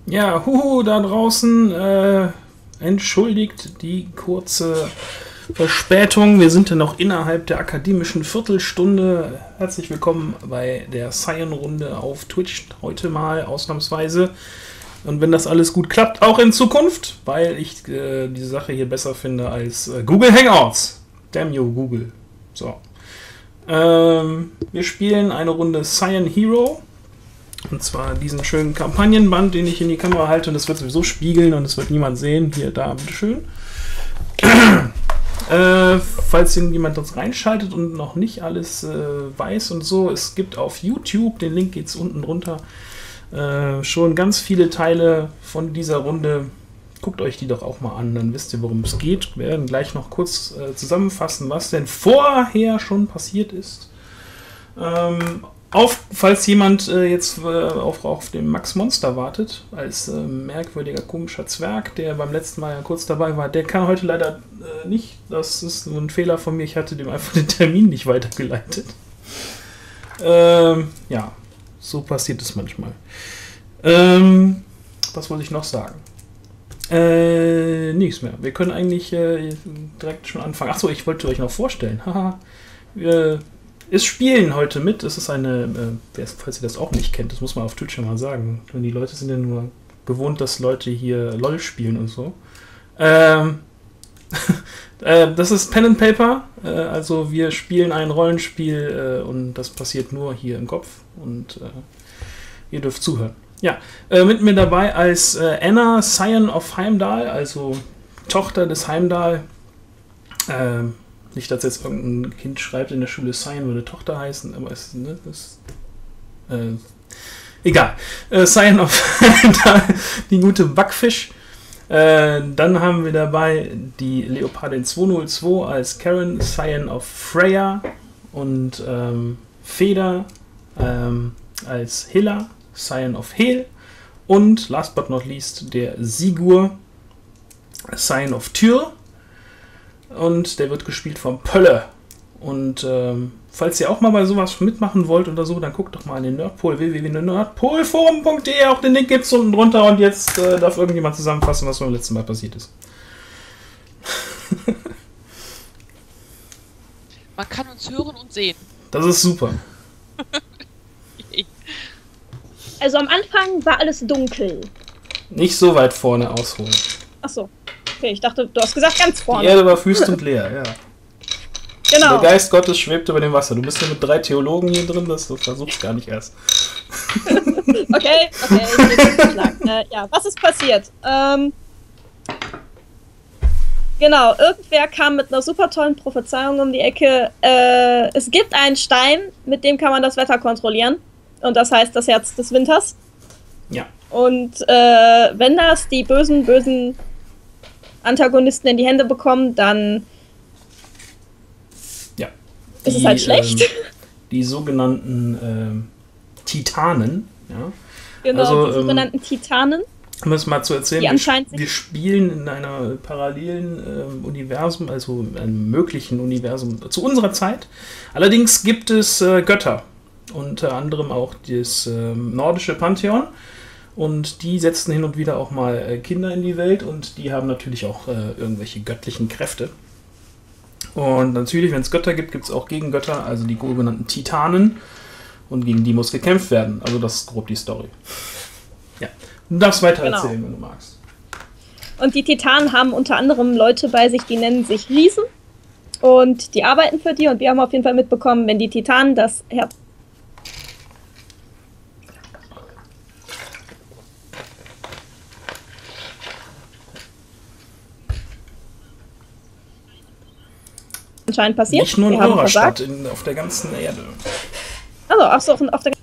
Ja, huhu, da draußen, entschuldigt die kurze Verspätung. Wir sind ja noch innerhalb der akademischen Viertelstunde. Herzlich willkommen bei der Cyan-Runde auf Twitch. Heute mal ausnahmsweise. Und wenn das alles gut klappt, auch in Zukunft, weil ich diese Sache hier besser finde als Google Hangouts. Damn you, Google. So. Wir spielen eine Runde Cyan Hero. Und zwar diesen schönen Kampagnenband, den ich in die Kamera halte. Und das wird sowieso spiegeln und es wird niemand sehen. Hier, da, bitteschön. Falls irgendjemand das reinschaltet und noch nicht alles weiß und so, es gibt auf YouTube, den Link geht es unten drunter, schon ganz viele Teile von dieser Runde. Guckt euch die doch auch mal an, dann wisst ihr, worum es geht. Wir werden gleich noch kurz zusammenfassen, was denn vorher schon passiert ist. Falls jemand jetzt auf den Max Monster wartet, als merkwürdiger, komischer Zwerg, der beim letzten Mal ja kurz dabei war, der kann heute leider nicht. Das ist nur ein Fehler von mir. Ich hatte dem einfach den Termin nicht weitergeleitet. Ja, so passiert es manchmal. Was wollte ich noch sagen? Nichts mehr. Wir können eigentlich direkt schon anfangen. Achso, ich wollte euch noch vorstellen. Haha. Es spielen heute mit. Es ist eine, falls ihr das auch nicht kennt, das muss man auf Twitch ja mal sagen. Denn die Leute sind ja nur gewohnt, dass Leute hier LOL spielen und so. Das ist Pen and Paper. Also wir spielen ein Rollenspiel und das passiert nur hier im Kopf. Und ihr dürft zuhören. Ja, mit mir dabei als Anna, Cyan of Heimdall, also Tochter des Heimdall. Nicht, dass jetzt irgendein Kind schreibt in der Schule, Cyan würde Tochter heißen, aber es ist egal. Cyan of Heimdall, die gute Backfisch. Dann haben wir dabei die Leopardin 202 als Karen, Cyan of Freya und Feder als Hilla, Cyan of Hel und last but not least der Sigur, Cyan of Tyr. Und der wird gespielt von Pölle. Und falls ihr auch mal bei sowas mitmachen wollt oder so, dann guckt doch mal an den Nerdpol, www.nerdpolforum.de. Auch den Link gibt es unten drunter. Und jetzt darf irgendjemand zusammenfassen, was beim letzten Mal passiert ist. Man kann uns hören und sehen. Das ist super. Also am Anfang war alles dunkel. Nicht so weit vorne ausholen. Achso. Okay, ich dachte, du hast gesagt ganz vorne. Die Erde war wüst und leer, ja. Genau. Der Geist Gottes schwebt über dem Wasser. Du bist ja mit 3 Theologen hier drin, du versuchst gar nicht erst. Okay, ich gebe den Vorschlag. Ja, was ist passiert? Genau, irgendwer kam mit einer super tollen Prophezeiung um die Ecke. Es gibt einen Stein, mit dem kann man das Wetter kontrollieren. Und das heißt das Herz des Winters. Ja. Und wenn das die bösen Antagonisten in die Hände bekommen, dann ist es halt schlecht. Die sogenannten Titanen, ja. Genau, also, die sogenannten Titanen. Um es mal zu erzählen, wir spielen in einer parallelen Universum, also einem möglichen Universum zu unserer Zeit. Allerdings gibt es Götter, unter anderem auch das nordische Pantheon. Und die setzen hin und wieder auch mal Kinder in die Welt und die haben natürlich auch irgendwelche göttlichen Kräfte. Und natürlich, wenn es Götter gibt, gibt es auch Gegengötter, also die sogenannten Titanen. Und gegen die muss gekämpft werden. Also das ist grob die Story. Ja, du darfst weiter erzählen, wenn du magst. Und die Titanen haben unter anderem Leute bei sich, die nennen sich Riesen. Und die arbeiten für die und wir haben auf jeden Fall mitbekommen, wenn die Titanen das Herz anscheinend passiert. Nicht nur in eurer Stadt, auf der ganzen Erde. Also, auf der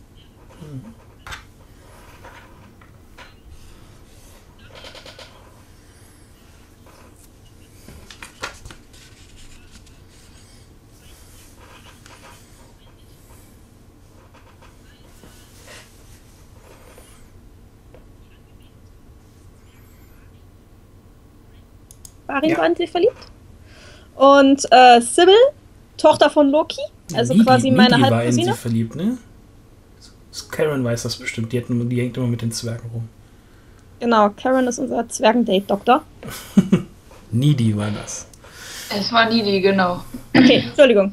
Barin waren sie verliebt. Und Sybil, Tochter von Loki, also quasi meine Halbcousine. War in sie verliebt, ne? Karen weiß das bestimmt, die hängt immer mit den Zwergen rum. Genau, Karen ist unser Zwergendate-Doktor. Needy war das. Es war Needy, genau. Okay, Entschuldigung.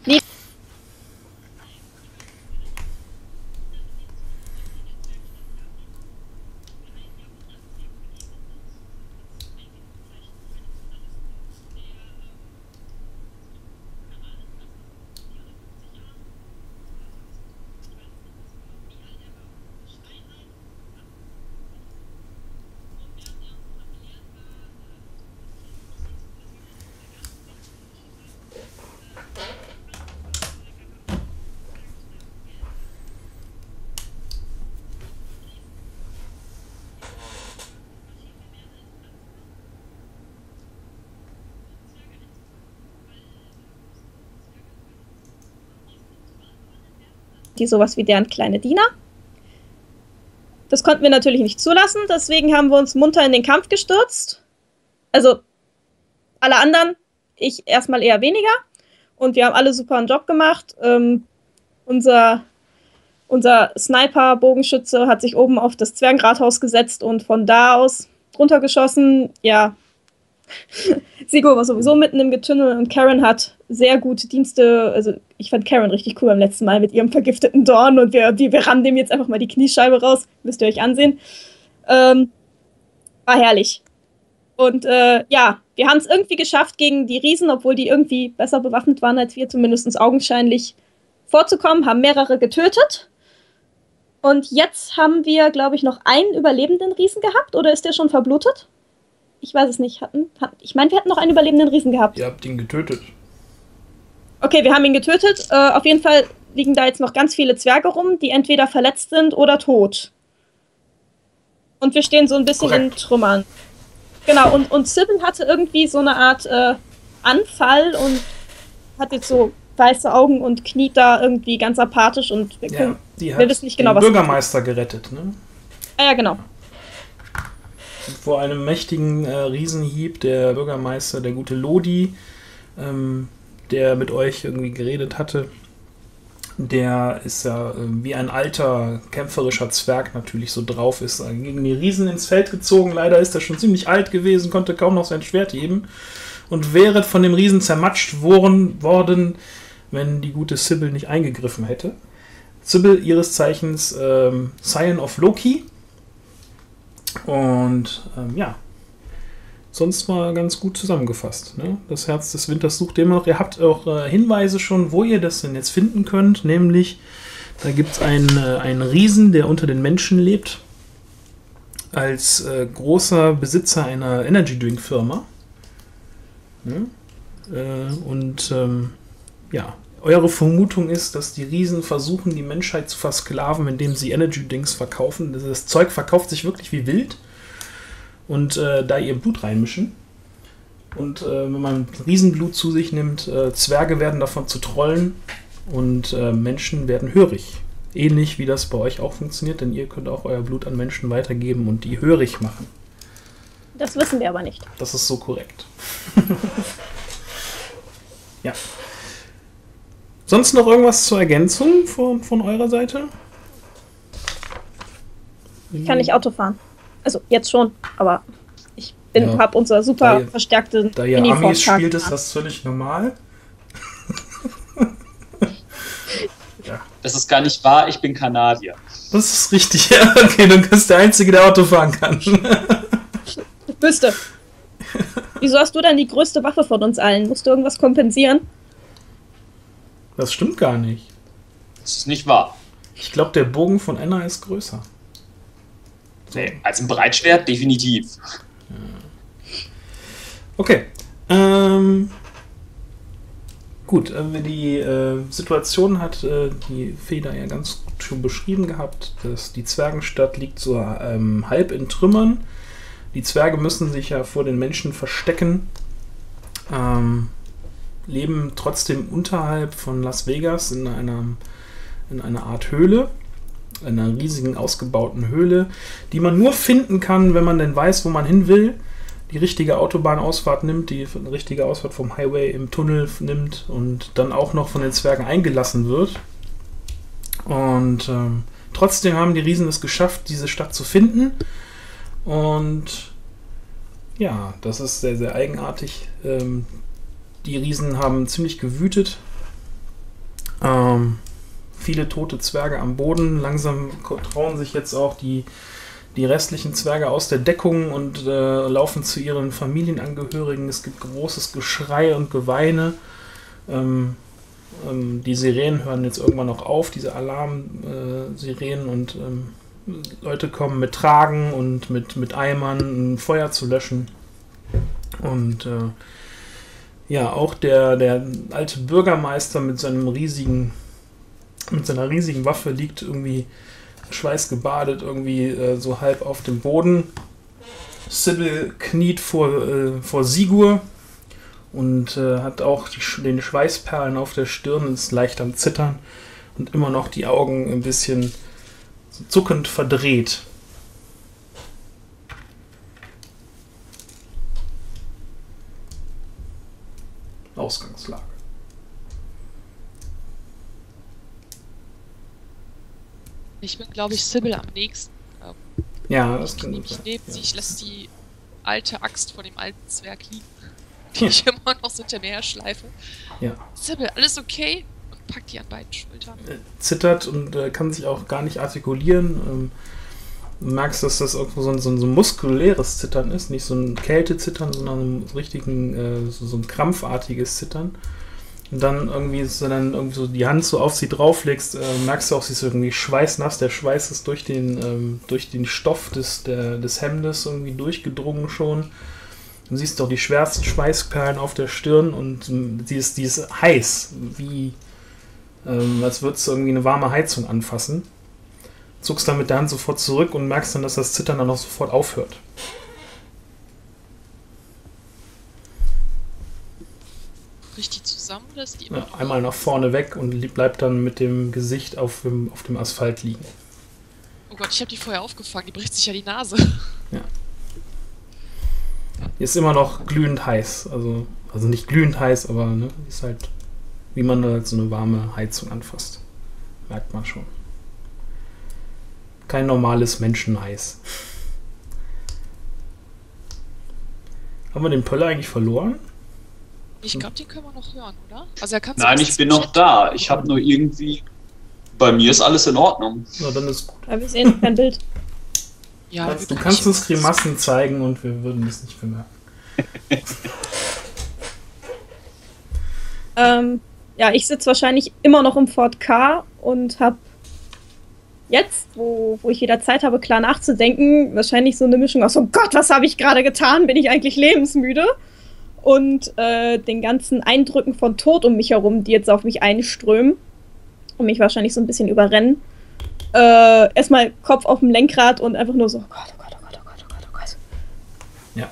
Die sowas wie deren kleine Diener. Das konnten wir natürlich nicht zulassen, deswegen haben wir uns munter in den Kampf gestürzt. Also alle anderen, ich erstmal eher weniger. Und wir haben alle super einen Job gemacht. Unser Sniper-Bogenschütze hat sich oben auf das Zwergenrathaus gesetzt und von da aus runtergeschossen. Ja, Sigur war sowieso mitten im Getümmel und Karen hat sehr gute Dienste. Also ich fand Karen richtig cool beim letzten Mal mit ihrem vergifteten Dorn und wir rammen dem jetzt einfach mal die Kniescheibe raus. Müsst ihr euch ansehen. War herrlich. Und ja, wir haben es irgendwie geschafft, gegen die Riesen, obwohl die irgendwie besser bewaffnet waren als wir, zumindest augenscheinlich vorzukommen, haben mehrere getötet. Und jetzt haben wir, glaube ich, noch einen überlebenden Riesen gehabt. Oder ist der schon verblutet? Ich weiß es nicht. Ich meine, wir hatten noch einen überlebenden Riesen gehabt. Ihr habt ihn getötet. Okay, wir haben ihn getötet. Auf jeden Fall liegen da jetzt noch ganz viele Zwerge rum, die entweder verletzt sind oder tot. Und wir stehen so ein bisschen in Trümmern. Genau, und Sybil hatte irgendwie so eine Art Anfall und hat jetzt so weiße Augen und kniet da irgendwie ganz apathisch und wir wissen nicht genau, was. Den Bürgermeister gerettet, ne? Ah ja, genau. Vor einem mächtigen Riesenhieb der Bürgermeister, der gute Lodi, der mit euch irgendwie geredet hatte, der ist ja wie ein alter, kämpferischer Zwerg natürlich so drauf, ist gegen die Riesen ins Feld gezogen. Leider ist er schon ziemlich alt gewesen, konnte kaum noch sein Schwert heben und wäre von dem Riesen zermatscht worden, wenn die gute Sybil nicht eingegriffen hätte. Sybil, ihres Zeichens Scion of Loki. Und ja, sonst mal ganz gut zusammengefasst. Ne? Das Herz des Winters sucht immer noch. Ihr habt auch Hinweise schon, wo ihr das denn jetzt finden könnt. Nämlich, da gibt es einen Riesen, der unter den Menschen lebt. Als großer Besitzer einer Energy Drink Firma. Ne? Ja, eure Vermutung ist, dass die Riesen versuchen, die Menschheit zu versklaven, indem sie Energy Drinks verkaufen. Das Zeug verkauft sich wirklich wie wild. Und da ihr Blut reinmischen. Und wenn man Riesenblut zu sich nimmt, Zwerge werden davon zu Trollen und Menschen werden hörig. Ähnlich wie das bei euch auch funktioniert, denn ihr könnt auch euer Blut an Menschen weitergeben und die hörig machen. Das wissen wir aber nicht. Das ist so korrekt. Ja. Sonst noch irgendwas zur Ergänzung von eurer Seite? Ich kann nicht Auto fahren. Also jetzt schon, aber ich habe unser super verstärkte Da ihr Amis spielt, ist das völlig normal. Ja. Das ist gar nicht wahr, ich bin Kanadier. Das ist richtig, ja. Okay, du bist der Einzige, der Auto fahren kann. Wüsste. Wieso hast du denn die größte Waffe von uns allen? Musst du irgendwas kompensieren? Das stimmt gar nicht. Das ist nicht wahr. Ich glaube, der Bogen von Anna ist größer. Nee, als ein Breitschwert definitiv. Okay. Gut, die Situation hat die Feder ja ganz gut schon beschrieben gehabt, dass die Zwergenstadt liegt so halb in Trümmern. Die Zwerge müssen sich ja vor den Menschen verstecken, leben trotzdem unterhalb von Las Vegas in einer Art Höhle, einer riesigen ausgebauten Höhle, die man nur finden kann, wenn man denn weiß, wo man hin will, die richtige Autobahnausfahrt nimmt, die richtige Ausfahrt vom Highway im Tunnel nimmt und dann auch noch von den Zwergen eingelassen wird. Und trotzdem haben die Riesen es geschafft, diese Stadt zu finden. Und ja, das ist sehr, sehr eigenartig. Die Riesen haben ziemlich gewütet. Viele tote Zwerge am Boden. Langsam trauen sich jetzt auch die restlichen Zwerge aus der Deckung und laufen zu ihren Familienangehörigen. Es gibt großes Geschrei und Geweine. Die Sirenen hören jetzt irgendwann noch auf, diese Alarmsirenen, und Leute kommen mit Tragen und mit Eimern, um Feuer zu löschen. Und ja, auch der alte Bürgermeister mit seiner riesigen Waffe liegt irgendwie schweißgebadet, irgendwie so halb auf dem Boden. Sybil kniet vor Sigur und hat auch den Schweißperlen auf der Stirn und ist leicht am Zittern und immer noch die Augen ein bisschen zuckend verdreht. Ausgangslage. Ich bin, glaube ich, Sybil am nächsten. Ja, das kann ich neben sie, ich lasse die alte Axt vor dem alten Zwerg liegen, die ich immer noch so hinter mir her schleife. Ja. Sybil, alles okay? Und packt die an beiden Schultern. Zittert und kann sich auch gar nicht artikulieren. Du merkst, dass das irgendwo so ein muskuläres Zittern ist, nicht so ein Kältezittern, sondern so ein krampfartiges Zittern. Und dann irgendwie so die Hand so auf sie drauflegst, merkst du auch, sie ist irgendwie schweißnass. Der Schweiß ist durch den Stoff des Hemdes irgendwie durchgedrungen schon. Du siehst auch die schwersten Schweißperlen auf der Stirn und die ist heiß, wie als würdest du irgendwie eine warme Heizung anfassen. Zuckst dann mit der Hand sofort zurück und merkst dann, dass das Zittern dann auch sofort aufhört. Bricht die zusammen oder ist die immer noch einmal nach vorne weg und bleibt dann mit dem Gesicht auf dem Asphalt liegen. Oh Gott, ich habe die vorher aufgefangen, die bricht sich ja die Nase. Ja. Die ist immer noch glühend heiß. Also nicht glühend heiß, aber ne, ist halt, wie man halt so eine warme Heizung anfasst. Merkt man schon. Kein normales Menschenheiß. Haben wir den Pöller eigentlich verloren? Ich glaube, den können wir noch hören, oder? Also er kann Nein, ich bin noch da. Ich habe nur irgendwie... Bei mir ist alles in Ordnung. Na, dann ist gut. Aber wir sehen kein Bild. Ja, du kannst uns Grimassen zeigen und wir würden das nicht bemerken. Ja, ich sitze wahrscheinlich immer noch im Fort K und habe jetzt, wo ich wieder Zeit habe, klar nachzudenken, wahrscheinlich so eine Mischung aus, oh Gott, was habe ich gerade getan? Bin ich eigentlich lebensmüde? Und den ganzen Eindrücken von Tod um mich herum, die jetzt auf mich einströmen und mich wahrscheinlich so ein bisschen überrennen. Erstmal Kopf auf dem Lenkrad und einfach nur so, oh Gott, oh Gott, oh Gott, oh Gott, oh Gott, oh Gott. Ja.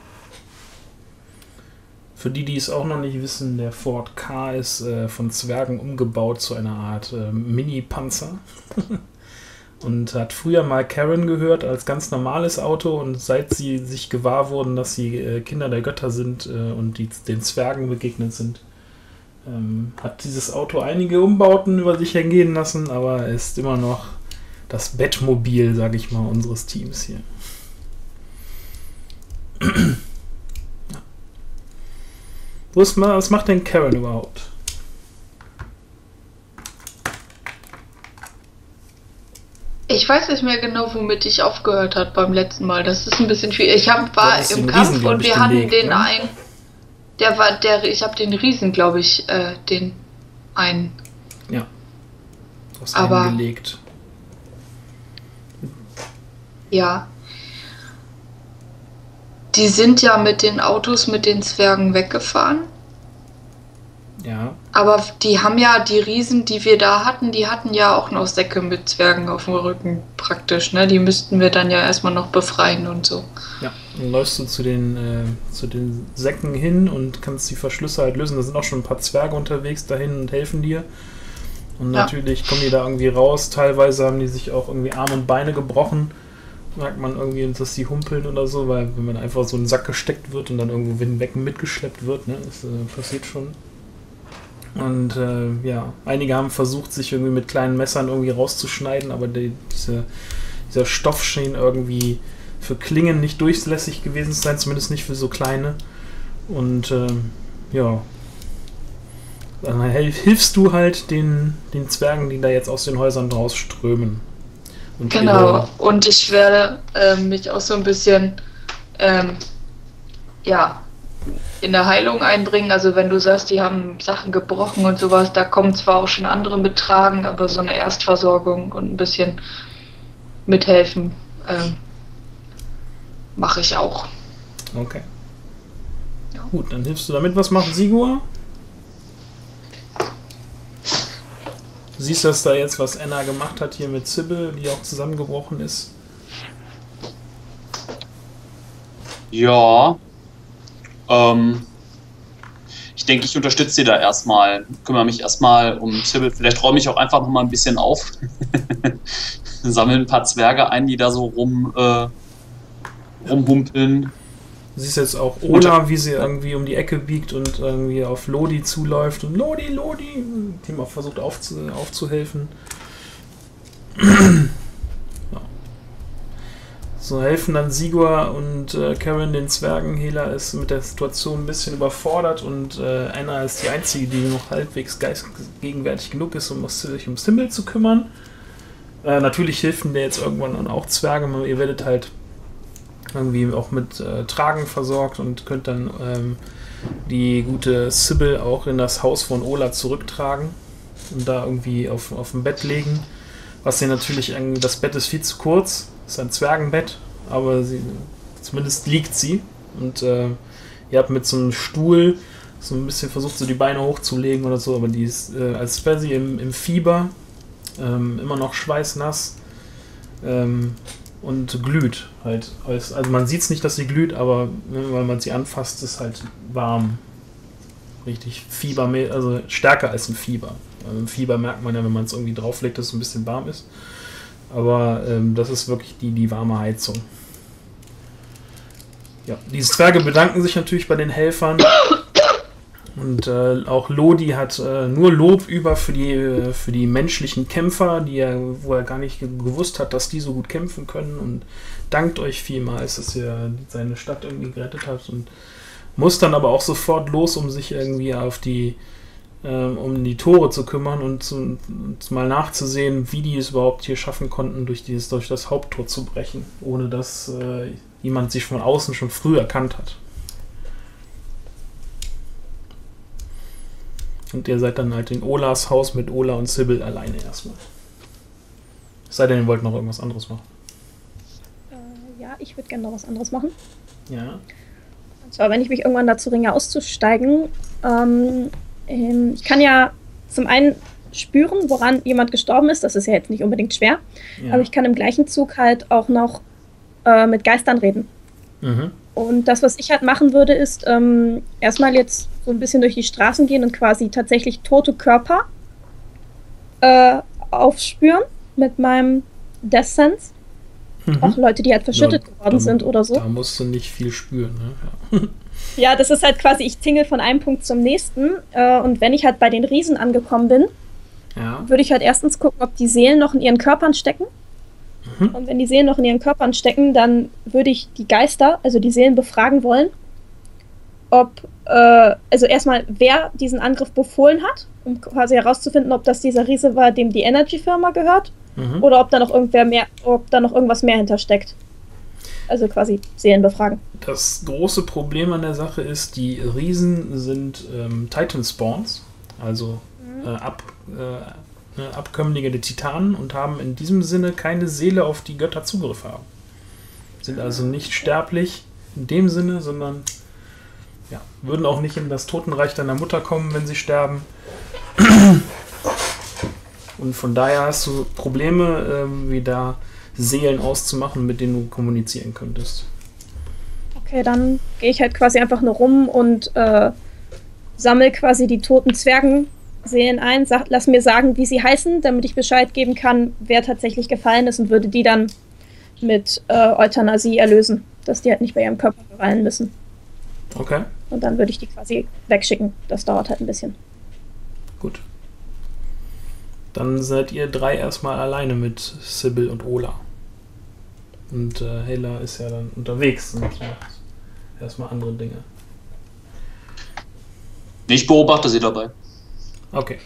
Für die es auch noch nicht wissen, der Ford K ist von Zwergen umgebaut zu einer Art Mini-Panzer. Und hat früher mal Karen gehört als ganz normales Auto, und seit sie sich gewahr wurden, dass sie Kinder der Götter sind und den Zwergen begegnet sind, hat dieses Auto einige Umbauten über sich ergehen lassen, aber ist immer noch das Bettmobil, sage ich mal, unseres Teams hier. Ja. Was macht denn Karen überhaupt? Ich weiß nicht mehr genau, womit ich aufgehört habe beim letzten Mal. Das ist ein bisschen viel. Ich war im Kampf und wir hatten den einen. Ich habe den Riesen, glaube ich, den einen. Ja. Du hast einen gelegt. Ja. Die sind ja mit den Autos mit den Zwergen weggefahren. Ja. Aber die haben ja, die Riesen, die wir da hatten, die hatten ja auch noch Säcke mit Zwergen auf dem Rücken praktisch, ne? Die müssten wir dann ja erstmal noch befreien und so. Ja, dann läufst du zu den Säcken hin und kannst die Verschlüsse halt lösen. Da sind auch schon ein paar Zwerge unterwegs dahin und helfen dir. Und natürlich kommen die da irgendwie raus. Teilweise haben die sich auch irgendwie Arme und Beine gebrochen. Merkt man irgendwie, dass die humpeln oder so, weil wenn man einfach so in den Sack gesteckt wird und dann irgendwo hinweg mitgeschleppt wird, ne, das passiert schon. Und ja, einige haben versucht, sich irgendwie mit kleinen Messern irgendwie rauszuschneiden, aber dieser Stoff schien irgendwie für Klingen nicht durchlässig gewesen sein, zumindest nicht für so kleine. Und ja, dann hilfst du halt den Zwergen, die da jetzt aus den Häusern rausströmen. Und genau, und ich werde mich auch so ein bisschen ja, in der Heilung einbringen. Also wenn du sagst, die haben Sachen gebrochen und sowas, da kommen zwar auch schon andere mit tragen, aber so eine Erstversorgung und ein bisschen mithelfen mache ich auch. Okay. Ja. Gut, dann hilfst du damit. Was macht Sigur? Du siehst, dass da jetzt was Anna gemacht hat hier mit Sybil, die auch zusammengebrochen ist. Ja. Ich denke, ich unterstütze sie da erstmal. Kümmere mich erstmal um Sybil. Vielleicht räume ich auch einfach noch mal ein bisschen auf. Sammle ein paar Zwerge ein, die da so rumhumpeln. Du siehst jetzt auch Ola, wie sie irgendwie um die Ecke biegt und irgendwie auf Lodi zuläuft und Lodi, die mal versucht aufzuhelfen. Ja. So helfen dann Sigur und Karen den Zwergen. Hela ist mit der Situation ein bisschen überfordert und Anna ist die Einzige, die noch halbwegs gegenwärtig genug ist, um sich um Sybil zu kümmern. Natürlich helfen dir jetzt irgendwann dann auch Zwerge, ihr werdet halt irgendwie auch mit Tragen versorgt und könnt dann die gute Sybil auch in das Haus von Ola zurücktragen und da irgendwie auf dem Bett legen. Was ihr natürlich, das Bett ist viel zu kurz, ist ein Zwergenbett, aber zumindest liegt sie und ihr habt mit so einem Stuhl so ein bisschen versucht, so die Beine hochzulegen oder so, aber die ist, als wäre sie im Fieber, immer noch schweißnass, und glüht halt. Also man sieht es nicht, dass sie glüht, aber weil man sie anfasst, ist halt warm. Richtig Fieber, also stärker als ein Fieber. Also im Fieber merkt man ja, wenn man es irgendwie drauflegt, dass es ein bisschen warm ist. Aber das ist wirklich die warme Heizung. Ja, die Zwerge bedanken sich natürlich bei den Helfern. Und auch Lodi hat nur Lob über für die menschlichen Kämpfer, wo er gar nicht gewusst hat, dass die so gut kämpfen können, und dankt euch vielmals, dass ihr seine Stadt irgendwie gerettet habt, und muss dann aber auch sofort los, um sich irgendwie um die Tore zu kümmern und mal nachzusehen, wie die es überhaupt hier schaffen konnten, durch das Haupttor zu brechen, ohne dass jemand sich von außen schon früh erkannt hat. Und ihr seid dann halt in Olas Haus mit Ola und Sybil alleine erstmal. Es sei denn, ihr wollt noch irgendwas anderes machen. Ja, ich würde gerne noch was anderes machen. Ja. Und zwar, wenn ich mich irgendwann dazu ringe, auszusteigen, ich kann ja zum einen spüren, woran jemand gestorben ist. Das ist ja jetzt nicht unbedingt schwer. Ja. Aber ich kann im gleichen Zug halt auch noch mit Geistern reden. Mhm. Und das, was ich halt machen würde, ist erstmal jetzt so ein bisschen durch die Straßen gehen und quasi tatsächlich tote Körper aufspüren mit meinem Death Sense. Mhm. Auch Leute, die halt verschüttet geworden sind oder so. Da musst du nicht viel spüren, ne? Ja. Ja, das ist halt quasi, ich tingel von einem Punkt zum nächsten. Und wenn ich halt bei den Riesen angekommen bin, würde ich halt erstens gucken, ob die Seelen noch in ihren Körpern stecken. Mhm. Und wenn die Seelen noch in ihren Körpern stecken, dann würde ich die Geister, also die Seelen, befragen wollen, ob, also erstmal, wer diesen Angriff befohlen hat, um quasi herauszufinden, ob das dieser Riese war, dem die Energy-Firma gehört, oder ob da noch irgendwas mehr hintersteckt. Also quasi Seelen befragen. Das große Problem an der Sache ist, die Riesen sind Titan-Spawns, also Abkömmlinge der Titanen, und haben in diesem Sinne keine Seele, auf die Götter Zugriff haben. Sind also nicht sterblich in dem Sinne, sondern würden auch nicht in das Totenreich deiner Mutter kommen, wenn sie sterben. Und von daher hast du Probleme, wie da Seelen auszumachen, mit denen du kommunizieren könntest. Okay, dann gehe ich halt quasi einfach nur rum und sammle quasi die toten Zwergenseelen ein, lass mir sagen, wie sie heißen, damit ich Bescheid geben kann, wer tatsächlich gefallen ist, und würde die dann mit Euthanasie erlösen, dass die halt nicht bei ihrem Körper verweilen müssen. Okay. Und dann würde ich die quasi wegschicken. Das dauert halt ein bisschen. Gut. Dann seid ihr drei erstmal alleine mit Sybil und Ola. Und Hayla ist ja dann unterwegs und macht erstmal andere Dinge. Ich beobachte sie dabei. Okay.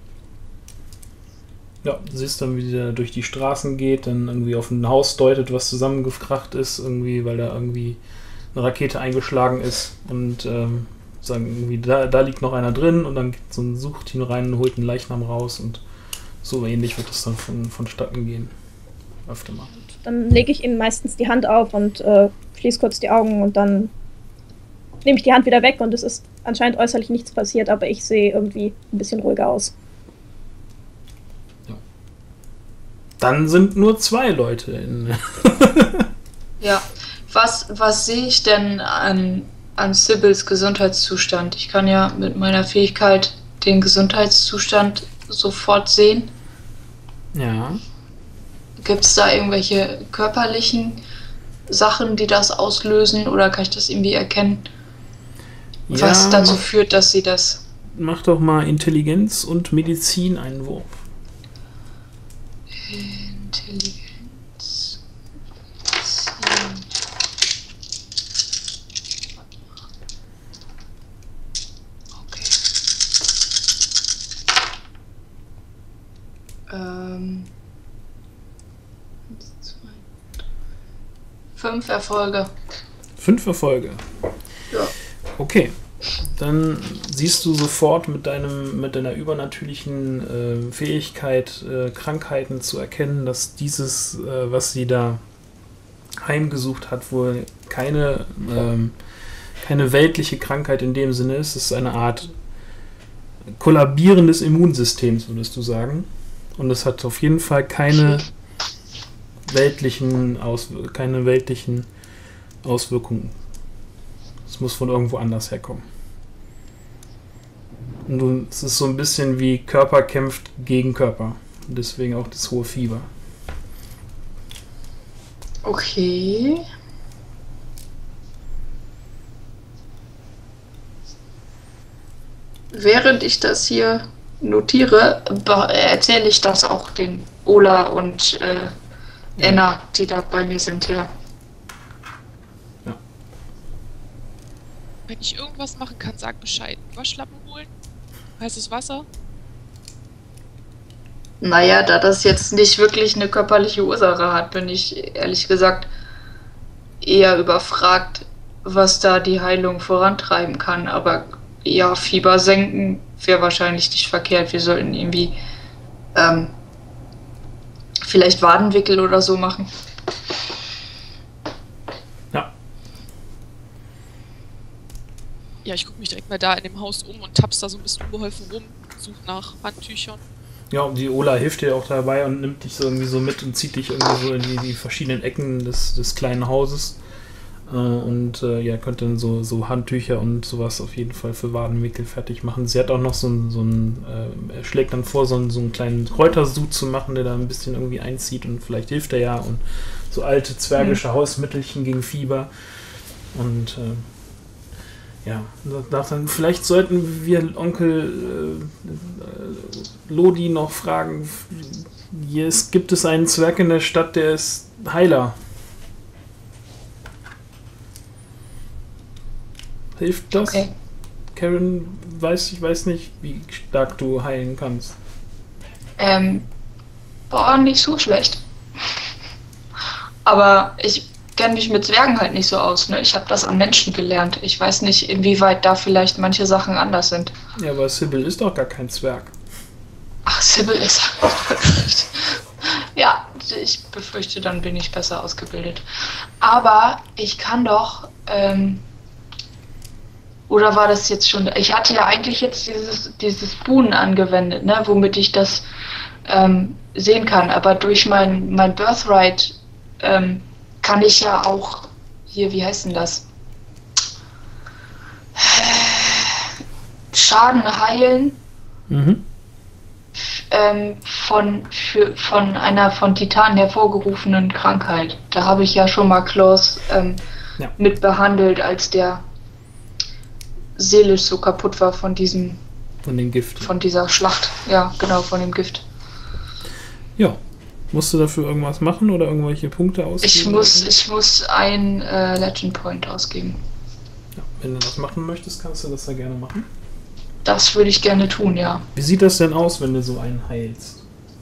Ja, du siehst dann, wie der durch die Straßen geht, dann irgendwie auf ein Haus deutet, was zusammengekracht ist, irgendwie, weil da irgendwie eine Rakete eingeschlagen ist und sagen irgendwie, da liegt noch einer drin und dann geht so ein Suchteam rein und holt einen Leichnam raus und so ähnlich wird es dann vonstatten gehen. Öfter mal. Dann lege ich ihm meistens die Hand auf und schließe kurz die Augen und dann nehme ich die Hand wieder weg und es ist anscheinend äußerlich nichts passiert, aber ich sehe irgendwie ein bisschen ruhiger aus. Ja. Dann sind nur 2 Leute in. Ja, was sehe ich denn an Sybils Gesundheitszustand? Ich kann ja mit meiner Fähigkeit den Gesundheitszustand sofort sehen. Ja. Gibt es da irgendwelche körperlichen Sachen, die das auslösen oder kann ich das irgendwie erkennen, was dazu führt, dass sie das... Mach doch mal Intelligenz und Medizin einen Wurf. Intelligenz. Okay. 5 Erfolge. 5 Erfolge. Ja. Okay. Dann siehst du sofort mit deiner übernatürlichen Fähigkeit, Krankheiten zu erkennen, dass dieses, was sie da heimgesucht hat, wohl keine weltliche Krankheit in dem Sinne ist. Es ist eine Art Kollabieren des Immunsystems, würdest du sagen. Und es hat auf jeden Fall keine weltlichen Auswirkungen. Es muss von irgendwo anders herkommen. Und es ist so ein bisschen wie Körper kämpft gegen Körper. Und deswegen auch das hohe Fieber. Okay. Während ich das hier notiere, erzähle ich das auch den Ola und Enna, die da bei mir sind, ja. Wenn ich irgendwas machen kann, sag Bescheid. Waschlappen holen? Heißes Wasser? Naja, da das jetzt nicht wirklich eine körperliche Ursache hat, bin ich ehrlich gesagt eher überfragt, was da die Heilung vorantreiben kann. Aber ja, Fieber senken wäre wahrscheinlich nicht verkehrt. Wir sollten irgendwie vielleicht Wadenwickel oder so machen. Ja, ich gucke mich direkt mal da in dem Haus um und tapp's da so ein bisschen unbeholfen rum, suche nach Handtüchern. Ja, und die Ola hilft dir auch dabei und nimmt dich so irgendwie so mit und zieht dich irgendwie so in die verschiedenen Ecken des kleinen Hauses. Ja, könnt dann so Handtücher und sowas auf jeden Fall für Wadenwickel fertig machen. Sie hat auch noch er schlägt dann vor, so einen kleinen Kräutersud zu machen, der da ein bisschen irgendwie einzieht und vielleicht hilft er ja. Und so alte zwergische Hausmittelchen gegen Fieber. Und ja, dann vielleicht sollten wir Onkel Lodi noch fragen. Gibt es einen Zwerg in der Stadt, der ist Heiler? Hilft das? Okay. Karen, ich weiß nicht, wie stark du heilen kannst. Nicht so schlecht. Aber ich kenne mich mit Zwergen halt nicht so aus, ne? Ich habe das an Menschen gelernt. Ich weiß nicht, inwieweit da vielleicht manche Sachen anders sind. Ja, aber Sybil ist doch gar kein Zwerg. Ach, Sybil ist... Ja, ich befürchte, dann bin ich besser ausgebildet. Aber ich kann doch... Oder war das jetzt schon... Ich hatte ja eigentlich jetzt dieses Boon angewendet, ne? Womit ich das sehen kann. Aber durch mein Birthright... kann ich ja auch hier, wie heißt denn das? Schaden heilen von einer von Titan hervorgerufenen Krankheit. Da habe ich ja schon mal Klaus mit behandelt, als der seelisch so kaputt war von dem Gift. Von dieser Schlacht. Ja, genau, von dem Gift. Ja. Musst du dafür irgendwas machen oder irgendwelche Punkte ausgeben? Ich muss einen Legend Point ausgeben. Ja, wenn du das machen möchtest, kannst du das ja gerne machen. Das würde ich gerne tun, ja. Wie sieht das denn aus, wenn du so einen heilst?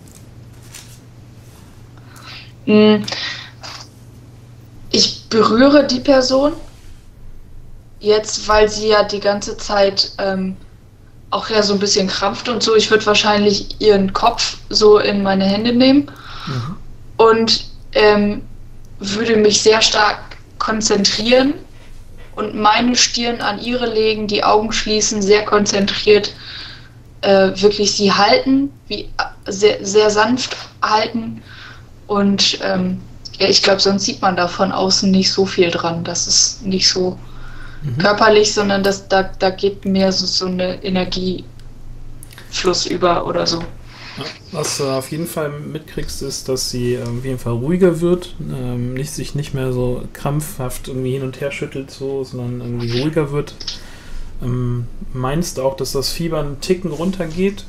Ich berühre die Person jetzt, weil sie ja die ganze Zeit auch ja so ein bisschen krampft und so. Ich würde wahrscheinlich ihren Kopf so in meine Hände nehmen und würde mich sehr stark konzentrieren und meine Stirn an ihre legen, die Augen schließen, sehr konzentriert wirklich sie halten, sehr, sehr sanft halten und ja, ich glaube, sonst sieht man da von außen nicht so viel dran. Das ist nicht so körperlich, sondern da geht mehr so eine Energiefluss über oder so. Ja, was du auf jeden Fall mitkriegst, ist, dass sie auf jeden Fall ruhiger wird, sich nicht mehr so krampfhaft irgendwie hin und her schüttelt, so, sondern irgendwie ruhiger wird. Meinst auch, dass das Fieber einen Ticken runtergeht?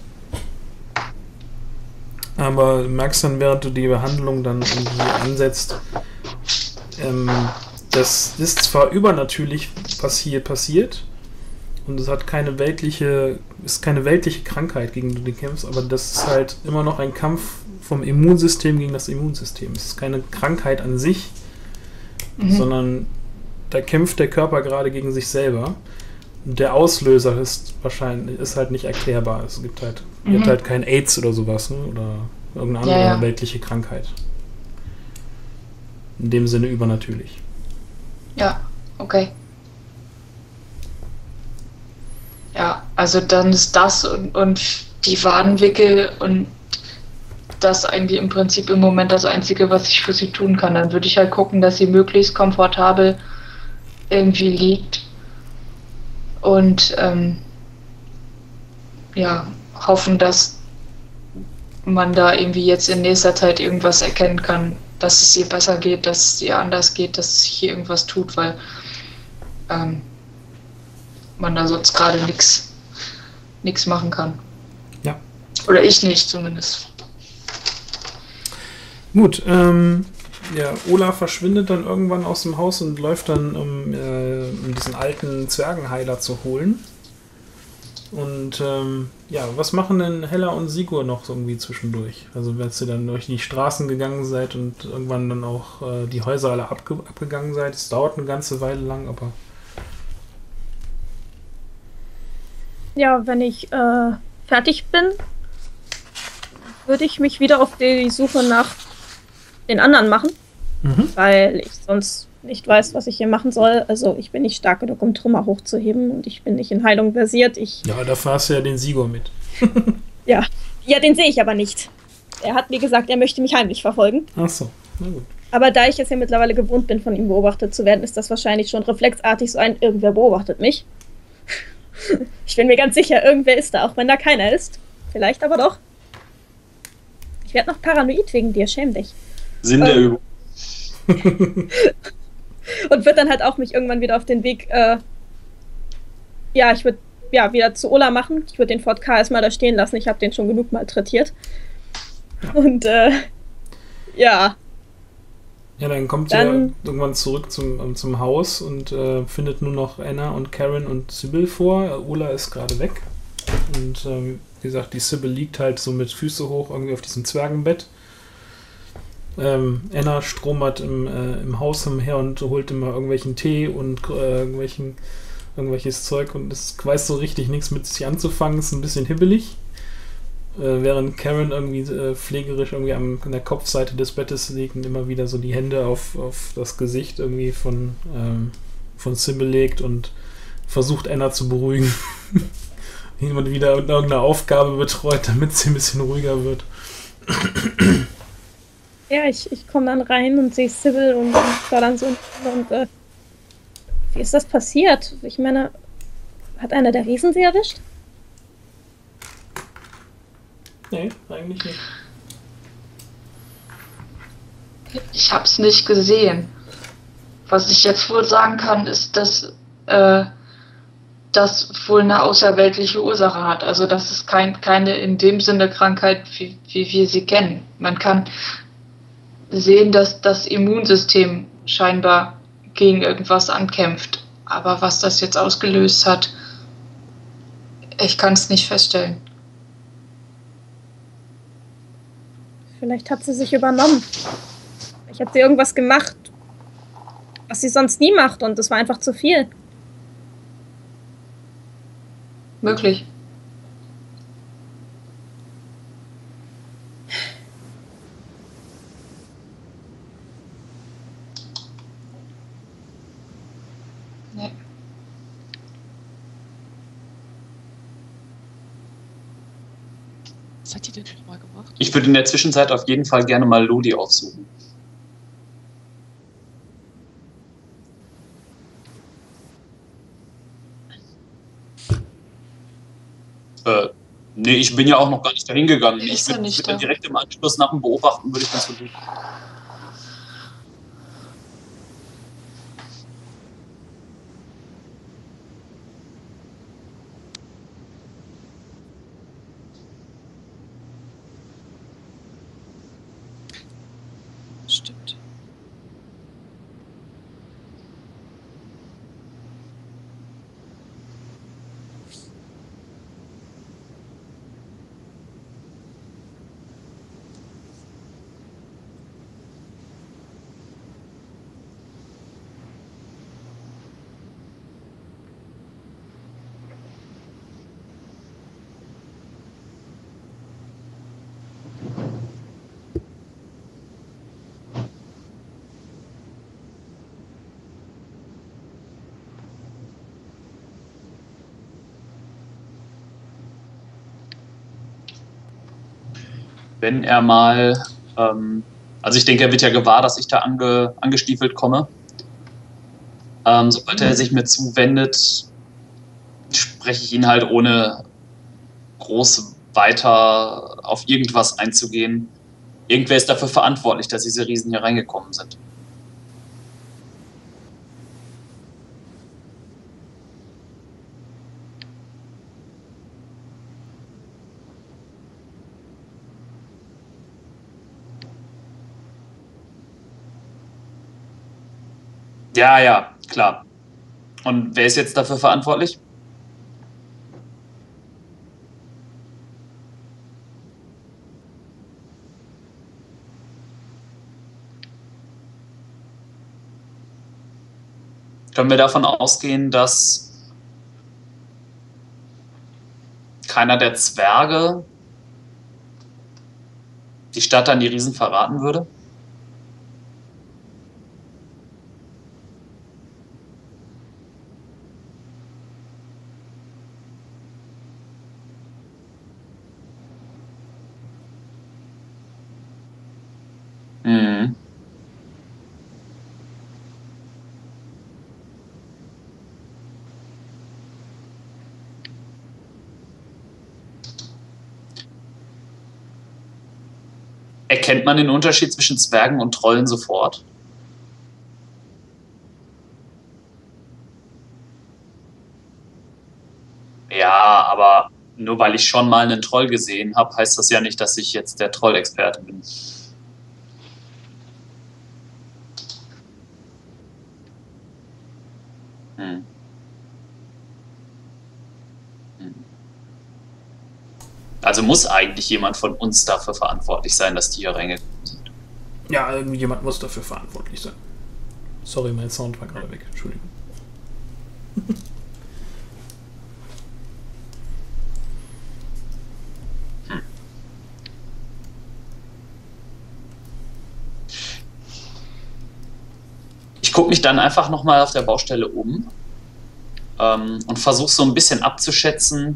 Aber du merkst dann, während du die Behandlung dann irgendwie ansetzt, das ist zwar übernatürlich passiert und es hat keine weltliche Krankheit, gegen die du kämpfst, aber das ist halt immer noch ein Kampf vom Immunsystem gegen das Immunsystem. Es ist keine Krankheit an sich, sondern da kämpft der Körper gerade gegen sich selber. Und der Auslöser ist halt nicht erklärbar. Es gibt halt, kein AIDS oder sowas, ne? Oder irgendeine andere weltliche Krankheit. In dem Sinne übernatürlich. Ja, okay. Ja, also dann ist das und die Wadenwickel und das eigentlich im Prinzip im Moment das Einzige, was ich für sie tun kann. Dann würde ich halt gucken, dass sie möglichst komfortabel irgendwie liegt und ja, hoffen, dass man da irgendwie jetzt in nächster Zeit irgendwas erkennen kann, dass es ihr besser geht, dass es ihr anders geht, dass sich hier irgendwas tut, weil man da sonst gerade nichts machen kann. Ja. Oder ich nicht zumindest. Gut, ja, Ola verschwindet dann irgendwann aus dem Haus und läuft dann, um diesen alten Zwergenheiler zu holen. Und ja, was machen denn Hella und Sigur noch irgendwie zwischendurch? Also wenn ihr dann durch die Straßen gegangen seid und irgendwann dann auch die Häuser alle abgegangen seid, es dauert eine ganze Weile lang, aber... Ja, wenn ich fertig bin, würde ich mich wieder auf die Suche nach den anderen machen, weil ich sonst nicht weiß, was ich hier machen soll. Also ich bin nicht stark genug, um Trümmer hochzuheben und ich bin nicht in Heilung versiert. Ja, dafür hast du ja den Sigur mit. Ja, den sehe ich aber nicht. Er hat mir gesagt, er möchte mich heimlich verfolgen. Ach so, na gut. Aber da ich es ja mittlerweile gewohnt bin, von ihm beobachtet zu werden, ist das wahrscheinlich schon reflexartig so ein, irgendwer beobachtet mich. Ich bin mir ganz sicher, irgendwer ist da, auch wenn da keiner ist. Vielleicht aber doch. Ich werde noch paranoid wegen dir, schäm dich. Sinn der Übung. Und wird dann halt auch mich irgendwann wieder auf den Weg, ich würde wieder zu Ola machen. Ich würde den Ford K erstmal da stehen lassen. Ich habe den schon genug malträtiert. Ja. Und, ja. Ja, dann kommt ihr irgendwann zurück zum Haus und findet nur noch Anna und Karen und Sybil vor. Ola ist gerade weg. Und wie gesagt, die Sybil liegt halt so mit Füße hoch irgendwie auf diesem Zwergenbett. Anna stromert im Haus umher und holt immer irgendwelchen Tee und irgendwelches Zeug und es weiß so richtig nichts mit sich anzufangen, ist ein bisschen hibbelig. Während Karen irgendwie pflegerisch irgendwie an der Kopfseite des Bettes liegt und immer wieder so die Hände auf das Gesicht irgendwie von Sybil legt und versucht Anna zu beruhigen. Jemand wieder irgendeine Aufgabe betreut, damit sie ein bisschen ruhiger wird. Ja, ich komme dann rein und sehe Sybil und war dann so und wie ist das passiert? Ich meine, hat einer der Riesen sie erwischt? Nee, eigentlich nicht. Ich hab's nicht gesehen. Was ich jetzt wohl sagen kann, ist, dass das wohl eine außerweltliche Ursache hat. Also das ist keine in dem Sinne Krankheit, wie wir sie kennen. Man kann sehen, dass das Immunsystem scheinbar gegen irgendwas ankämpft. Aber was das jetzt ausgelöst hat, ich kann es nicht feststellen. Vielleicht hat sie sich übernommen. Ich habe sie irgendwas gemacht, was sie sonst nie macht, und das war einfach zu viel. Möglich. Nee. Was hat die denn schon mal gemacht? Ich würde in der Zwischenzeit auf jeden Fall gerne mal Lodi aufsuchen. Nee, ich bin ja auch noch gar nicht dahin gegangen. Ich würde direkt im Anschluss nach dem Beobachten würde ich das versuchen. Stimmt. Wenn er mal, also ich denke, er wird ja gewahr, dass ich da angestiefelt komme. Sobald er sich mir zuwendet, spreche ich ihn halt, ohne groß weiter auf irgendwas einzugehen. Irgendwer ist dafür verantwortlich, dass diese Riesen hier reingekommen sind. Ja, ja, klar. Und wer ist jetzt dafür verantwortlich? Können wir davon ausgehen, dass keiner der Zwerge die Stadt an die Riesen verraten würde? Mhm. Erkennt man den Unterschied zwischen Zwergen und Trollen sofort? Ja, aber nur weil ich schon mal einen Troll gesehen habe, heißt das ja nicht, dass ich jetzt der Trollexperte bin. Also muss eigentlich jemand von uns dafür verantwortlich sein, dass die hier reingekommen sind. Ja, irgendjemand muss dafür verantwortlich sein. Sorry, mein Sound war gerade weg. Entschuldigung. Ich gucke mich dann einfach nochmal auf der Baustelle um und versuche so ein bisschen abzuschätzen,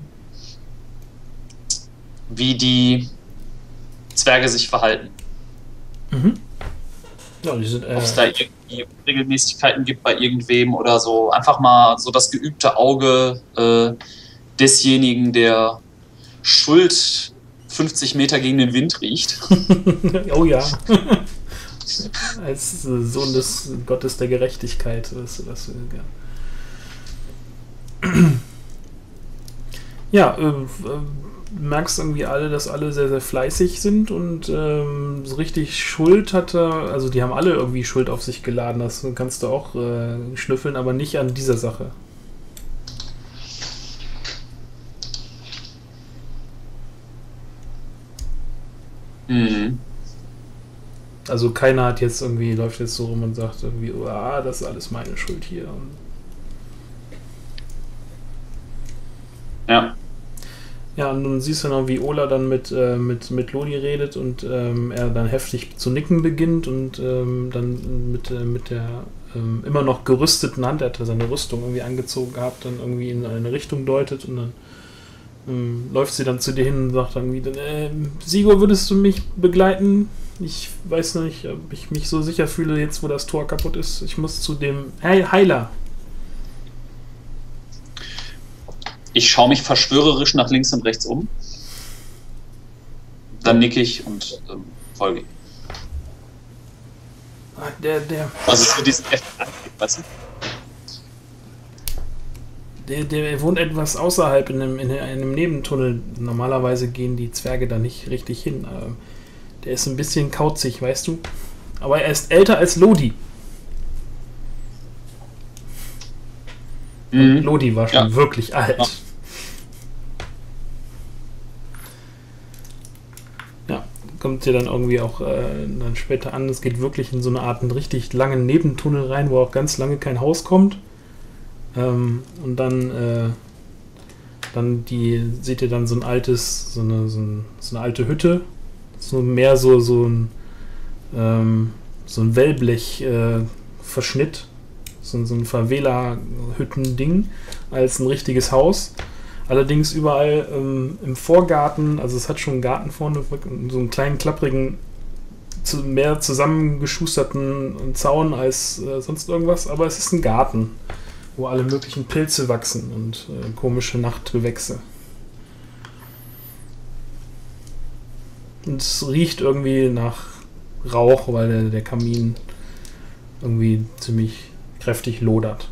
wie die Zwerge sich verhalten. Mhm. Ja, die sind, ob es da irgendwie Regelmäßigkeiten gibt bei irgendwem oder so. Einfach mal so das geübte Auge desjenigen, der Schuld 50 Meter gegen den Wind riecht. Oh ja. Als Sohn des Gottes der Gerechtigkeit. Ja, merkst irgendwie dass alle sehr, sehr fleißig sind und so richtig Schuld hatte, also die haben alle irgendwie Schuld auf sich geladen, das kannst du auch schnüffeln, aber nicht an dieser Sache. Mhm. Also keiner hat jetzt irgendwie, läuft jetzt so rum und sagt irgendwie, das ist alles meine Schuld hier. Ja. Ja, und nun siehst du noch, wie Ola dann mit Lodi redet und er dann heftig zu nicken beginnt und dann mit der immer noch gerüsteten Hand, er hatte seine Rüstung irgendwie angezogen gehabt, dann irgendwie in eine Richtung deutet und dann läuft sie dann zu dir hin und sagt dann wieder, Sigurd, würdest du mich begleiten? Ich weiß noch nicht, ob ich mich so sicher fühle, jetzt wo das Tor kaputt ist. Ich muss zu dem Heiler. Ich schaue mich verschwörerisch nach links und rechts um. Dann nicke ich und folge. Was ist für diesen F, weißt du? Der wohnt etwas außerhalb in einem Nebentunnel. Normalerweise gehen die Zwerge da nicht richtig hin. Der ist ein bisschen kauzig, weißt du? Aber er ist älter als Lodi. Mhm. Lodi war schon wirklich alt. Ja, kommt ja dann irgendwie auch dann später an. Es geht wirklich in so eine Art einen richtig langen Nebentunnel rein, wo auch ganz lange kein Haus kommt. Und dann seht ihr dann so ein altes, so eine alte Hütte, so mehr so ein Wellblech Verschnitt, so ein Favela-Hütten-Ding als ein richtiges Haus. Allerdings überall im Vorgarten, also es hat schon einen Garten vorne, so einen kleinen klapprigen, mehr zusammengeschusterten Zaun als sonst irgendwas, aber es ist ein Garten, wo alle möglichen Pilze wachsen und komische Nachtgewächse. Und es riecht irgendwie nach Rauch, weil der Kamin irgendwie ziemlich kräftig lodert.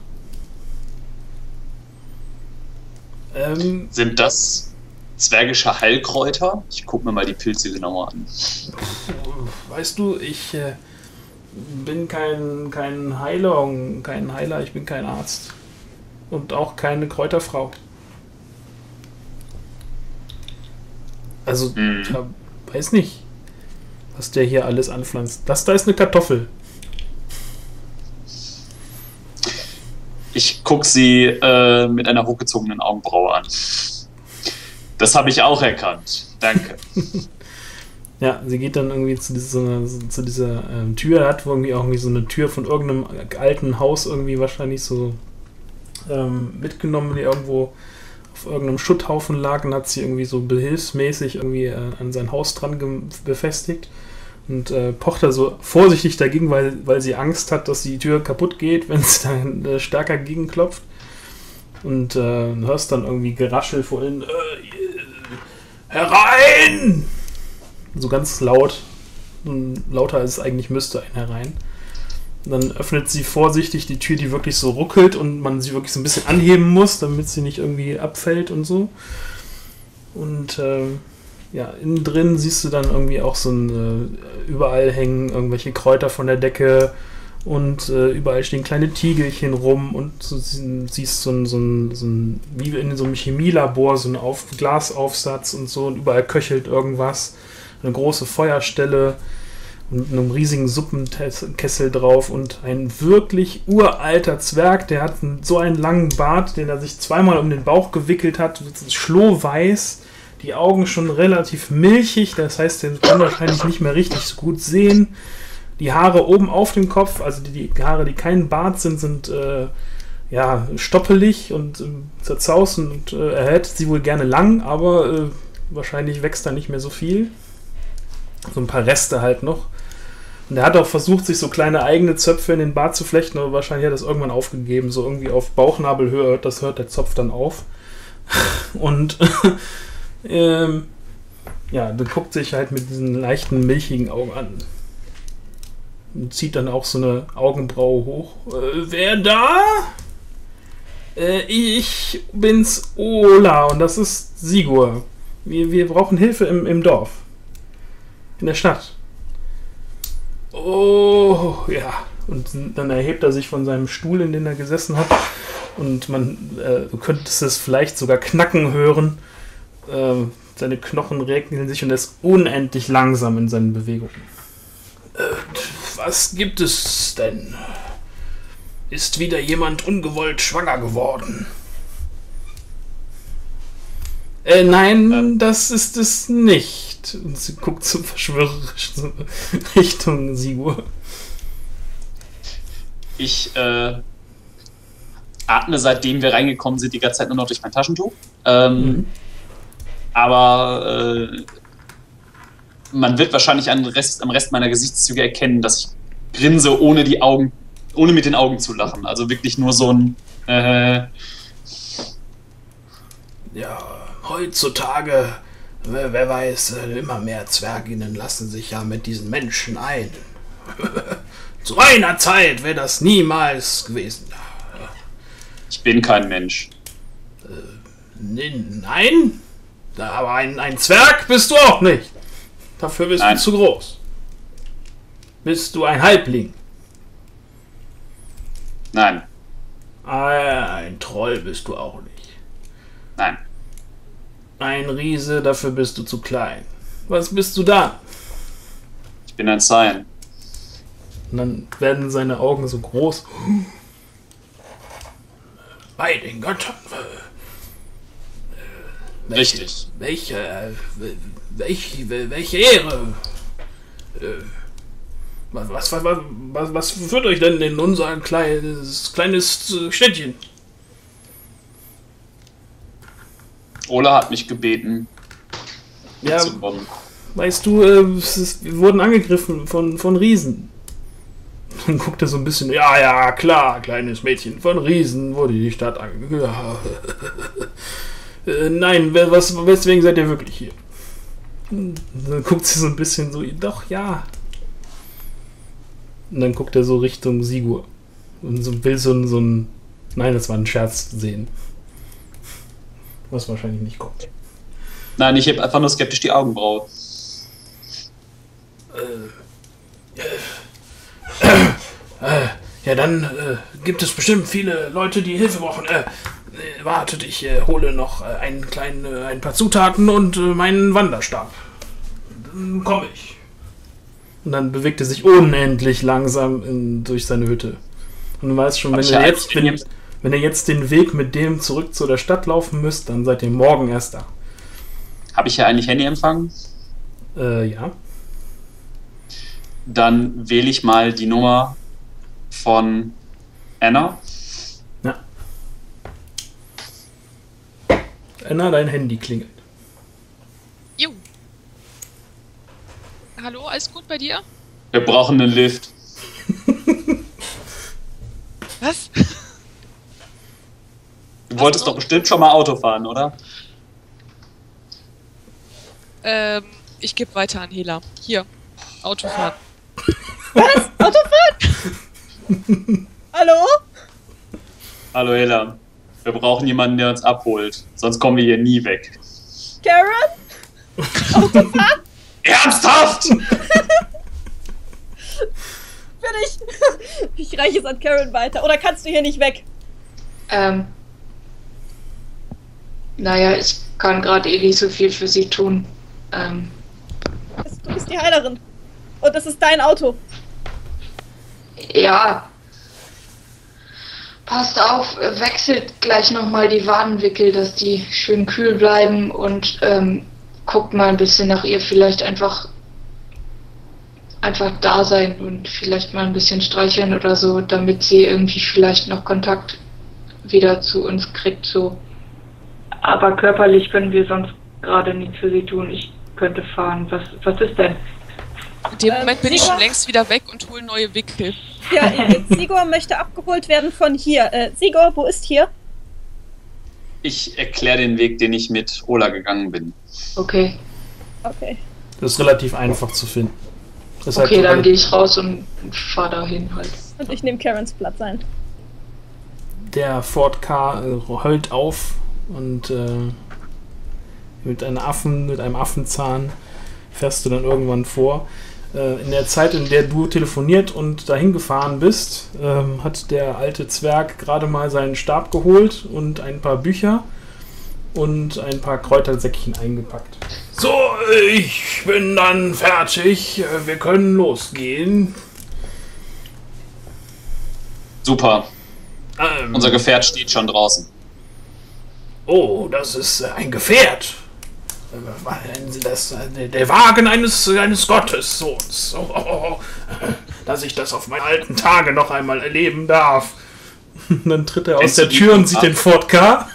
Sind das zwergische Heilkräuter? Ich gucke mir mal die Pilze genauer an. Weißt du, ich bin kein Heiler, ich bin kein Arzt. Und auch keine Kräuterfrau. Also, ich weiß nicht, was der hier alles anpflanzt. Das da ist eine Kartoffel. Ich gucke sie mit einer hochgezogenen Augenbraue an. Das habe ich auch erkannt. Danke. Ja, sie geht dann irgendwie zu dieser Tür. Er hat irgendwie auch irgendwie so eine Tür von irgendeinem alten Haus irgendwie wahrscheinlich so mitgenommen, die irgendwo auf irgendeinem Schutthaufen lag, und hat sie irgendwie so behilfsmäßig irgendwie an sein Haus dran befestigt und pocht da so vorsichtig dagegen, weil sie Angst hat, dass die Tür kaputt geht, wenn sie dann stärker gegenklopft. Und hörst dann irgendwie Geraschel vor innen. Herein! So ganz laut. Lauter als es eigentlich müsste, ein herein. Und dann öffnet sie vorsichtig die Tür, die wirklich so ruckelt und man sie wirklich so ein bisschen anheben muss, damit sie nicht irgendwie abfällt und so. Und ja, innen drin siehst du dann irgendwie auch so überall hängen irgendwelche Kräuter von der Decke und überall stehen kleine Tiegelchen rum und du siehst so ein wie in so einem Chemielabor, so ein Glasaufsatz und so, und überall köchelt irgendwas. Eine große Feuerstelle und einem riesigen Suppenkessel drauf und ein wirklich uralter Zwerg, der hat so einen langen Bart, den er sich zweimal um den Bauch gewickelt hat, schlohweiß, die Augen schon relativ milchig, das heißt, er kann wahrscheinlich nicht mehr richtig so gut sehen. Die Haare oben auf dem Kopf, also die Haare, die kein Bart sind ja, stoppelig und zerzaust, und er hätte sie wohl gerne lang, aber wahrscheinlich wächst da nicht mehr so viel. So ein paar Reste halt noch. Und er hat auch versucht, sich so kleine eigene Zöpfe in den Bart zu flechten, aber wahrscheinlich hat er das irgendwann aufgegeben. So irgendwie auf Bauchnabelhöhe, das hört der Zopf dann auf. Und ja, dann guckt sich halt mit diesen leichten, milchigen Augen an. Und zieht dann auch so eine Augenbraue hoch. Wer da? Ich bin's, Ola, und das ist Sigurd. Wir brauchen Hilfe im Dorf. In der Stadt. Oh, ja. Und dann erhebt er sich von seinem Stuhl, in dem er gesessen hat. Und du könntest es vielleicht sogar knacken hören. Seine Knochen regnen sich und er ist unendlich langsam in seinen Bewegungen. Was gibt es denn? Ist wieder jemand ungewollt schwanger geworden? Nein, das ist es nicht. Und sie guckt so verschwörerisch Richtung Sigur. Ich atme, seitdem wir reingekommen sind, die ganze Zeit nur noch durch mein Taschentuch. Aber man wird wahrscheinlich am Rest meiner Gesichtszüge erkennen, dass ich grinse, ohne mit den Augen zu lachen. Also wirklich nur so ein Ja, heutzutage, wer weiß, immer mehr Zwerginnen lassen sich ja mit diesen Menschen ein. Zu einer Zeit wäre das niemals gewesen. Ich bin kein Mensch. Nein? Aber ein Zwerg bist du auch nicht. Dafür bist du zu groß. Bist du ein Halbling? Nein. Ein Troll bist du auch nicht. Nein. Ein Riese, dafür bist du zu klein. Was bist du da? Ich bin ein Saiyan. Und dann werden seine Augen so groß. Bei den Göttern. Richtig. Welche Ehre? Was führt euch denn in unser kleines Städtchen? Ola hat mich gebeten. Ja, weißt du, wir wurden angegriffen von Riesen. Dann guckt er so ein bisschen, ja, klar, kleines Mädchen, von Riesen wurde die Stadt angegriffen. Nein, weswegen seid ihr wirklich hier? Und dann guckt sie so ein bisschen so, doch, ja. Und dann guckt er so Richtung Sigur. Und will so ein, nein, das war ein Scherz sehen. Was wahrscheinlich nicht kommt. Nein, ich heb einfach nur skeptisch die Augenbraue. Ja, dann gibt es bestimmt viele Leute, die Hilfe brauchen. Wartet, ich hole noch ein paar Zutaten und meinen Wanderstab. Dann komme ich. Und dann bewegt er sich unendlich langsam durch seine Hütte. Und du weißt schon, wenn ihr jetzt den Weg mit dem zurück zu der Stadt laufen müsst, dann seid ihr morgen erst da. Habe ich ja eigentlich Handyempfang? Ja. Dann wähle ich mal die Nummer von Anna. Ja. Anna, dein Handy klingelt. Jo. Hallo, alles gut bei dir? Wir brauchen einen Lift. Was? Du wolltest doch bestimmt schon mal Auto fahren, oder? Ich gebe weiter an Hela. Hier, Autofahren. Was? Autofahren? Hallo? Hallo Hela. Wir brauchen jemanden, der uns abholt. Sonst kommen wir hier nie weg. Karen? Autofahren? Ernsthaft? Bin ich. Ich reiche es an Karen weiter. Oder kannst du hier nicht weg? Naja, ich kann gerade eh nicht so viel für sie tun. Du bist die Heilerin. Und das ist dein Auto. Ja. Passt auf, wechselt gleich nochmal die Wadenwickel, dass die schön kühl bleiben und guckt mal ein bisschen nach ihr. Vielleicht einfach da sein und vielleicht mal ein bisschen streicheln oder so, damit sie irgendwie vielleicht noch Kontakt wieder zu uns kriegt, so. Aber körperlich können wir sonst gerade nichts für sie tun. Ich könnte fahren. Was ist denn? In dem Moment bin ich schon längst wieder weg und hole neue Wickel. Ja, Sigur möchte abgeholt werden von hier. Sigur, wo ist hier? Ich erkläre den Weg, den ich mit Ola gegangen bin. Okay. Okay. Das ist relativ einfach zu finden. Okay, dann gehe ich raus und fahre dahin halt. Und ich nehme Karens Platz ein. Der Ford Car heult auf und mit einem Affenzahn fährst du dann irgendwann vor. In der Zeit, in der du telefoniert und dahin gefahren bist, hat der alte Zwerg gerade mal seinen Stab geholt und ein paar Bücher und ein paar Kräutersäckchen eingepackt. So, ich bin dann fertig. Wir können losgehen. Super. Unser Gefährt steht schon draußen. Oh, das ist ein Gefährt. Der Wagen eines Gottessohns. Dass ich das auf meine alten Tage noch einmal erleben darf. Und dann tritt er aus der Tür und sieht den Ford Ka.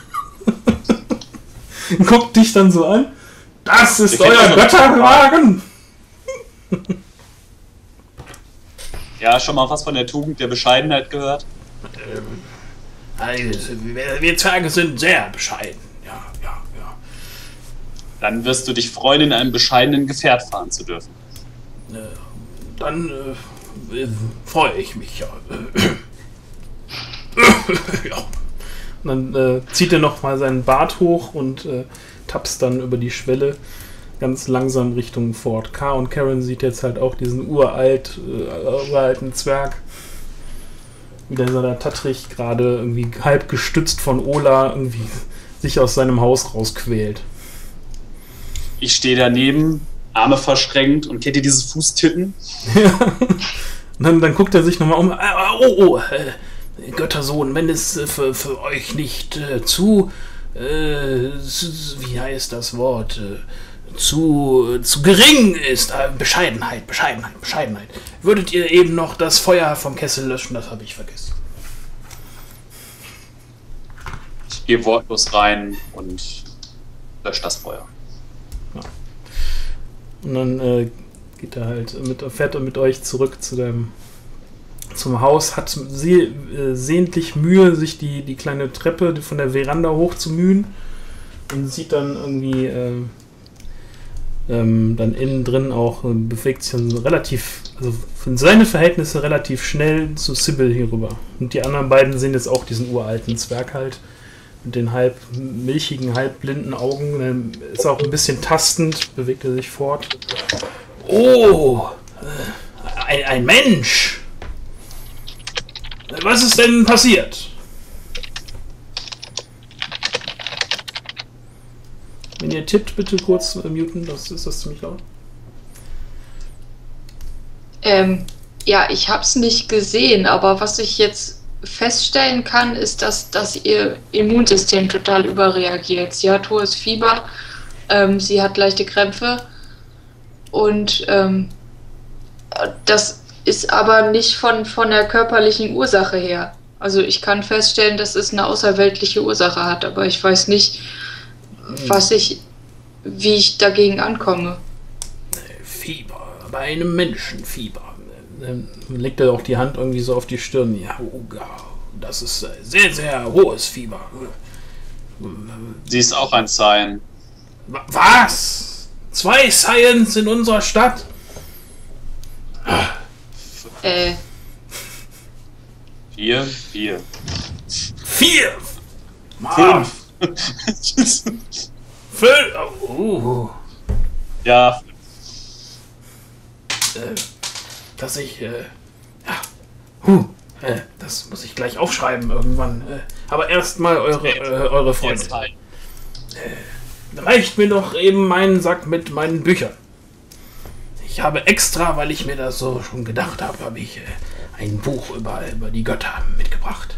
Guckt dich dann so an. Das ist euer Götterwagen. Ja, schon mal was von der Tugend der Bescheidenheit gehört? Wir Zwerge sind sehr bescheiden. Ja. Dann wirst du dich freuen, in einem bescheidenen Gefährt fahren zu dürfen. Dann freue ich mich, ja. Ja. Und dann zieht er noch mal seinen Bart hoch und tapst dann über die Schwelle ganz langsam Richtung Fort Ka. Und Karen sieht jetzt halt auch diesen uralten Zwerg, wie der in seiner Tattrich gerade irgendwie halb gestützt von Ola irgendwie sich aus seinem Haus rausquält. Ich stehe daneben, Arme verschränkt und kennt ihr diese Fußtitten? Ja. Und dann guckt er sich nochmal um. Göttersohn, wenn es für euch nicht wie heißt das Wort? Zu gering ist. Bescheidenheit. Würdet ihr eben noch das Feuer vom Kessel löschen? Das habe ich vergessen. Ich gehe wortlos rein und lösche das Feuer. Ja. Und dann geht er halt fährt er mit euch zurück zum Haus, hat sehentlich Mühe, sich die kleine Treppe von der Veranda hoch zu mühen und sieht dann irgendwie dann innen drin auch bewegt sich dann so relativ, also für seine Verhältnisse relativ schnell zu Sybil hier rüber. Und die anderen beiden sehen jetzt auch diesen uralten Zwerg halt mit den halb milchigen, halb blinden Augen. Ist auch ein bisschen tastend, bewegt er sich fort. Oh, ein Mensch! Was ist denn passiert? Wenn ihr tippt, bitte kurz muten, das ist das ziemlich laut. Ja, ich hab's nicht gesehen, aber was ich jetzt feststellen kann, ist, dass ihr Immunsystem total überreagiert. Sie hat hohes Fieber, sie hat leichte Krämpfe und das ist aber nicht von der körperlichen Ursache her. Also ich kann feststellen, dass es eine außerweltliche Ursache hat, aber ich weiß nicht, wie ich dagegen ankomme. Fieber, bei einem Menschenfieber. Dann legt er auch die Hand irgendwie so auf die Stirn. Ja, das ist sehr, sehr hohes Fieber. Sie ist auch ein Scion. Was? 2 Scions in unserer Stadt? 4. 4? 5. 5? Ja. Dass ich, das muss ich gleich aufschreiben irgendwann. Aber erstmal eure Freunde. Reicht mir doch eben meinen Sack mit meinen Büchern. Ich habe extra, weil ich mir das so schon gedacht habe, habe ich ein Buch über die Götter mitgebracht.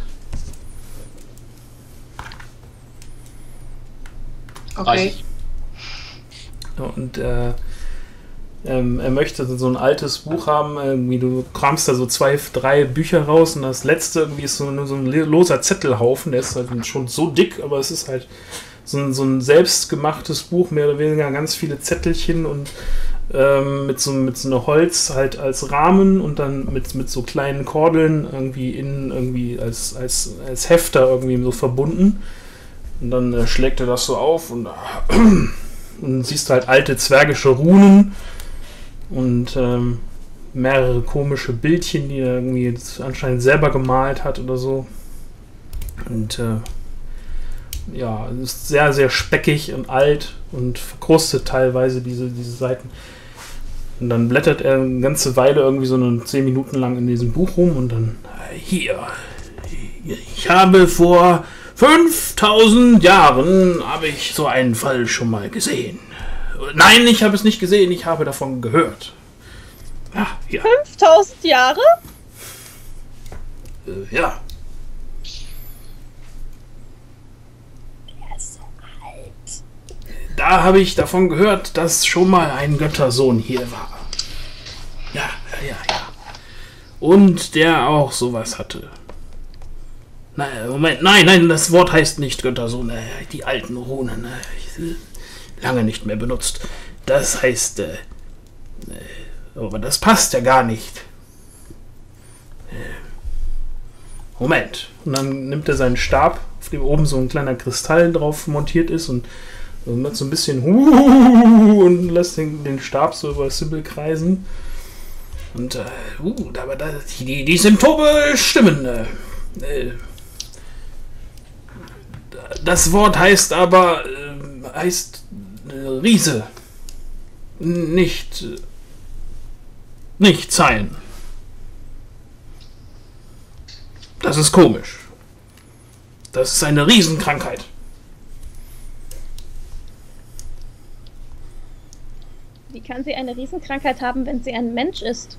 Okay. Und er möchte so ein altes Buch haben, irgendwie du kramst da so 2, 3 Bücher raus und das letzte irgendwie ist nur so ein loser Zettelhaufen, der ist halt schon so dick, aber es ist halt so ein selbstgemachtes Buch, mehr oder weniger ganz viele Zettelchen und mit so einer Holz halt als Rahmen und dann mit so kleinen Kordeln irgendwie innen irgendwie als Hefter irgendwie so verbunden. Und dann schlägt er das so auf und siehst halt alte zwergische Runen und mehrere komische Bildchen, die er irgendwie jetzt anscheinend selber gemalt hat oder so. Und ja, ist sehr, sehr speckig und alt und verkrustet teilweise diese Seiten. Und dann blättert er eine ganze Weile irgendwie so 10 Minuten lang in diesem Buch rum und dann, hier, ich habe vor 5000 Jahren habe ich so einen Fall schon mal gesehen. Nein, ich habe es nicht gesehen, ich habe davon gehört. Ja, ja. 5000 Jahre? Ja. Der ist so alt. Da habe ich davon gehört, dass schon mal ein Göttersohn hier war. Ja. Und der auch sowas hatte. Nein, Moment, nein, das Wort heißt nicht Göttersohn. Die alten Runen, lange nicht mehr benutzt. Das heißt, aber das passt ja gar nicht. Moment. Und dann nimmt er seinen Stab, auf dem oben so ein kleiner Kristall drauf montiert ist und macht so ein bisschen und lässt den Stab so über Sybil kreisen. Und aber die Symptome stimmen. Das Wort heißt aber Riese. Nicht Zeilen. Das ist komisch. Das ist eine Riesenkrankheit. Wie kann sie eine Riesenkrankheit haben, wenn sie ein Mensch ist?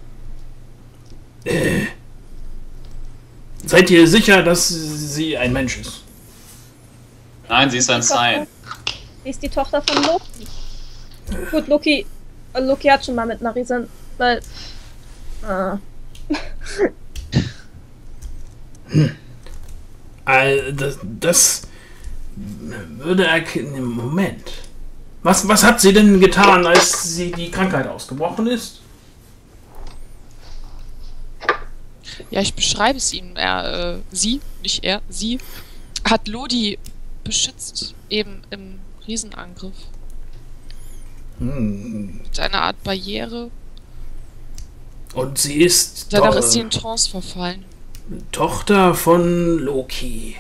Seid ihr sicher, dass sie ein Mensch ist? Nein, sie ist ein Saiyan. Sie ist die Tochter von Loki. Gut, Loki hat schon mal mit einer Riesen... Weil... Das würde erkennen. Moment. Was hat sie denn getan, als sie die Krankheit ausgebrochen ist? Ja, ich beschreibe es ihm. Sie hat Lodi beschützt, eben im Riesenangriff. Mit einer Art Barriere. Und sie ist... Danach ist sie in Trance verfallen. Tochter von Loki.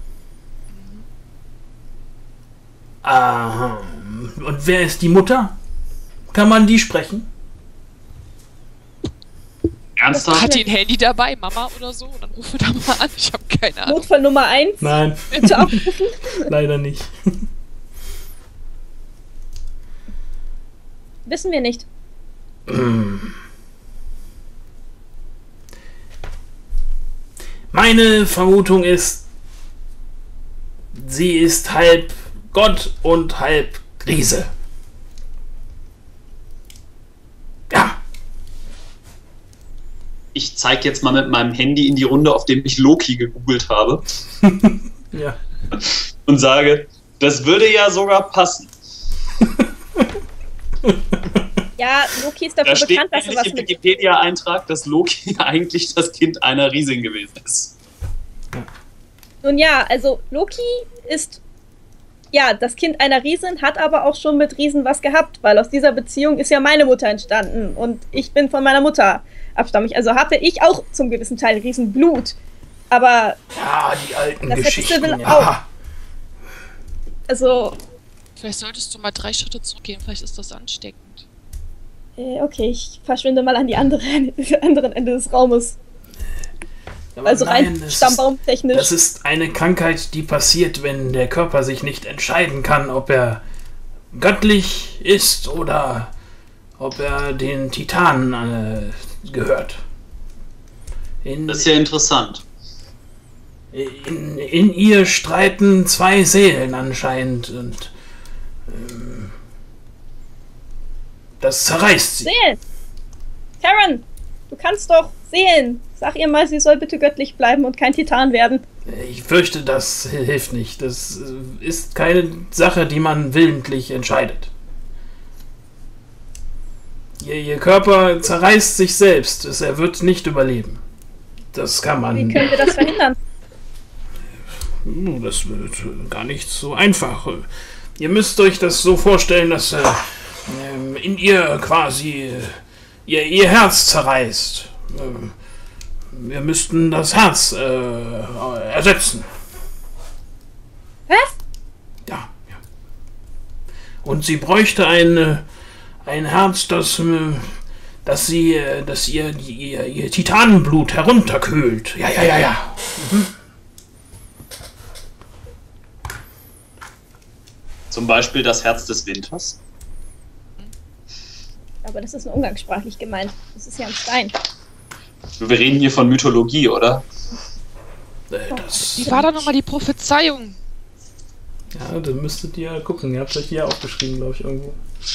Aha. Und wer ist die Mutter? Kann man die sprechen? Ernsthaft? Hat die ein Handy dabei, Mama oder so? Dann rufe da mal an, ich habe keine Ahnung. Notfall Nummer 1? Nein. Bitte abrufen. Leider nicht. Wissen wir nicht. Meine Vermutung ist, sie ist halb Gott und halb Riese. Ja. Ich zeige jetzt mal mit meinem Handy in die Runde, auf dem ich Loki gegoogelt habe. Ja. Und sage, das würde ja sogar passen. Ja, Loki ist dafür bekannt, dass er was im mit... Wikipedia-Eintrag, dass Loki eigentlich das Kind einer Riesin gewesen ist. Nun ja, also Loki ist ja das Kind einer Riesin, hat aber auch schon mit Riesen was gehabt, weil aus dieser Beziehung ist ja meine Mutter entstanden und ich bin von meiner Mutter abstammig. Also hatte ich auch zum gewissen Teil Riesenblut. Aber ja, die alten das Geschichten, hätte Sybil ja. auch. Also... Vielleicht solltest du mal 3 Schritte zurückgehen, vielleicht ist das ansteckend. Okay, ich verschwinde mal an die anderen Ende des Raumes. Aber Also nein, rein stammbaumtechnisch. Das ist eine Krankheit, die passiert, wenn der Körper sich nicht entscheiden kann, ob er göttlich ist oder ob er den Titanen gehört. Das ist ja interessant. In ihr streiten 2 Seelen anscheinend und das zerreißt sie. Seelen! Karen, du kannst doch Seelen. Sag ihr mal, sie soll bitte göttlich bleiben und kein Titan werden. Ich fürchte, das hilft nicht. Das ist keine Sache, die man willentlich entscheidet. Ihr Körper zerreißt sich selbst. Er wird nicht überleben. Das kann man... Wie können wir das verhindern? Das wird gar nicht so einfach. Ihr müsst euch das so vorstellen, dass in ihr quasi ihr Herz zerreißt. Wir müssten das Herz ersetzen. Was? Und sie bräuchte ein Herz, das ihr Titanenblut herunterkühlt. Ja. Mhm. Zum Beispiel das Herz des Winters. Aber das ist nur umgangssprachlich gemeint. Das ist ja ein Stein. Wir reden hier von Mythologie, oder? Wie war da nochmal die Prophezeiung? Ja, da müsstet ihr gucken. Ihr habt euch hier aufgeschrieben, glaube ich, irgendwo.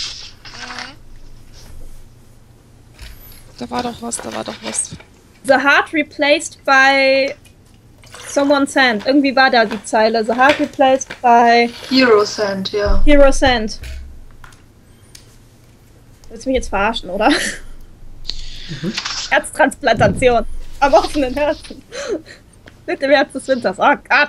Da war doch was. The heart replaced by someone's hand. Irgendwie war da die Zeile. The heart replaced by Hero's hand, ja. Hero's hand. Willst du mich jetzt verarschen, oder? Mhm. Herztransplantation. Am offenen Herzen. Mit dem Herz des Winters. Oh Gott.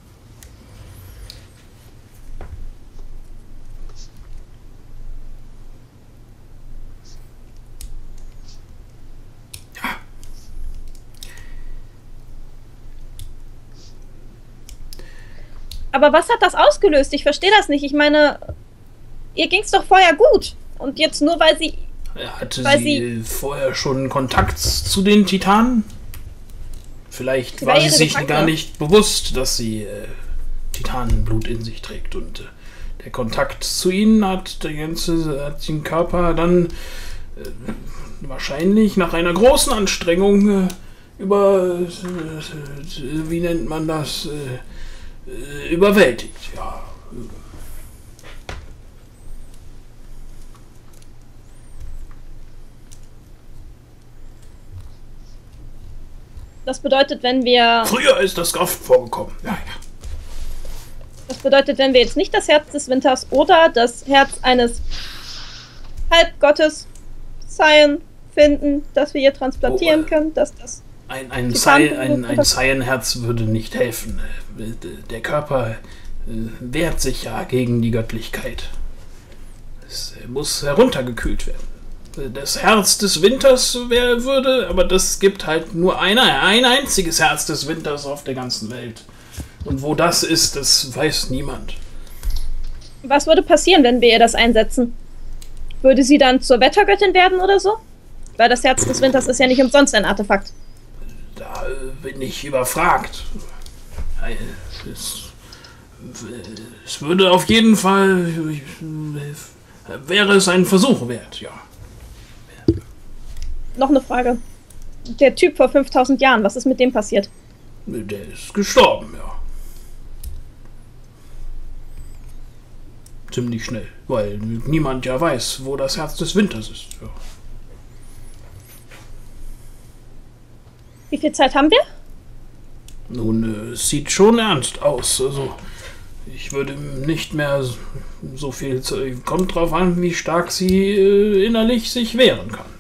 Aber was hat das ausgelöst? Ich verstehe das nicht. Ich meine, ihr ging's doch vorher gut. Und jetzt nur, weil sie... Hatte sie vorher schon Kontakt zu den Titanen? Vielleicht war sie sich gar nicht bewusst, dass sie Titanenblut in sich trägt. Und der Kontakt zu ihnen hat den Körper dann wahrscheinlich nach einer großen Anstrengung wie nennt man das, überwältigt, ja. Das bedeutet, wenn wir... Früher ist das oft vorgekommen, ja. Das bedeutet, wenn wir jetzt nicht das Herz des Winters oder das Herz eines Halbgottes Cyan finden, das wir hier transplantieren können, dass das... Ein Cyan-Herz würde nicht helfen. Der Körper wehrt sich ja gegen die Göttlichkeit. Es muss heruntergekühlt werden. Das Herz des Winters würde, aber das gibt halt nur ein einziges Herz des Winters auf der ganzen Welt. Und wo das ist, das weiß niemand. Was würde passieren, wenn wir ihr das einsetzen? Würde sie dann zur Wettergöttin werden oder so? Weil das Herz des Winters ist ja nicht umsonst ein Artefakt. Da bin ich überfragt. Es würde auf jeden Fall... wäre es ein Versuch wert, ja. Noch eine Frage. Der Typ vor 5000 Jahren, was ist mit dem passiert? Der ist gestorben, ja. Ziemlich schnell, weil niemand ja weiß, wo das Herz des Winters ist. Ja. Wie viel Zeit haben wir? Nun, es sieht schon ernst aus. Also, ich würde nicht mehr so viel... Kommt drauf an, wie stark sie innerlich sich wehren kann.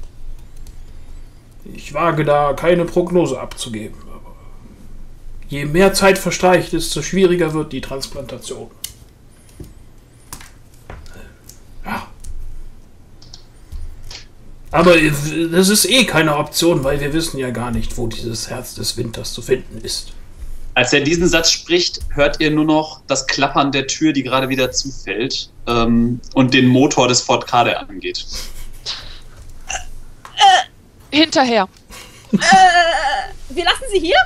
Ich wage da keine Prognose abzugeben. Aber je mehr Zeit verstreicht, desto schwieriger wird die Transplantation. Ja. Aber das ist eh keine Option, weil wir wissen ja gar nicht, wo dieses Herz des Winters zu finden ist. Als er diesen Satz spricht, hört ihr nur noch das Klappern der Tür, die gerade wieder zufällt, und den Motor des Ford Ka, der angeht. Hinterher. Wir lassen sie hier?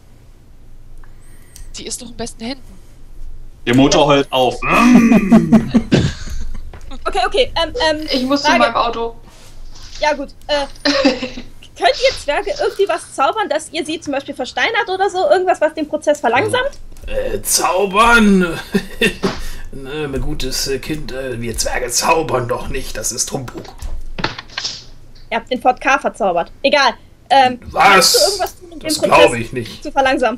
Die ist doch in besten Händen. Der Motor heult auf. Okay. Ich muss zu meinem Auto. Ja gut. Könnt ihr Zwerge irgendwie was zaubern, dass ihr sie zum Beispiel versteinert oder so? Irgendwas, was den Prozess verlangsamt? Zaubern? Mein gutes Kind, wir Zwerge zaubern doch nicht, das ist Humbug. Ihr habt den Ford Ka verzaubert. Egal. Was? Du irgendwas tun, um das den Prozess glaube ich nicht. zu verlangsamen?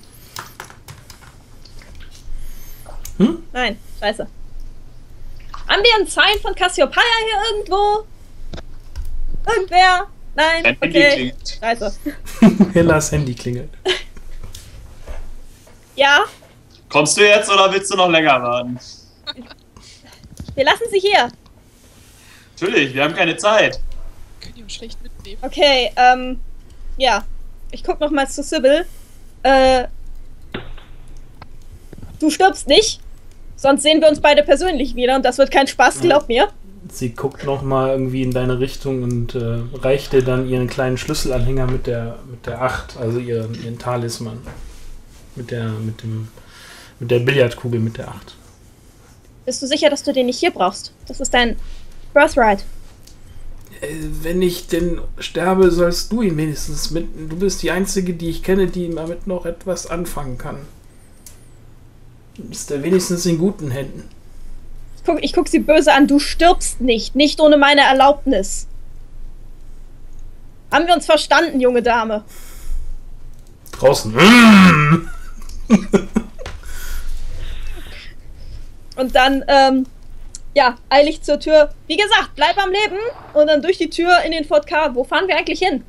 Hm? Nein, scheiße. Haben wir einen Sign von Cassiopeia hier irgendwo? Irgendwer? Nein? Dein Handy Okay. klingelt. Scheiße. Hellas Handy klingelt. Ja, Kommst du jetzt oder willst du noch länger warten? wir lassen sie hier. Natürlich, wir haben keine Zeit. Können die uns schlecht mitnehmen. Okay, ja. Ich guck noch mal zu Sybil. Du stirbst nicht. Sonst sehen wir uns beide persönlich wieder und das wird kein Spaß, glaub mir. Sie guckt nochmal irgendwie in deine Richtung und reicht dir dann ihren kleinen Schlüsselanhänger mit der 8, also ihren Talisman. Mit der Billardkugel mit der 8. Bist du sicher, dass du den nicht hier brauchst? Das ist dein Birthright. Wenn ich denn sterbe, sollst du ihn wenigstens mitnehmen. Du bist die Einzige, die ich kenne, die damit noch etwas anfangen kann. Du bist ja wenigstens in guten Händen. Ich guck sie böse an. Du stirbst nicht. Nicht ohne meine Erlaubnis. Haben wir uns verstanden, junge Dame? Draußen. Und dann, eilig zur Tür. Wie gesagt, bleib am Leben. Und dann durch die Tür in den Fort K. Wo fahren wir eigentlich hin?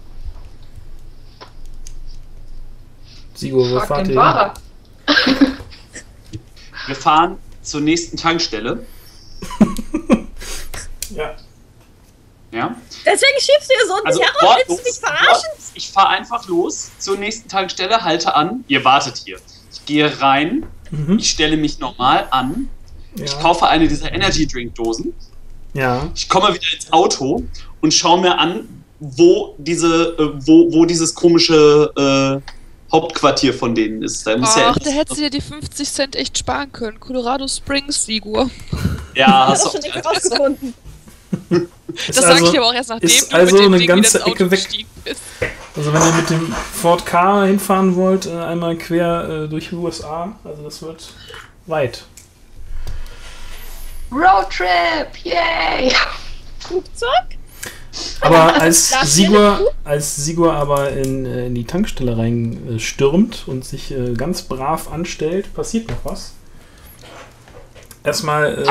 Sigur, wo fahrt ihr hin? Wir fahren zur nächsten Tankstelle. Ja. Ja? Deswegen schiebst du hier so Also, herum. Willst du mich verarschen? Ich fahre einfach los zur nächsten Tankstelle, halte an. Ihr wartet hier. Ich gehe rein. Ich stelle mich normal an. Ja. Ich kaufe eine dieser Energy Drink Dosen. Ja. Ich komme wieder ins Auto und schaue mir an, wo dieses komische Hauptquartier von denen ist. Da muss da hättest du dir die 50 Cent echt sparen können. Colorado Springs, Sigur. Ja, hast du schon nichts rausgefunden. Das sage ich aber auch erst nachdem du also mit dem eine ganze Ding Ecke weg bist. Also wenn ihr mit dem Ford K hinfahren wollt, einmal quer durch die USA, also das wird weit. Roadtrip, yay! Flugzeug? Aber als Sigur aber in die Tankstelle rein stürmt und sich ganz brav anstellt, passiert noch was. Erstmal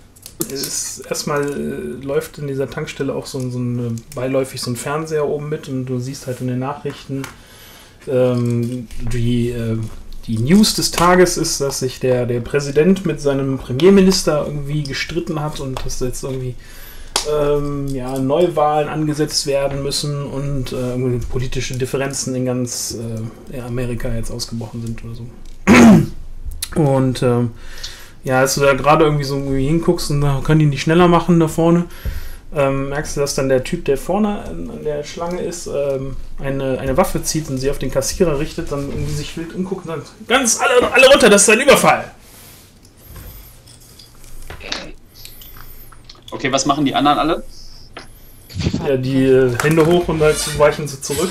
läuft in dieser Tankstelle auch beiläufig so ein Fernseher oben mit und du siehst halt in den Nachrichten, die News des Tages ist, dass sich der Präsident mit seinem Premierminister irgendwie gestritten hat und dass jetzt irgendwie Neuwahlen angesetzt werden müssen und irgendwie politische Differenzen in ganz Amerika jetzt ausgebrochen sind oder so. Und als du da gerade irgendwie so hinguckst und da können die nicht schneller machen da vorne, merkst du, dass dann der Typ, der vorne an der Schlange ist, eine Waffe zieht und sie auf den Kassierer richtet, dann irgendwie sich wild umguckt und sagt, ganz alle runter, das ist ein Überfall. Okay, was machen die anderen alle? Ja, die Hände hoch und halt weichen sie zurück.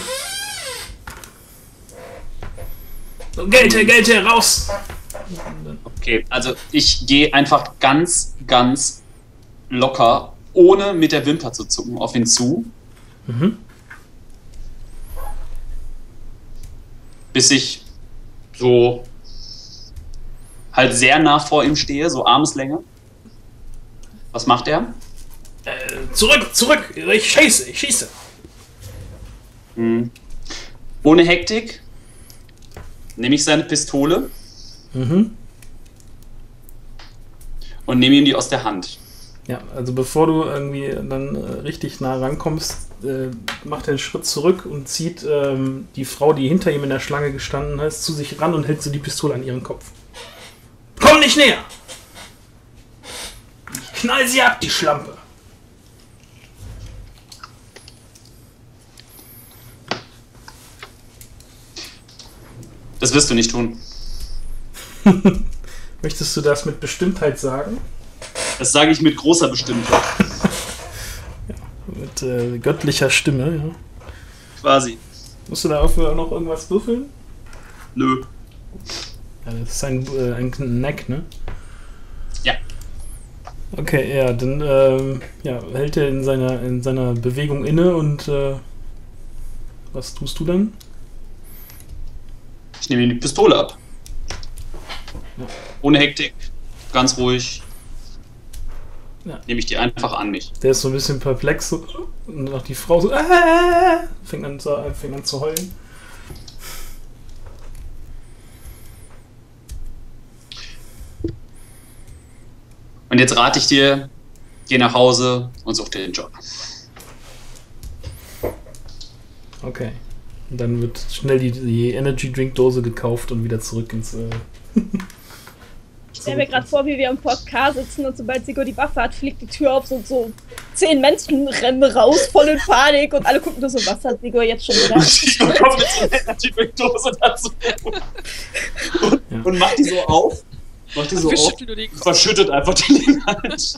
So, Geld her, raus! Okay, also ich gehe einfach ganz, ganz locker, ohne mit der Wimper zu zucken, auf ihn zu. Bis ich so halt sehr nah vor ihm stehe, so Armeslänge. Was macht er? Zurück! Ich schieße! Ohne Hektik nehme ich seine Pistole und nehme ihm die aus der Hand. Ja, also bevor du irgendwie dann richtig nah rankommst, macht er einen Schritt zurück und zieht die Frau, die hinter ihm in der Schlange gestanden hat, zu sich ran und hält so die Pistole an ihren Kopf. Komm nicht näher! Knall sie ab, die Schlampe! Das wirst du nicht tun. Möchtest du das mit Bestimmtheit sagen? Das sage ich mit großer Bestimmtheit. Mit göttlicher Stimme, ja. Quasi. Musst du dafür noch irgendwas würfeln? Nö. Ja, das ist ein Knack, ne? Ja. Okay, ja, dann hält er in seiner Bewegung inne und was tust du dann? Ich nehme ihm die Pistole ab. Ja. Ohne Hektik, ganz ruhig. Ja. Nehme ich die einfach an mich. Der ist so ein bisschen perplex so, und auch die Frau so fängt an zu heulen. Und jetzt rate ich dir, geh nach Hause und such dir den Job. Okay. Und dann wird schnell die Energy Drink Dose gekauft und wieder zurück ins Ich stelle mir gerade vor, wie wir im Port K sitzen und sobald Sigo die Waffe hat, fliegt die Tür auf und so 10 Menschen rennen raus, voll in Panik und alle gucken nur so, was hat Sigo jetzt schon wieder? Sigo kommt mit so einer Energy-Dose dazu und macht die so auf. Und verschüttet einfach den Inhalt.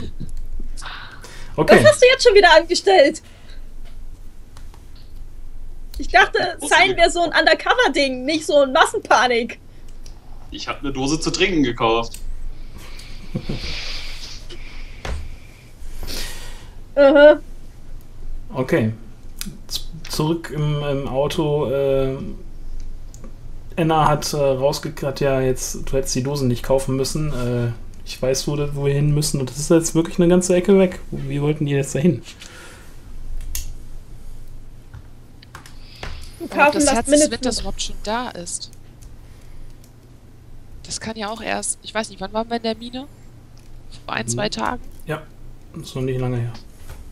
Okay. Was hast du jetzt schon wieder angestellt? Ich dachte, Sein wäre so ein Undercover-Ding, nicht so ein Massenpanik. Ich habe eine Dose zu trinken gekauft. Okay. Zurück im Auto. Enna hat rausgekriegt, ja, jetzt, du hättest die Dosen nicht kaufen müssen. Ich weiß, wo wir hin müssen und das ist jetzt wirklich eine ganze Ecke weg. Wie wollten die jetzt dahin? Ob das Herz des Winters überhaupt schon da ist. Das kann ja auch erst, ich weiß nicht, wann waren wir in der Mine? Vor 1-2 Tagen? Ja, das ist noch nicht lange her.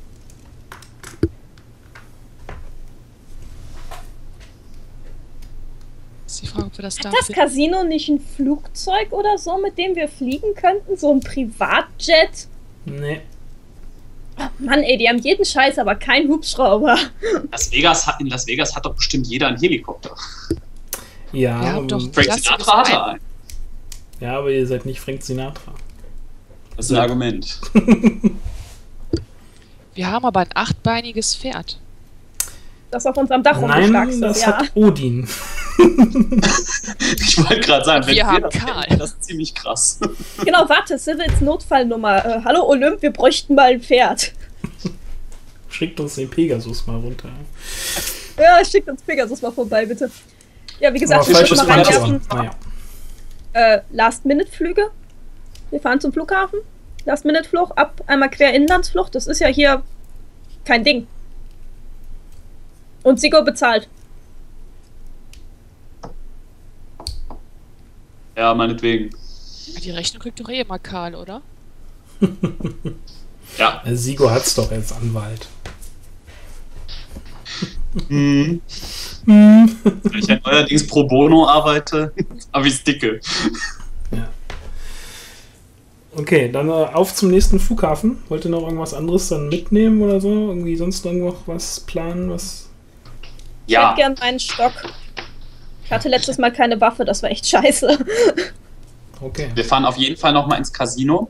Ist die Frage, ob wir das da Hat das Casino nicht ein Flugzeug oder so, mit dem wir fliegen könnten? So ein Privatjet? Nee. Oh Mann, ey, die haben jeden Scheiß, aber keinen Hubschrauber. In Las Vegas hat doch bestimmt jeder einen Helikopter. Ja, doch. Frank Sinatra hatte einen. Ja, aber ihr seid nicht Frank Sinatra. Das ist ein Argument. Wir haben aber ein 8-beiniges Pferd. Das auf unserem Dach rumgeschlagen ist. Nein, das hat Odin. Ich wollte gerade sagen, wir haben Karl. Das ist ziemlich krass. Genau, warte, Civils Notfallnummer. Hallo Olymp, wir bräuchten mal ein Pferd. Schickt uns den Pegasus mal runter. Ja, schickt uns Pegasus mal vorbei, bitte. Ja, wie gesagt, wir schon mal reinwerfen. Naja. Last-Minute-Flüge. Wir fahren zum Flughafen. Last-Minute-Flucht, ab einmal quer Inlandsflucht. Das ist ja hier kein Ding. Und Sigo bezahlt. Ja, meinetwegen. Die Rechnung kriegt doch eh immer Karl, oder? Ja. Sigo hat's doch als Anwalt. Wenn ich ja neuerdings pro bono arbeite, habe ich's dicke. Ja. Okay, dann auf zum nächsten Flughafen. Wollt ihr noch irgendwas anderes dann mitnehmen oder so? Irgendwie sonst noch was planen? Was? Ich hätte gern einen Stock. Ich hatte letztes Mal keine Waffe, das war echt scheiße. Okay. Wir fahren auf jeden Fall nochmal ins Casino.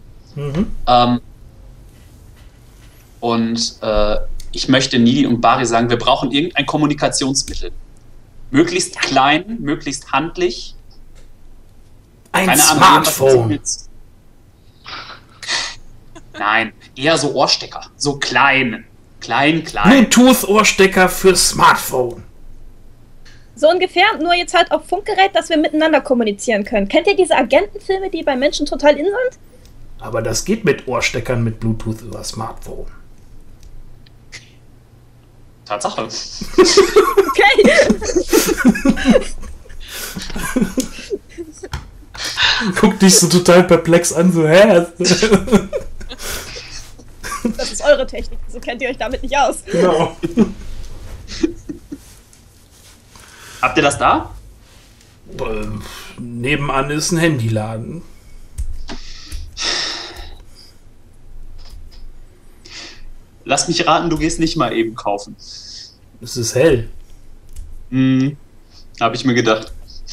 Ich möchte Nili und Bari sagen, wir brauchen irgendein Kommunikationsmittel. Möglichst klein, möglichst handlich. Ein Keine Smartphone. Ahnung, nein, eher so Ohrstecker. So klein. Klein. Bluetooth-Ohrstecker für Smartphone. So ungefähr, nur jetzt halt auf Funkgerät, dass wir miteinander kommunizieren können. Kennt ihr diese Agentenfilme, die bei Menschen total in sind? Aber das geht mit Ohrsteckern mit Bluetooth über Smartphone. Tatsache. Okay. Guck dich so total perplex an, so, hä? Das ist eure Technik, so kennt ihr euch damit nicht aus. Genau. Habt ihr das da? Nebenan ist ein Handyladen. Lass mich raten, du gehst nicht mal eben kaufen. Es ist hell. Habe ich mir gedacht.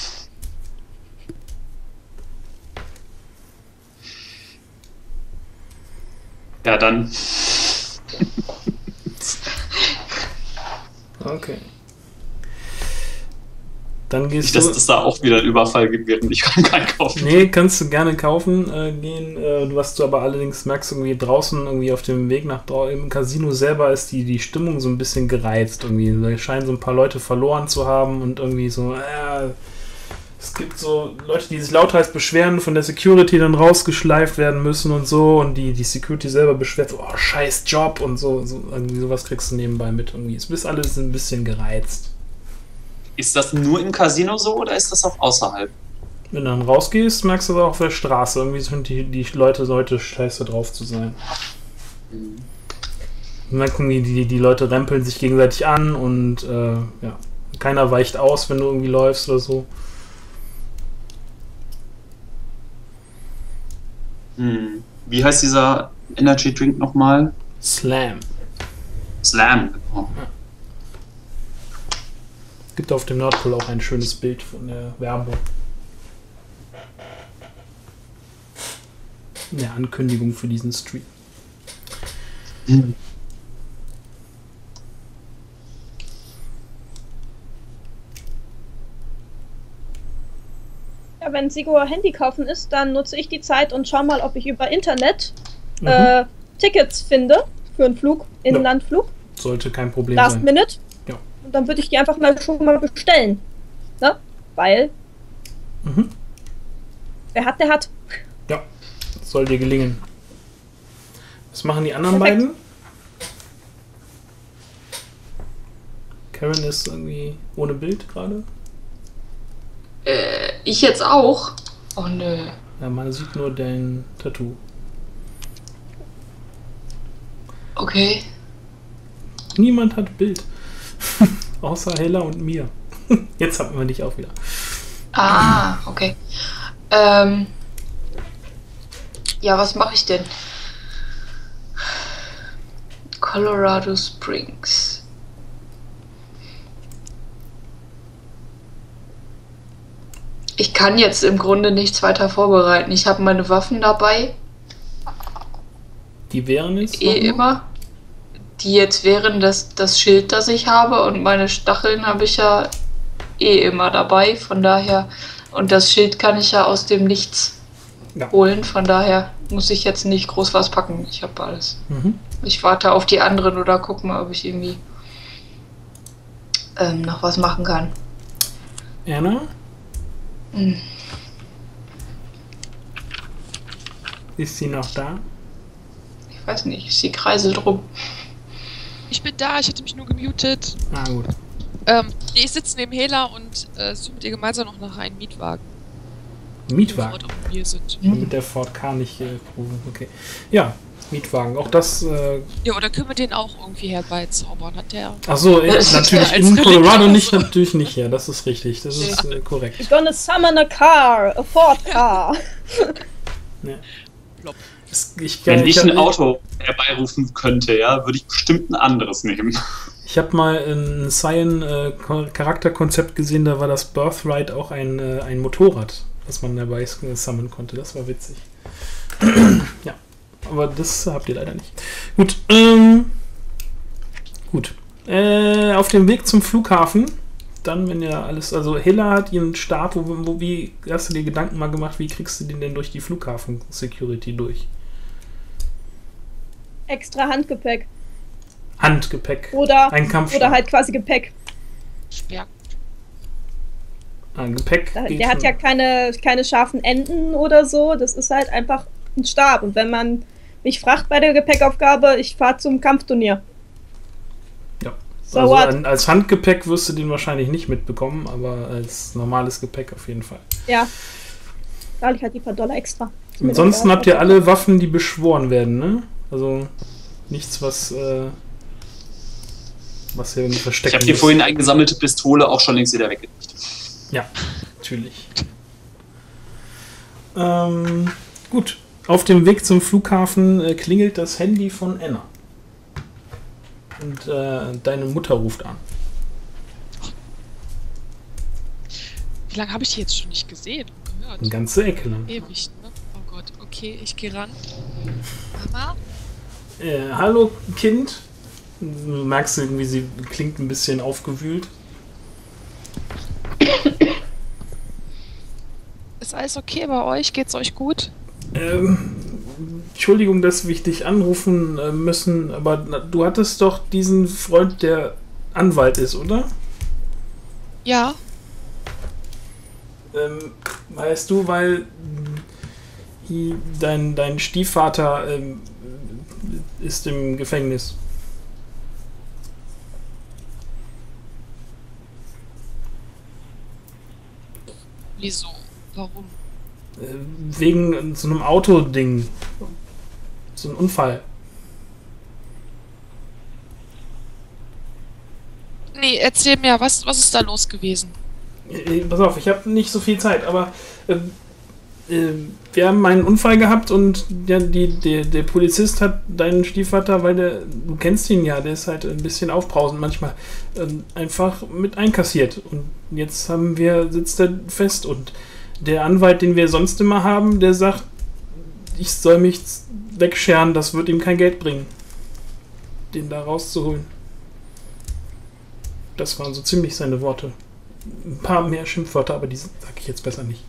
Ja, dann. Okay. Dann gehst nicht, dass es da auch wieder einen Überfall gibt, während ich keinen kaufen. Nee, kannst du gerne kaufen gehen. Was du aber allerdings merkst, irgendwie draußen, irgendwie auf dem Weg nach draußen, im Casino selber ist die Stimmung so ein bisschen gereizt. Irgendwie. Da scheinen so ein paar Leute verloren zu haben und irgendwie so, es gibt so Leute, die sich lauthals beschweren, von der Security dann rausgeschleift werden müssen und so, und die Security selber beschwert so, oh, scheiß Job und so irgendwie sowas kriegst du nebenbei mit. Irgendwie. Es ist alles ein bisschen gereizt. Ist das nur im Casino so oder ist das auch außerhalb? Wenn du dann rausgehst, merkst du das auch auf der Straße. Irgendwie sind die Leute scheiße drauf zu sein. Und dann gucken die Leute rempeln sich gegenseitig an und ja, keiner weicht aus, wenn du irgendwie läufst oder so. Wie heißt dieser Energy Drink nochmal? Slam. Slam, genau. Ja. Gibt auf dem Nordpol auch ein schönes Bild von der Werbung. Eine Ankündigung für diesen Stream. Ja, wenn Sigo Handy kaufen ist, dann nutze ich die Zeit und schau mal, ob ich über Internet Tickets finde für einen Flug, Inlandflug. Sollte kein Problem Last sein. Minute. Ja. Und dann würde ich die einfach mal schon mal bestellen. Ne? Weil wer hat, der hat. Ja, soll dir gelingen. Was machen die anderen Perfekt. beiden? Karen ist irgendwie ohne Bild gerade. Ich jetzt auch? Oh nö. Ja, man sieht nur dein Tattoo. Okay. Niemand hat Bild. Außer Hella und mir. Jetzt haben wir dich auch wieder. Ah, okay. Ja, was mache ich denn? Colorado Springs. Ich kann jetzt im Grunde nichts weiter vorbereiten. Ich habe meine Waffen dabei. Die wären jetzt Immer. Die jetzt wären das Schild, das ich habe, und meine Stacheln habe ich ja immer dabei. Von daher. Und das Schild kann ich ja aus dem Nichts holen. Von daher muss ich jetzt nicht groß was packen. Ich habe alles. Ich warte auf die anderen oder guck mal, ob ich irgendwie noch was machen kann. Anna? Ist sie noch da? Ich weiß nicht, sie kreiselt rum. Ich bin da, ich hatte mich nur gemutet. Ah, gut. Ich sitze neben Hela und suche mit ihr gemeinsam noch nach einem Mietwagen. Mietwagen? Wo wir sind. Mit der Ford K nicht okay. Ja, Mietwagen. Auch das. Ja, oder können wir den auch irgendwie herbeizaubern? Hat der. Achso, natürlich in Colorado nicht, natürlich nicht, ja, das ist richtig. Das ist korrekt. You're gonna summon a car, a Ford car. Ja. Plopp. Wenn ich ein Auto herbeirufen könnte, ja, würde ich bestimmt ein anderes nehmen. Ich habe mal ein Cyan-Charakterkonzept gesehen, da war das Birthright auch ein Motorrad, was man dabei sammeln konnte. Das war witzig. Ja, aber das habt ihr leider nicht. Gut, gut. Auf dem Weg zum Flughafen, dann, wenn ihr alles, also Hella hat ihren Stab, wie hast du dir Gedanken mal gemacht, wie kriegst du den denn durch die Flughafen-Security durch? Extra Handgepäck. Handgepäck. Oder, ein Kampfstab. oder halt quasi Gepäck. Sperr. Gepäck. Der hat ja keine scharfen Enden oder so. Das ist halt einfach ein Stab. Und wenn man mich fragt bei der Gepäckaufgabe, ich fahre zum Kampfturnier. Ja. So also what? als Handgepäck wirst du den wahrscheinlich nicht mitbekommen, aber als normales Gepäck auf jeden Fall. Ja. Da ich halt die paar Dollar extra. Ansonsten habt ihr alle Waffen, die beschworen werden, ne? Also nichts, was hier versteckt ist. Ich habe dir vorhin eingesammelte Pistole auch schon längst wieder weggelegt. Ja, natürlich. Gut. Auf dem Weg zum Flughafen klingelt das Handy von Anna. Und deine Mutter ruft an. Wie lange habe ich die jetzt schon nicht gesehen und gehört? Eine ganze Ecke lang. Ewig, ne? Oh Gott, okay, ich gehe ran. Mama? Hallo, Kind. Du merkst irgendwie, sie klingt ein bisschen aufgewühlt. Ist alles okay bei euch? Geht's euch gut? Entschuldigung, dass wir dich anrufen müssen, aber du hattest doch diesen Freund, der Anwalt ist, oder? Ja. Weißt du, weil dein Stiefvater ist im Gefängnis. Wieso? Warum? Wegen so einem Autoding. So ein Unfall. Nee, erzähl mir, was ist da los gewesen? Pass auf, ich habe nicht so viel Zeit, aber wir haben einen Unfall gehabt und der Polizist hat deinen Stiefvater, weil du kennst ihn ja, der ist halt ein bisschen aufbrausend manchmal, einfach mit einkassiert. Und jetzt sitzt er fest und der Anwalt, den wir sonst immer haben, der sagt, ich soll mich wegscheren, das wird ihm kein Geld bringen, den da rauszuholen. Das waren so ziemlich seine Worte. Ein paar mehr Schimpfwörter, aber die sage ich jetzt besser nicht.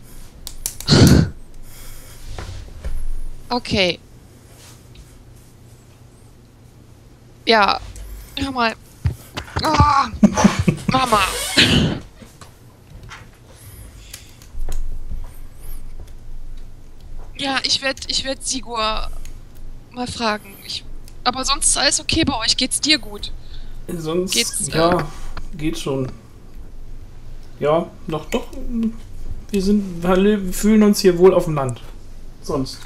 Okay. Ja, hör mal. Oh, Mama. Ja, ich werd Sigur mal fragen. Aber sonst ist alles okay bei euch. Geht's dir gut? Sonst, ja, geht schon. Ja, doch. Wir fühlen uns hier wohl auf dem Land. Sonst.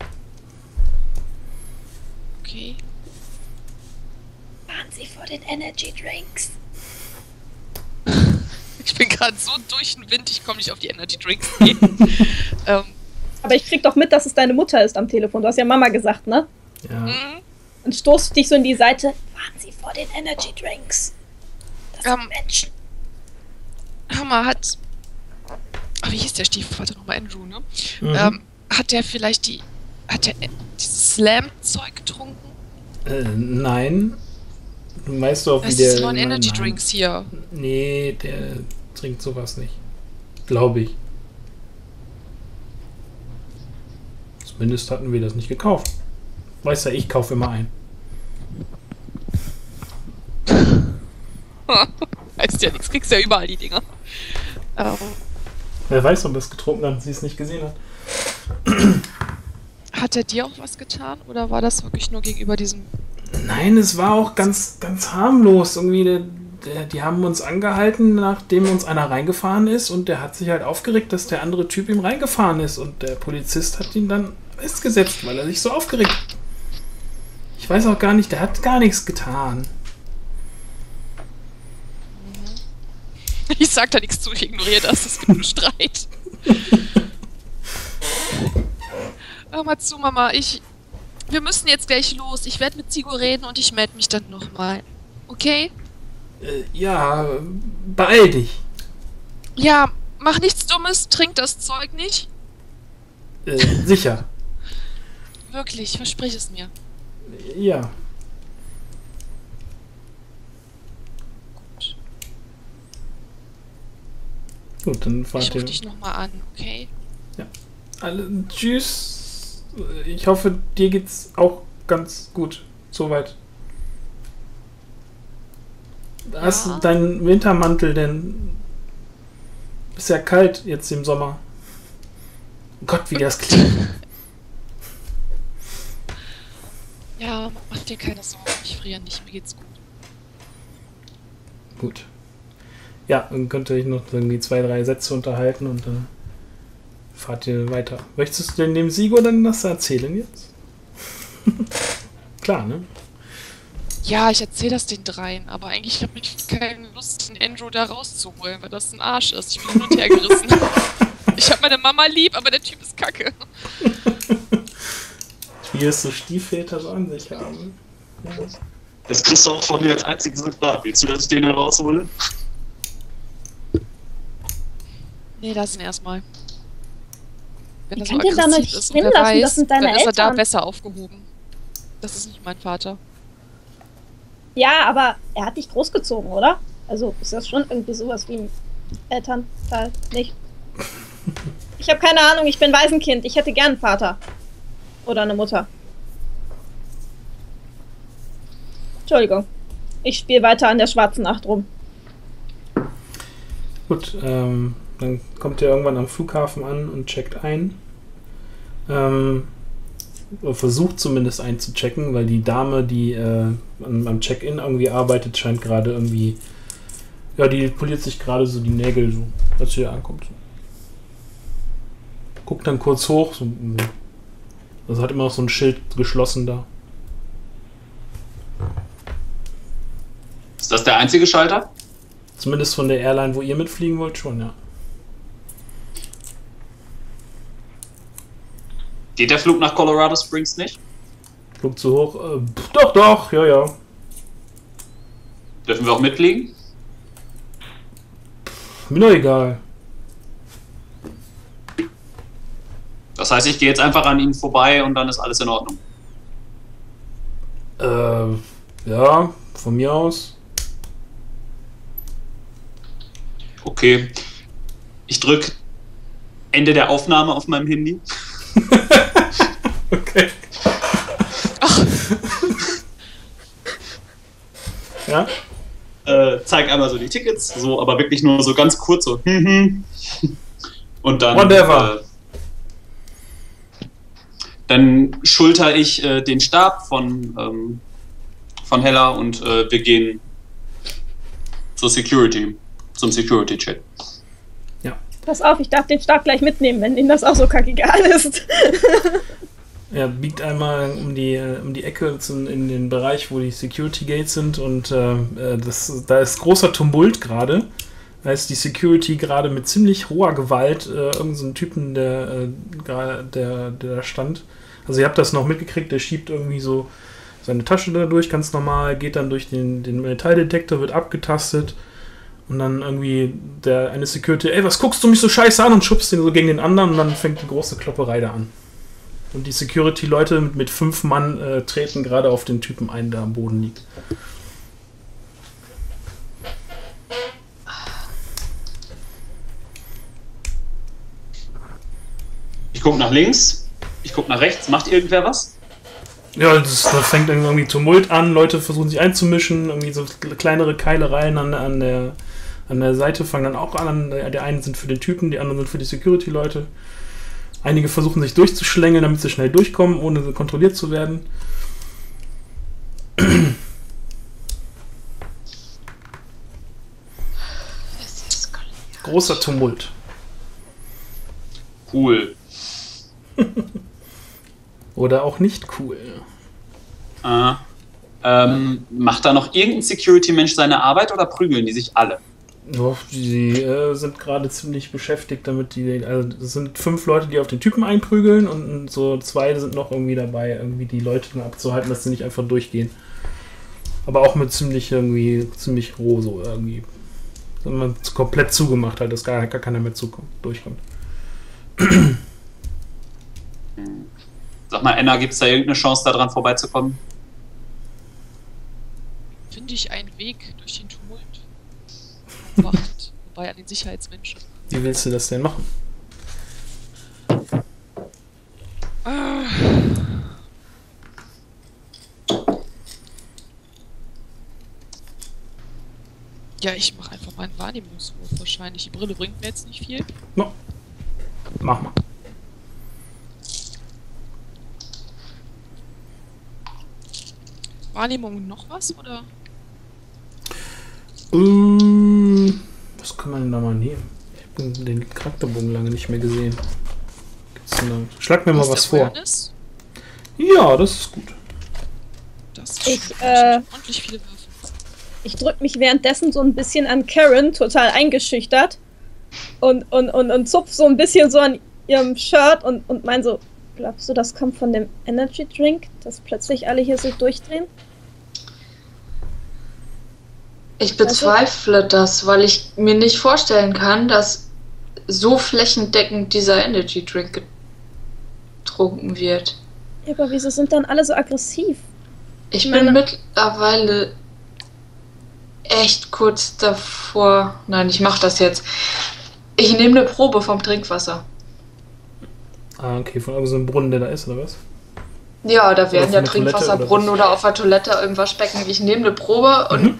Okay. Waren Sie vor den Energy Drinks? Ich bin gerade so durch den Wind, ich komme nicht auf die Energy Drinks. Aber ich krieg doch mit, dass es deine Mutter ist am Telefon. Du hast ja Mama gesagt, ne? Ja. Und stoßt dich so in die Seite. Waren Sie vor den Energy Drinks? Das sind Menschen. Hammer hat... wie hieß der Stiefvater nochmal? Andrew, ne? Hat der vielleicht dieses Slam-Zeug getrunken? Nein. Du weißt doch, wie das der... Das sind Energy Drinks hier. Nee, der trinkt sowas nicht. Glaube ich. Zumindest hatten wir das nicht gekauft. Weißt ja, ich kaufe immer ein. Heißt ja nichts, kriegst ja überall die Dinger. Wer weiß, ob er es getrunken hat und sie es nicht gesehen hat. Hat er dir auch was getan oder war das wirklich nur gegenüber diesem... Nein, es war auch ganz, ganz harmlos. Irgendwie, die haben uns angehalten, nachdem uns einer reingefahren ist und der hat sich halt aufgeregt, dass der andere Typ ihm reingefahren ist und der Polizist hat ihn dann festgesetzt, weil er sich so aufgeregt hat. Ich weiß auch gar nicht, der hat gar nichts getan. Ich sag da nichts zu, ich ignoriere das, es gibt einen Streit. Hör mal zu, Mama, wir müssen jetzt gleich los. Ich werde mit Sigur reden und ich melde mich dann nochmal. Okay? Ja, beeil dich. Ja, mach nichts Dummes, trink das Zeug nicht. Sicher. Wirklich, versprich es mir. Ja. Gut, dann fahrt ihr... Ich ruf dich nochmal an, okay? Ja. Tschüss. Ich hoffe, dir geht's auch ganz gut. Soweit. Hast du deinen Wintermantel denn... Ist ja kalt jetzt im Sommer. Gott, wie das klingt. Ja, mach dir keine Sorgen. Ich friere nicht. Mir geht's gut. Gut. Ja, dann könnt ihr euch noch irgendwie 2, 3 Sätze unterhalten und dann fahrt ihr weiter. Möchtest du denn dem Sigur dann das erzählen jetzt? Klar, ne? Ja, ich erzähle das den dreien, aber eigentlich habe ich keine Lust, den Andrew da rauszuholen, weil das ein Arsch ist. Ich bin hin und her gerissen. Ich habe meine Mama lieb, aber der Typ ist kacke. Wie es so Stiefväter so an sich haben. Ja. Das kriegst du auch von mir als einziges Exemplar. Willst du, dass ich den da raushole? Nee, lass ihn erstmal. Wenn er so könnt ihn da nicht ist drin und wer lassen, weiß, das sind deine dann ist er da Eltern. besser aufgehoben. Das ist nicht mein Vater. Ja, aber er hat dich großgezogen, oder? Also ist das schon irgendwie sowas wie ein Elternteil, nicht? Ich habe keine Ahnung, ich bin Waisenkind. Ich hätte gern einen Vater. Oder eine Mutter. Entschuldigung. Ich spiele weiter an der schwarzen Acht rum. Gut, dann kommt ihr irgendwann am Flughafen an und checkt ein. Oder versucht zumindest einzuchecken, weil die Dame, die am Check-in irgendwie arbeitet, scheint gerade irgendwie... Ja, die poliert sich gerade so die Nägel, so, als ihr ankommt. So. Guckt dann kurz hoch. So, also hat immer noch so ein Schild geschlossen da. Ist das der einzige Schalter? Zumindest von der Airline, wo ihr mitfliegen wollt, schon, ja. Geht der Flug nach Colorado Springs nicht? Flug zu hoch? Doch, ja. Dürfen wir auch mitfliegen? Mir doch egal. Das heißt, ich gehe jetzt einfach an ihnen vorbei und dann ist alles in Ordnung. Ja, von mir aus. Okay. Ich drücke Ende der Aufnahme auf meinem Handy. Okay. Ja? Zeig einmal so die Tickets, so, aber wirklich nur so ganz kurz so. Und dann. Whatever. Dann schulter ich den Stab von Hella und wir gehen zum Security-Check. Ja. Pass auf, ich darf den Stab gleich mitnehmen, wenn Ihnen das auch so kackegal ist. Er biegt einmal um die Ecke in den Bereich, wo die Security Gates sind und da ist großer Tumult gerade. Da ist die Security gerade mit ziemlich hoher Gewalt irgendeinen so Typen, der da stand. Also ihr habt das noch mitgekriegt, der schiebt irgendwie so seine Tasche da durch, ganz normal, geht dann durch den Metalldetektor, wird abgetastet und dann irgendwie der eine Security, ey, was guckst du mich so scheiße an, und schubst den so gegen den anderen und dann fängt die große Klopperei da an. Und die Security-Leute mit 5 Mann treten gerade auf den Typen ein, der am Boden liegt. Ich gucke nach links, ich gucke nach rechts. Macht irgendwer was? Ja, da fängt irgendwie Tumult an, Leute versuchen sich einzumischen, irgendwie so kleinere Keilereien an der Seite fangen dann auch an. Der einen sind für den Typen, die anderen sind für die Security-Leute. Einige versuchen sich durchzuschlängeln, damit sie schnell durchkommen, ohne kontrolliert zu werden. Großer Tumult. Cool. Oder auch nicht cool. Macht da noch irgendein Security-Mensch seine Arbeit oder prügeln die sich alle? Ja, die sind gerade ziemlich beschäftigt damit. Also es sind 5 Leute, die auf den Typen einprügeln und so 2 sind noch irgendwie dabei, irgendwie die Leute dann abzuhalten, dass sie nicht einfach durchgehen. Aber auch mit ziemlich roh so irgendwie. Wenn man es komplett zugemacht hat, dass gar keiner mehr durchkommt. Sag mal, Anna, gibt es da irgendeine Chance, da dran vorbeizukommen? Finde ich einen Weg durch den Tumult. Wacht, wobei an den Sicherheitsmenschen. Wie willst du das denn machen? Ja, ich mache einfach mal einen Wahrnehmungswurf wahrscheinlich. Die Brille bringt mir jetzt nicht viel. No. Mach mal. Wahrnehmung noch was, oder? Was kann man denn da mal nehmen? Ich habe den Charakterbogen lange nicht mehr gesehen. Schlag mir mal was vor. Awareness? Ja, das ist gut. Das ist ordentlich viele Würfel. Ich drück mich währenddessen so ein bisschen an Karen, total eingeschüchtert. Und zupf so ein bisschen so an ihrem Shirt und mein so, glaubst du, das kommt von dem Energy Drink, dass plötzlich alle hier so durchdrehen? Ich bezweifle das, weil ich mir nicht vorstellen kann, dass so flächendeckend dieser Energy Drink getrunken wird. Ja, aber wieso sind dann alle so aggressiv? Ich bin mittlerweile echt kurz davor. Nein, ich mach das jetzt. Ich nehme eine Probe vom Trinkwasser. Ah, okay, von irgendeinem Brunnen, der da ist, oder was? Ja, da werden ja Trinkwasserbrunnen oder auf der Toilette im Waschbecken. Ich nehme eine Probe und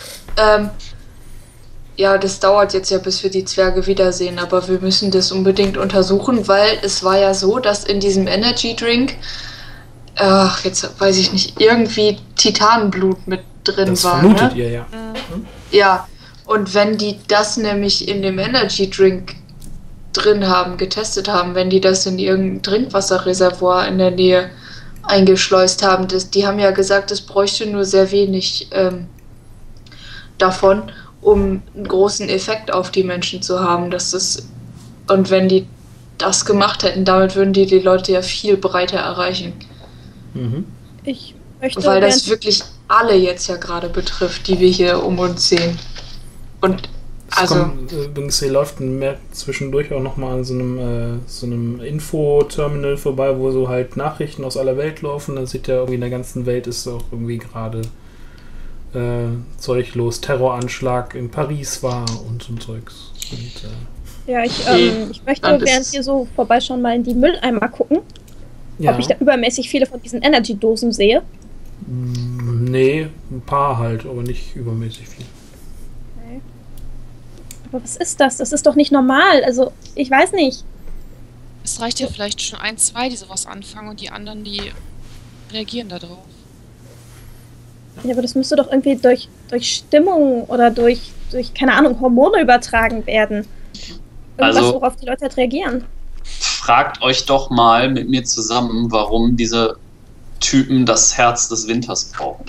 ja, das dauert jetzt ja, bis wir die Zwerge wiedersehen, aber wir müssen das unbedingt untersuchen, weil es war ja so, dass in diesem Energy Drink, jetzt weiß ich nicht, irgendwie Titanblut mit drin das war. Das vermutet ne? ihr, ja. Ja, und wenn die das nämlich in dem Energy Drink drin haben, getestet haben, wenn die das in irgendein Trinkwasserreservoir in der Nähe eingeschleust haben, die haben ja gesagt, es bräuchte nur sehr wenig davon, um einen großen Effekt auf die Menschen zu haben. Und wenn die das gemacht hätten. Damit würden die Leute ja viel breiter erreichen. Mhm. Ich möchte. Weil das wirklich alle jetzt ja gerade betrifft, die wir hier um uns sehen. Und übrigens, hier läuft zwischendurch auch nochmal an so einem Info-Terminal vorbei, wo so halt Nachrichten aus aller Welt laufen. Da sieht ja irgendwie in der ganzen Welt ist auch irgendwie gerade Zeug los. Terroranschlag in Paris war und so Zeugs. Und, ja, ich möchte, während wir so vorbeischauen, mal in die Mülleimer gucken. Ja. Ob ich da übermäßig viele von diesen Energy-Dosen sehe. Nee, ein paar halt, aber nicht übermäßig viel. Aber was ist das? Das ist doch nicht normal. Also, ich weiß nicht. Es reicht ja vielleicht schon 1, 2, die sowas anfangen und die anderen, die reagieren da drauf. Ja, aber das müsste doch irgendwie durch Stimmung oder durch, keine Ahnung, Hormone übertragen werden. Irgendwas, worauf die Leute halt reagieren. Fragt euch doch mal mit mir zusammen, warum diese Typen das Herz des Winters brauchen.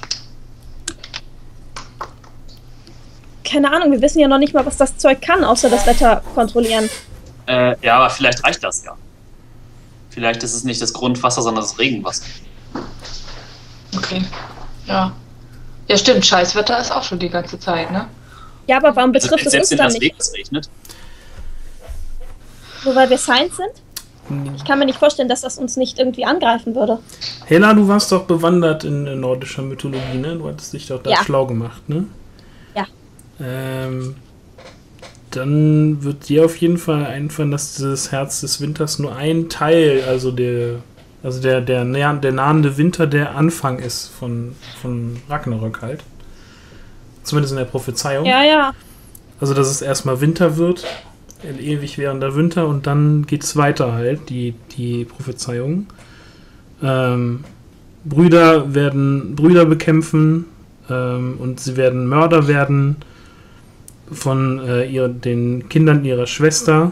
Keine Ahnung, wir wissen ja noch nicht mal, was das Zeug kann, außer das Wetter kontrollieren. Ja, aber vielleicht reicht das ja. Vielleicht ist es nicht das Grundwasser, sondern das Regenwasser. Okay, ja. Ja, stimmt, Scheißwetter ist auch schon die ganze Zeit, ne? Ja, aber warum betrifft es uns dann nicht? Selbst wenn regnet. Nur weil wir Science sind? Ich kann mir nicht vorstellen, dass das uns nicht irgendwie angreifen würde. Hela, du warst doch bewandert in nordischer Mythologie, ne? Du hattest dich doch da schlau gemacht, ne? Ja. Dann wird dir auf jeden Fall einfallen, dass das Herz des Winters nur ein Teil, also der nahende Winter der Anfang ist von Ragnarök halt. Zumindest in der Prophezeiung. Ja, ja. Also, dass es erstmal Winter wird, ein ewig währender Winter, und dann geht's weiter halt, die Prophezeiung. Brüder werden Brüder bekämpfen, und sie werden Mörder werden von den Kindern ihrer Schwester.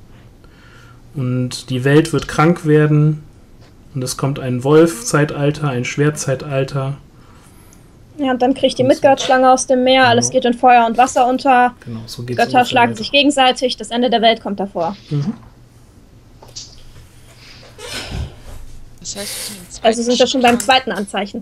Und die Welt wird krank werden. Und es kommt ein Wolf-Zeitalter, ein Schwertzeitalter. Ja, und dann kriegt die Midgard-Schlange aus dem Meer, alles geht in Feuer und Wasser unter. Genau, so geht's. Götter schlagen sich gegenseitig, das Ende der Welt kommt davor. Mhm. Das heißt, also sind wir schon beim zweiten Anzeichen.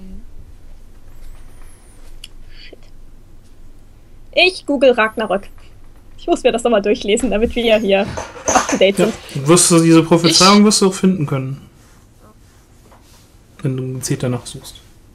Shit. Ich google Ragnarök. Ich muss mir das nochmal durchlesen, damit wir hier up-to-date sind. Diese Prophezeiung wirst du auch finden können. Wenn du gezielt danach suchst.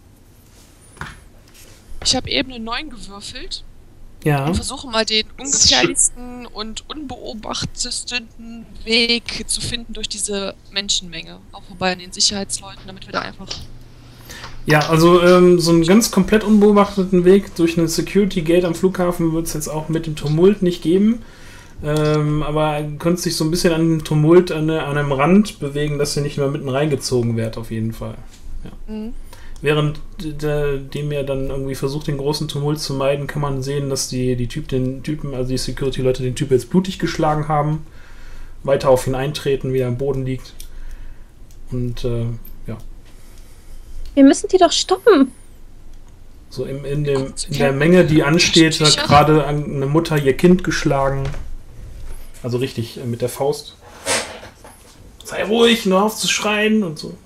Ich habe eben eine 9 gewürfelt. Ja. Und versuche mal den ungefährlichsten und unbeobachtesten Weg zu finden durch diese Menschenmenge. Auch vorbei an den Sicherheitsleuten, damit wir da einfach... Ja, also so einen ganz komplett unbeobachteten Weg durch eine Security Gate am Flughafen wird es jetzt auch mit dem Tumult nicht geben. Aber du könntest dich so ein bisschen an dem Tumult an einem Rand bewegen, dass ihr nicht mehr mitten reingezogen werdet, auf jeden Fall. Ja. Mhm. Während dem ihr dann irgendwie versucht, den großen Tumult zu meiden, kann man sehen, dass die Security-Leute den Typ jetzt blutig geschlagen haben, weiter auf ihn eintreten, wie er am Boden liegt. Und ja. Wir müssen die doch stoppen. So in der Menge, die ansteht, hat gerade eine Mutter ihr Kind geschlagen. Also richtig mit der Faust. Sei ruhig, nur auf zu schreien und so.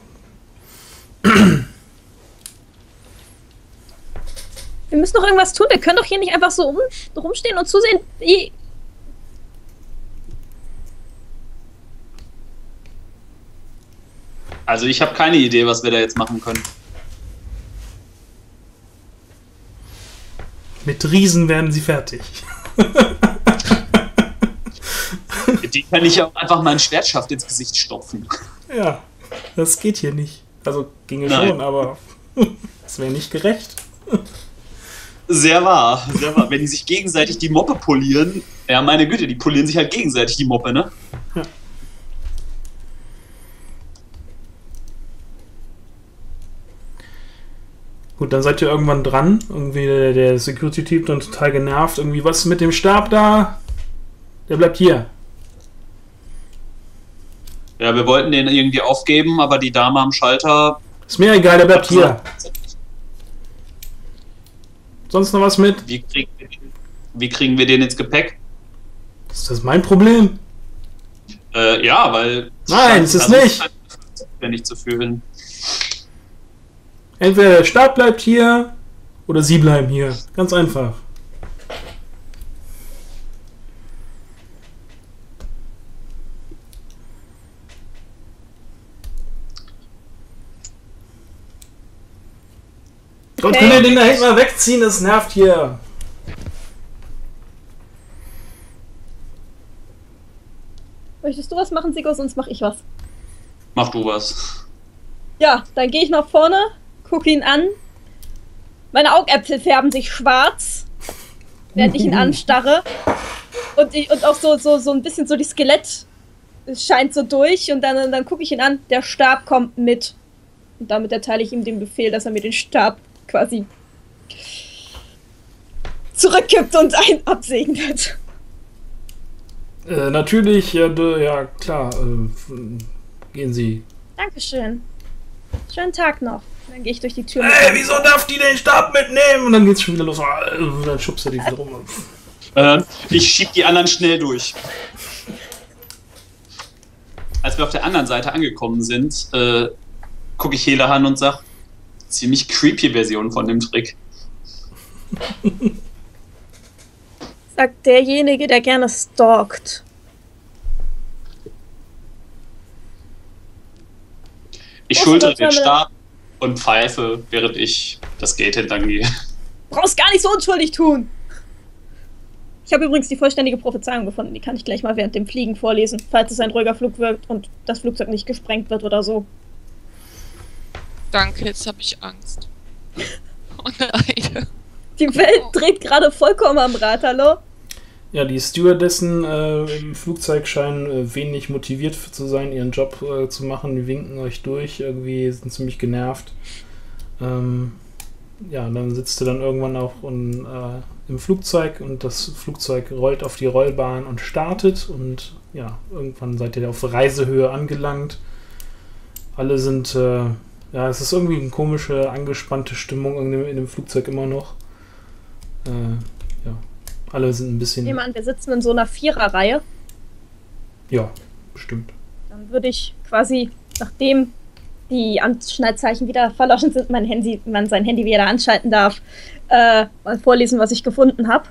Wir müssen doch irgendwas tun. Wir können doch hier nicht einfach so rumstehen und zusehen, wie... Also ich habe keine Idee, was wir da jetzt machen können. Mit Riesen werden sie fertig. Die kann ich ja auch einfach meinen Schwertschaft ins Gesicht stopfen. Ja, das geht hier nicht. Also ginge schon, aber es wäre nicht gerecht. Sehr wahr, sehr wahr. Wenn die sich gegenseitig die Moppe polieren, ja meine Güte, die polieren sich halt gegenseitig die Moppe, ne? Ja. Gut, dann seid ihr irgendwann dran. Irgendwie der Security-Typ dann total genervt. Irgendwie, was ist mit dem Stab da? Der bleibt hier. Ja, wir wollten den irgendwie aufgeben, aber die Dame am Schalter... Ist mir egal, der bleibt hier. Sonst noch was mit? Wie kriegen wir den ins Gepäck? Ist das mein Problem? Ja, weil... Nein, es ist nicht! Nicht zu fühlen. Entweder der Stab bleibt hier, oder sie bleiben hier. Ganz einfach. Gott, könnt ihr den da hinten mal wegziehen? Das nervt hier. Möchtest du was machen, Sigurd, sonst mach ich was. Mach du was. Ja, dann gehe ich nach vorne, gucke ihn an. Meine Augäpfel färben sich schwarz, während ich ihn anstarre. Und auch so ein bisschen so die Skelett scheint so durch. Und dann gucke ich ihn an, der Stab kommt mit. Und damit erteile ich ihm den Befehl, dass er mir den Stab quasi zurückgibt und einen absegnet. Natürlich, ja klar. Gehen Sie. Dankeschön. Schönen Tag noch. Dann gehe ich durch die Tür. Ey, wieso darf die den Stab mitnehmen? Und dann geht's schon wieder los. Und dann schubst du die wieder rum. Ich schieb die anderen schnell durch. Als wir auf der anderen Seite angekommen sind, gucke ich Hela an und sag, ziemlich creepy Version von dem Trick. Sagt derjenige, der gerne stalkt. Ich schultere den Stab und pfeife, während ich das Gate entlang gehe. Brauchst gar nicht so unschuldig tun. Ich habe übrigens die vollständige Prophezeiung gefunden. Die kann ich gleich mal während dem Fliegen vorlesen, falls es ein ruhiger Flug wird und das Flugzeug nicht gesprengt wird oder so. Danke, jetzt habe ich Angst. Oh nein. Die Welt dreht gerade vollkommen am Rad, hallo? Ja, die Stewardessen im Flugzeug scheinen wenig motiviert zu sein, ihren Job zu machen. Die winken euch durch, irgendwie sind ziemlich genervt. Ja, dann sitzt ihr dann irgendwann auch im Flugzeug und das Flugzeug rollt auf die Rollbahn und startet und ja, irgendwann seid ihr auf Reisehöhe angelangt. Alle sind, ja, es ist irgendwie eine komische, angespannte Stimmung in dem Flugzeug immer noch. Ja, alle sind ein bisschen... Ich nehme an, wir sitzen in so einer Viererreihe. Ja, bestimmt. Dann würde ich quasi, nachdem die Anschnallzeichen wieder verloschen sind, man sein Handy wieder anschalten darf, mal vorlesen, was ich gefunden habe.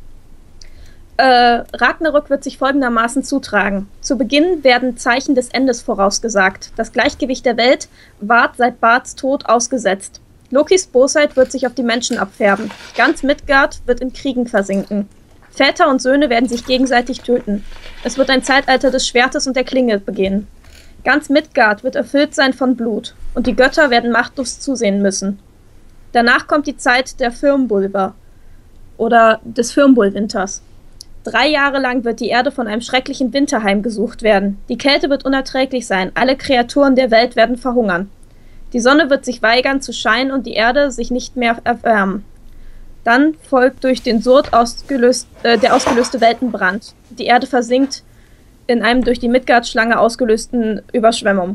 Ragnarök wird sich folgendermaßen zutragen. Zu Beginn werden Zeichen des Endes vorausgesagt. Das Gleichgewicht der Welt ward seit Bards Tod ausgesetzt. Lokis Bosheit wird sich auf die Menschen abfärben. Ganz Midgard wird in Kriegen versinken. Väter und Söhne werden sich gegenseitig töten. Es wird ein Zeitalter des Schwertes und der Klinge beginnen. Ganz Midgard wird erfüllt sein von Blut, und die Götter werden machtlos zusehen müssen. Danach kommt die Zeit der Firmbulver oder des Firmbulwinters. 3 Jahre lang wird die Erde von einem schrecklichen Winter heimgesucht werden. Die Kälte wird unerträglich sein, alle Kreaturen der Welt werden verhungern. Die Sonne wird sich weigern zu scheinen und die Erde sich nicht mehr erwärmen. Dann folgt durch den Surd der ausgelöste Weltenbrand. Die Erde versinkt in einem durch die Midgard-Schlange ausgelösten Überschwemmung.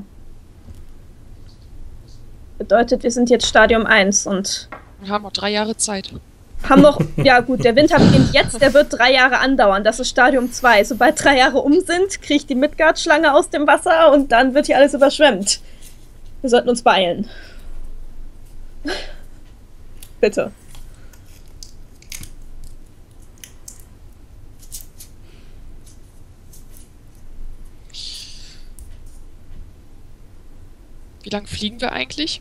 Bedeutet, wir sind jetzt Stadium 1 und... Wir haben noch 3 Jahre Zeit. Haben noch... Ja gut, der Winter beginnt jetzt, der wird 3 Jahre andauern. Das ist Stadium 2. Sobald 3 Jahre um sind, kriegt die Midgard-Schlange aus dem Wasser und dann wird hier alles überschwemmt. Wir sollten uns beeilen. Bitte. Wie lange fliegen wir eigentlich?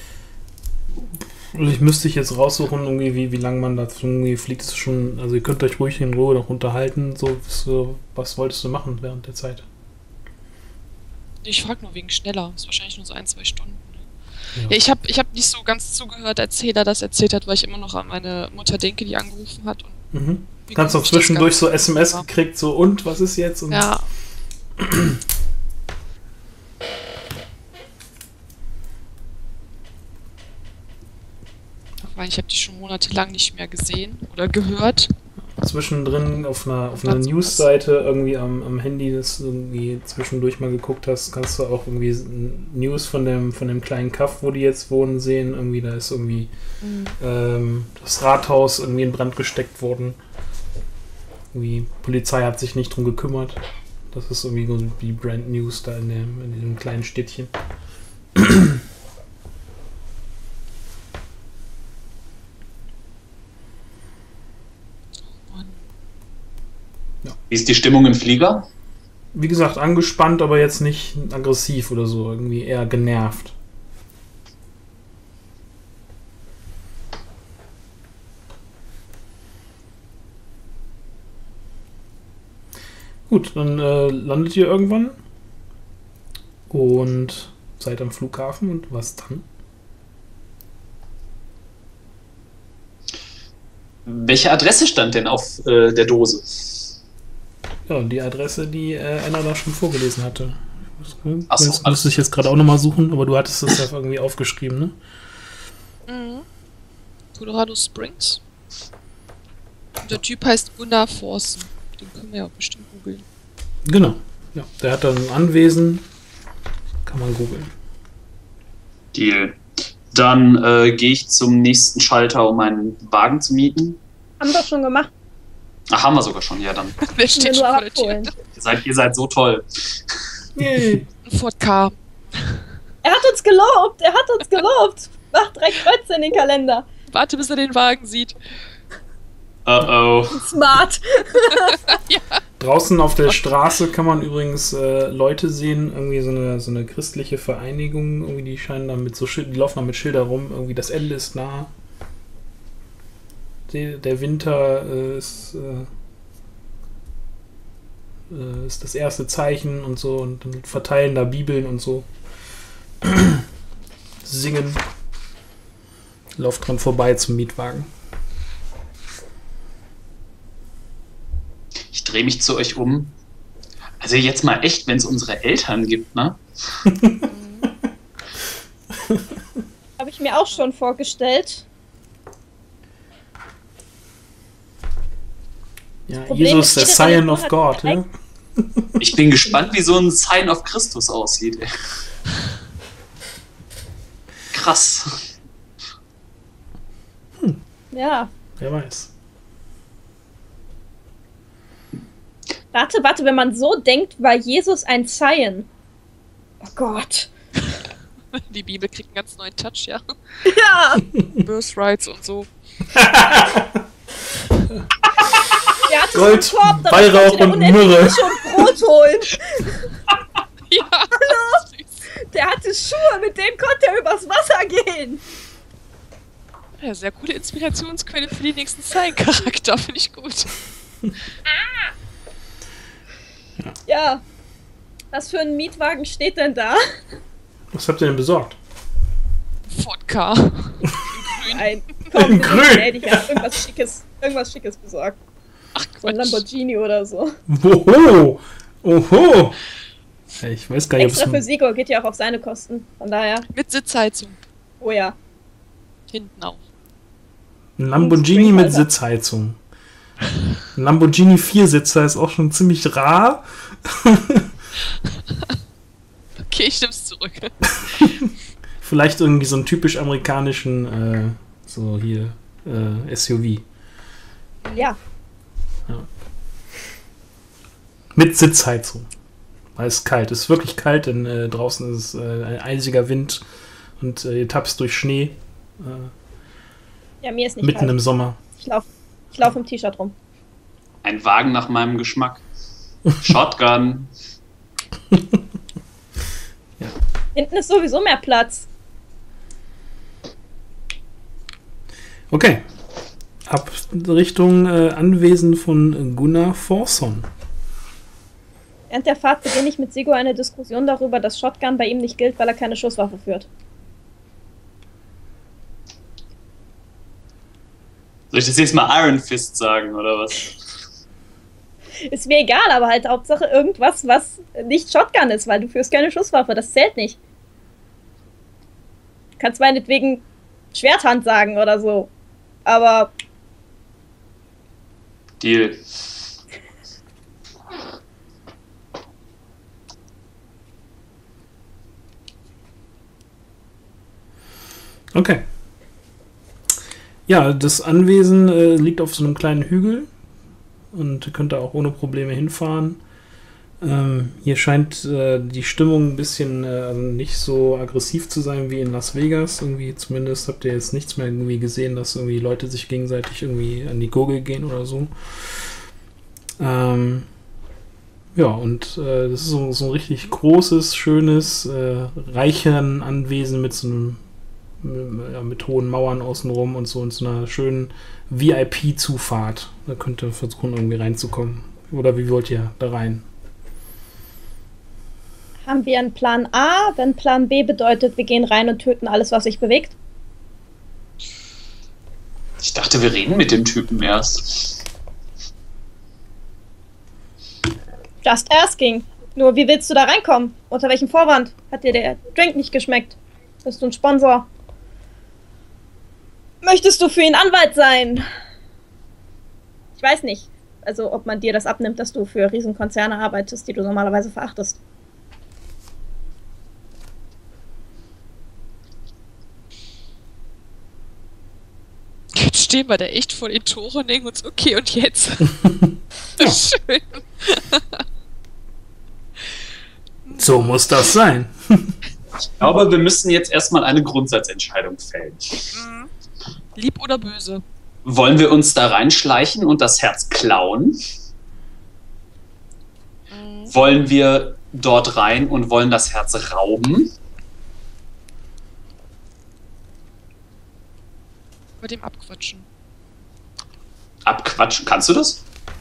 Ich müsste jetzt raussuchen, irgendwie, wie lange man dazu irgendwie fliegt. Ist schon, also ihr könnt euch ruhig in Ruhe noch unterhalten. So, was wolltest du machen während der Zeit? Ich frage nur wegen schneller. Das ist wahrscheinlich nur so 1-2 Stunden. Ne? Ja, ich hab nicht so ganz zugehört, als Hela das erzählt hat, weil ich immer noch an meine Mutter denke, die angerufen hat. Und kannst auch zwischendurch so SMS gekriegt, so und, was ist jetzt? Und ja. Weil ich habe die schon monatelang nicht mehr gesehen oder gehört. Zwischendrin auf einer News-Seite irgendwie am Handy, das irgendwie zwischendurch mal geguckt hast, kannst du auch irgendwie News von dem kleinen Kaff, wo die jetzt wohnen, sehen. Irgendwie, da ist irgendwie das Rathaus irgendwie in Brand gesteckt worden. Irgendwie, Polizei hat sich nicht drum gekümmert. Das ist irgendwie so wie Brand News da in diesem kleinen Städtchen. Wie ist die Stimmung im Flieger? Wie gesagt, angespannt, aber jetzt nicht aggressiv oder so. Irgendwie eher genervt. Gut, dann landet ihr irgendwann und seid am Flughafen. Und was dann? Welche Adresse stand denn auf der Dose? Ja, die Adresse, die Anna da schon vorgelesen hatte. Achso, das müsste ich jetzt gerade auch nochmal suchen, aber du hattest das ja irgendwie aufgeschrieben, ne? Mhm. Colorado Springs. Und der Typ heißt Gunnar Forsen. Den können wir ja bestimmt googeln. Genau. Ja, der hat dann ein Anwesen. Kann man googeln. Deal. Dann gehe ich zum nächsten Schalter, um einen Wagen zu mieten. Haben wir schon gemacht. Ach, haben wir sogar schon, ja dann. Der steht schon vor der Tür. Ihr seid so toll. Yay. Ein Ford K. Er hat uns gelobt! Er hat uns gelobt! Mach 3 Kreuze in den Kalender. Warte, bis er den Wagen sieht. Oh. Smart. Ja. Draußen auf der Straße kann man übrigens Leute sehen, irgendwie so eine christliche Vereinigung, irgendwie die scheinen dann die laufen dann mit Schilder rum, irgendwie das Ende ist nah. Der Winter ist das erste Zeichen und so und dann verteilen da Bibeln und so. Singen. Lauft dran vorbei zum Mietwagen. Ich drehe mich zu euch um. Also jetzt mal echt, wenn es unsere Eltern gibt, ne? Habe ich mir auch schon vorgestellt. Ja, Problem Jesus, ist, der jede Scion Religion of hat God. Ja? Ich bin gespannt, wie so ein Sign of Christus aussieht. Ey. Krass. Ja. Wer weiß. Warte, wenn man so denkt, war Jesus ein Scion. Oh Gott. Die Bibel kriegt einen ganz neuen Touch, ja. Ja. Birthrights und so. Der hatte Gold, so einen Korb, da Weihrauch konnte der und unendlich Myrrhe. schon Brot holen. Ja. Hallo? Der hatte Schuhe, mit denen konnte er übers Wasser gehen. Ja, sehr coole Inspirationsquelle für die nächsten Sign-Charakter, finde ich gut. Ja. Was für ein Mietwagen steht denn da? Was habt ihr denn besorgt? Ford K. Nein. Komm, In grün. hätte ich ja irgendwas Schickes besorgt. Ach, So ein Quatsch. Lamborghini oder so. Oho! Oho! Ich weiß gar nicht, ob Extra für es... Sigo geht ja auch auf seine Kosten. Von daher, Mit Sitzheizung. oh ja. Hinten auch. Ein Lamborghini mit Springhalter. Sitzheizung. Ein Lamborghini 4-Sitzer ist auch schon ziemlich rar. Okay, ich nehm's zurück. Vielleicht irgendwie so einen typisch amerikanischen, so hier, SUV. Ja. Mit Sitzheizung. Weil es kalt ist. Wirklich kalt, denn draußen ist ein eisiger Wind und ihr tappst durch Schnee. Ja, mir ist nicht Mitten kalt. im Sommer. Ich lauf im T-Shirt rum. Ein Wagen nach meinem Geschmack. Shotgun. Hinten ist sowieso mehr Platz. Okay. Ab Richtung Anwesen von Gunnar Forson. Während der Fahrt beginne ich mit Sigo eine Diskussion darüber, dass Shotgun bei ihm nicht gilt, weil er keine Schusswaffe führt. Soll ich das jetzt mal Iron Fist sagen, oder was? Ist mir egal, aber halt Hauptsache irgendwas, was nicht Shotgun ist, weil du führst keine Schusswaffe, das zählt nicht. Du kannst meinetwegen Schwerthand sagen oder so, aber Deal. Okay. Ja, das Anwesen liegt auf so einem kleinen Hügel und ihr könnt da auch ohne Probleme hinfahren. Hier scheint die Stimmung ein bisschen nicht so aggressiv zu sein wie in Las Vegas. Irgendwie, zumindest habt ihr jetzt nichts mehr irgendwie gesehen, dass irgendwie Leute sich gegenseitig irgendwie an die Gurgel gehen oder so. Ja, und das ist so ein richtig großes, schönes, reichen Anwesen mit so einem mit hohen Mauern außenrum und so einer schönen VIP-Zufahrt. Da könnt ihr versuchen, irgendwie reinzukommen. Oder wie wollt ihr da rein? Haben wir einen Plan A, wenn Plan B bedeutet, wir gehen rein und töten alles, was sich bewegt? Ich dachte, wir reden mit dem Typen erst. Just asking. Nur, wie willst du da reinkommen? Unter welchem Vorwand? Hat dir der Drink nicht geschmeckt? Bist du ein Sponsor? Möchtest du für ihn Anwalt sein? Ich weiß nicht. Also, ob man dir das abnimmt, dass du für Riesenkonzerne arbeitest, die du normalerweise verachtest. Jetzt stehen wir da echt vor den Toren und denken uns, okay, und jetzt? Schön. So muss das sein. Ich glaube, wir müssen jetzt erstmal eine Grundsatzentscheidung fällen. Lieb oder böse? Wollen wir uns da reinschleichen und das Herz klauen? Wollen wir dort rein und wollen das Herz rauben? Bei dem abquatschen. Abquatschen? Kannst du das?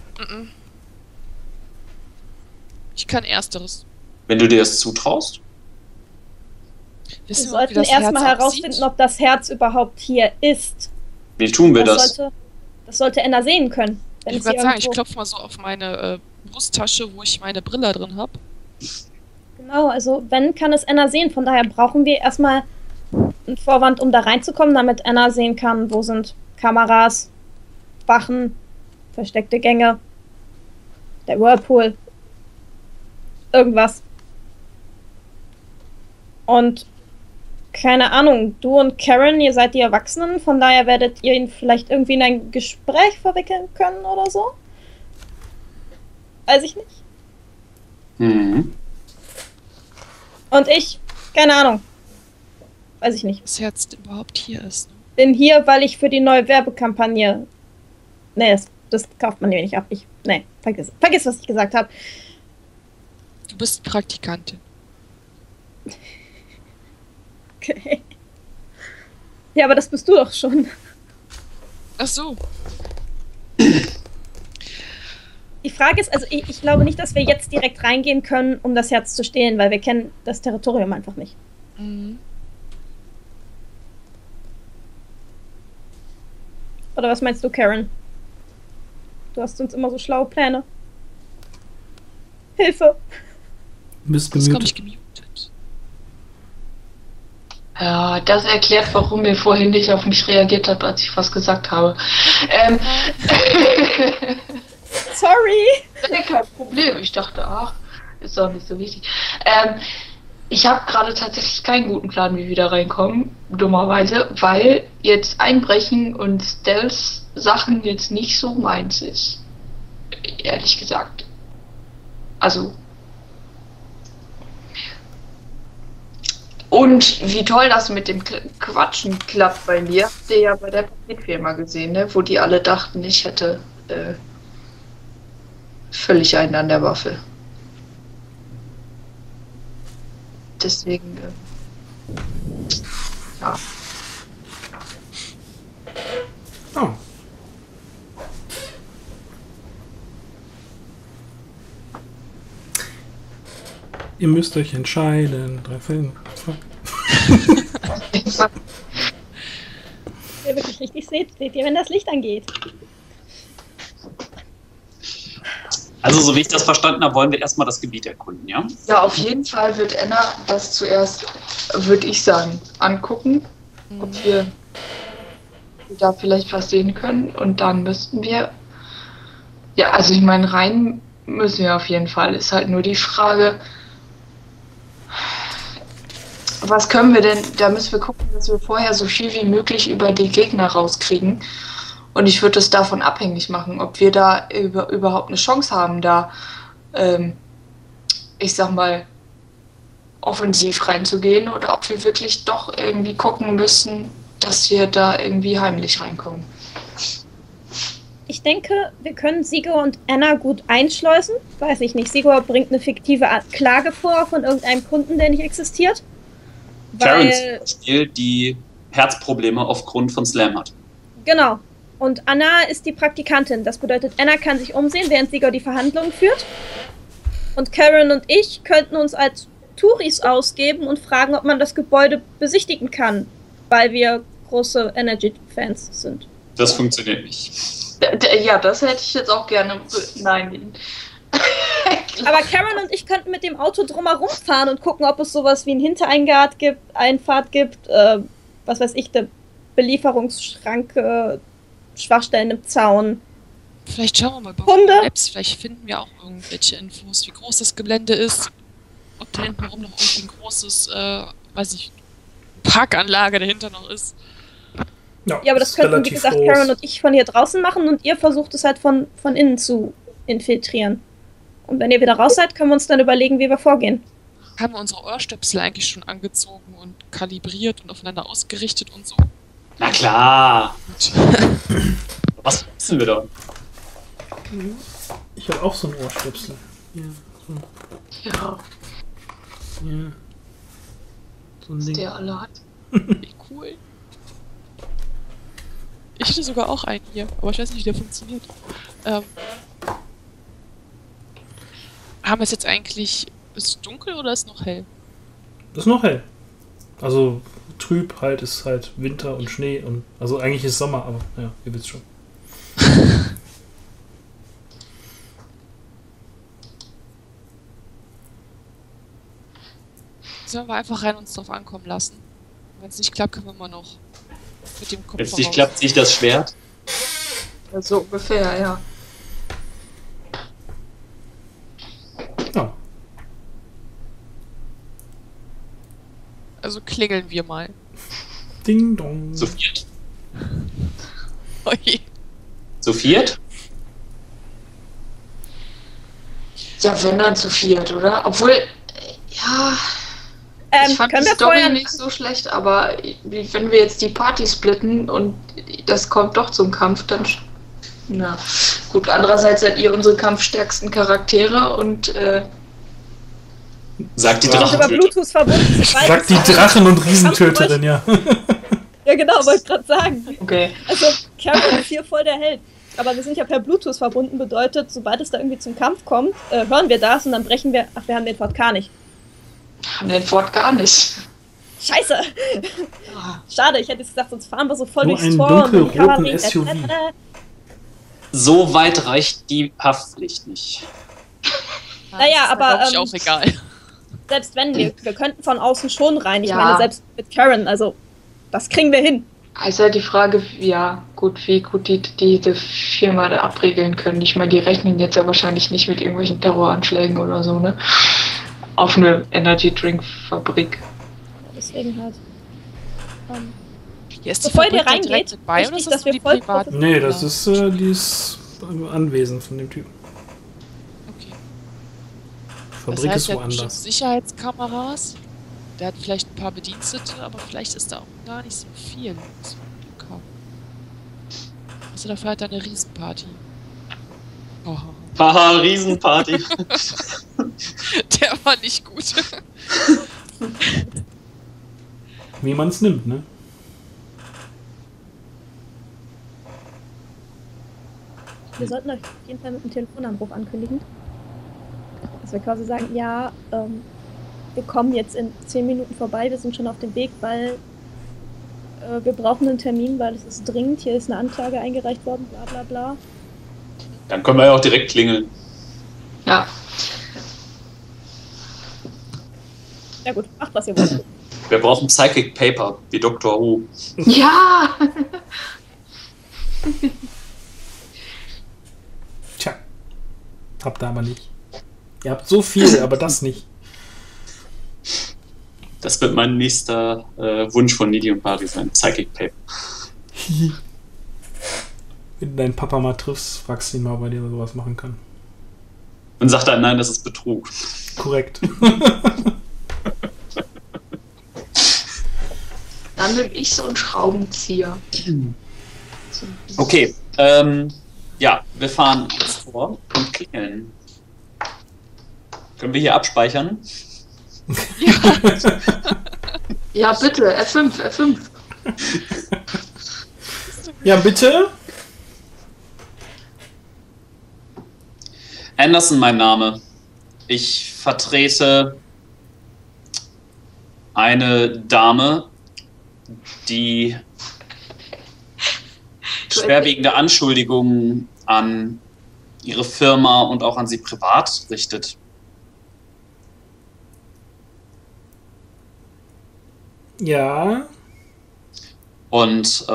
Ich kann Ersteres. Wenn du dir das zutraust? Wir sollten erstmal herausfinden, ob das Herz überhaupt hier ist. Wie tun wir das? Das sollte Enna sehen können. Ich würde sagen, ich klopfe mal so auf meine Brusttasche, wo ich meine Brille drin habe. Genau, also wenn, kann es Enna sehen. Von daher brauchen wir erstmal einen Vorwand, um da reinzukommen, damit Enna sehen kann, wo sind Kameras, Wachen, versteckte Gänge, der Whirlpool, irgendwas. Und keine Ahnung, du und Karen, ihr seid die Erwachsenen, von daher werdet ihr ihn vielleicht irgendwie in ein Gespräch verwickeln können oder so? Weiß ich nicht. Mhm. Und ich, keine Ahnung. Weiß ich nicht. Das Herz überhaupt hier ist. Bin hier, weil ich für die neue Werbekampagne... Nee, das kauft man mir nicht ab. Vergiss, was ich gesagt habe. Du bist Praktikantin. Okay. Ja, aber das bist du doch schon. Ach so. Die Frage ist, also ich glaube nicht, dass wir jetzt direkt reingehen können, um das Herz zu stehlen, weil wir kennen das Territorium einfach nicht. Mhm. Oder was meinst du, Karen? Du hast uns immer so schlaue Pläne. Hilfe! Du bist gemutet. Das glaube ich gemutet. Ja, das erklärt, warum ihr vorhin nicht auf mich reagiert habt, als ich was gesagt habe. Sorry! Kein Problem. Ich dachte, ach, ist doch nicht so wichtig. Ich habe gerade tatsächlich keinen guten Plan, wie wir da reinkommen, dummerweise, weil jetzt Einbrechen und Stealth-Sachen jetzt nicht so meins ist. Ehrlich gesagt. Also. Und wie toll das mit dem Quatschen klappt bei mir, habt ihr ja bei der Paketfirma gesehen, ne? Wo die alle dachten, ich hätte völlig einen an der Waffe. Deswegen, ja. Oh. Ihr müsst euch entscheiden. 3 Filme. Ihr wirklich richtig seht ihr, wenn das Licht angeht. Also, so wie ich das verstanden habe, wollen wir erstmal das Gebiet erkunden, ja? Ja, auf jeden Fall wird Enna das zuerst, würde ich sagen, angucken, ob wir da vielleicht was sehen können. Und dann müssten wir, ja, also ich meine, rein müssen wir auf jeden Fall. Ist halt nur die Frage, was können wir denn, da müssen wir gucken, dass wir vorher so viel wie möglich über die Gegner rauskriegen. Und ich würde es davon abhängig machen, ob wir da überhaupt eine Chance haben, da ich sag mal, offensiv reinzugehen oder ob wir wirklich doch irgendwie gucken müssen, dass wir da irgendwie heimlich reinkommen. Ich denke, wir können Sigurd und Anna gut einschleusen. Weiß ich nicht. Sigurd bringt eine fiktive Klage vor von irgendeinem Kunden, der nicht existiert. Karen zum Beispiel, die Herzprobleme aufgrund von Slam hat. Genau. Und Anna ist die Praktikantin. Das bedeutet, Anna kann sich umsehen, während Sigurd die Verhandlungen führt. Und Karen und ich könnten uns als Touris ausgeben und fragen, ob man das Gebäude besichtigen kann, weil wir große Energy-Fans sind. Das funktioniert nicht. Ja, das hätte ich jetzt auch gerne. Nein. Aber Karen und ich könnten mit dem Auto drumherum fahren und gucken, ob es sowas wie einen Hintereinfahrt gibt, was weiß ich, eine Belieferungsschranke, Schwachstellen im Zaun. Vielleicht schauen wir mal bei Hunde. Apps, vielleicht finden wir auch irgendwelche Infos, wie groß das Gelände ist. Ob da hinten rum noch irgendwie ein großes, weiß ich, Parkanlage dahinter noch ist. Ja, aber das könnten, wie gesagt, groß. Karen und ich von hier draußen machen und ihr versucht es halt von innen zu infiltrieren. Und wenn ihr wieder raus seid, können wir uns dann überlegen, wie wir vorgehen. Haben wir unsere Ohrstöpsel eigentlich schon angezogen und kalibriert und aufeinander ausgerichtet und so? Na klar! Was wissen wir da? Ich habe auch so einen Ohrstöpsel. Ja. So. Ja. Ja. So ein Ding. Der alle hat. Wie cool. Ich hätte sogar auch einen hier, aber ich weiß nicht, wie der funktioniert. Haben wir es jetzt eigentlich... Ist es dunkel oder ist es noch hell? Das ist noch hell. Also trüb halt ist halt Winter und Schnee und also eigentlich ist Sommer, aber ja, ihr wisst schon. Sollen wir einfach rein uns drauf ankommen lassen? Wenn es nicht klappt, können wir immer noch mit dem Kopf. Wenn es nicht klappt, ziehe ich das Schwert. Ja, so ungefähr, ja. Ja. Also klingeln wir mal. Ding dong. Zu viert. Oje. Zu viert? Ja, wenn dann zu viert, oder? Obwohl, ja... Ich fand die Story nicht so schlecht, aber wenn wir jetzt die Party splitten und das kommt doch zum Kampf, dann... Na, gut, andererseits seid ihr unsere kampfstärksten Charaktere und... Sagt die Drachen. Über Bluetooth verbunden. Sagt die Drachen- und Riesentöterin, ja. Ja, genau, wollte ich gerade sagen. Okay. Also, Karen ist hier voll der Held. Aber wir sind ja per Bluetooth verbunden, bedeutet, sobald es da irgendwie zum Kampf kommt, hören wir das und dann brechen wir... Ach, wir haben den Fort gar nicht. Haben den Fort gar nicht. Scheiße! Schade, ich hätte jetzt gesagt, sonst fahren wir so voll nur durchs Tor und einen dunkelroten SUV. So weit reicht die Haftpflicht nicht. Naja, aber ist auch egal. Selbst wenn, wir könnten von außen schon rein. Ich Ja. meine, selbst mit Karen, also das kriegen wir hin. Also die Frage, ja, gut, wie gut diese Firma da abregeln können. Ich meine, die rechnen jetzt ja wahrscheinlich nicht mit irgendwelchen Terroranschlägen oder so, ne? Auf eine Energy-Drink-Fabrik. Deswegen halt. Hier ist die Bevor ihr Fabrik da reingeht, direkt dabei, wichtig, oder ist dass das wir nur die voll privaten? Nee, das ist die ist Anwesen von dem Typen. Okay. Fabrik das heißt, ist der hat bestimmt woanders. Sicherheitskameras. Der hat vielleicht ein paar Bedienstete, aber vielleicht ist da auch gar nicht so viel. So Glück haben. Also dafür hat er eine Riesenparty. Oh. Haha, Riesenparty. Der war nicht gut. Wie man es nimmt, ne? Wir sollten euch auf jeden Fall mit einem Telefonanruf ankündigen. Dass wir quasi sagen, ja, wir kommen jetzt in 10 Minuten vorbei, wir sind schon auf dem Weg, weil wir brauchen einen Termin, weil es ist dringend, hier ist eine Anklage eingereicht worden, bla bla bla. Dann können wir ja auch direkt klingeln. Ja. Ja gut, macht was ihr wollt. Wir brauchen Psychic Paper, wie Dr. Who. Ja! Tja, habt ihr aber nicht. Ihr habt so viel, aber das nicht. Das wird mein nächster Wunsch von Nidi und Bari sein. Psychic Paper. Wenn du deinen Papa mal triffst, fragst du ihn mal, ob er dir sowas machen kann. Und sagt dann, nein, das ist Betrug. Korrekt. Dann bin ich so ein Schraubenzieher. Okay, ja, wir fahren ins Tor und klingeln. Können wir hier abspeichern? Ja, bitte, F5. Ja, bitte? Anderson, mein Name. Ich vertrete eine Dame, die schwerwiegende Anschuldigungen an ihre Firma und auch an sie privat richtet. Ja. Und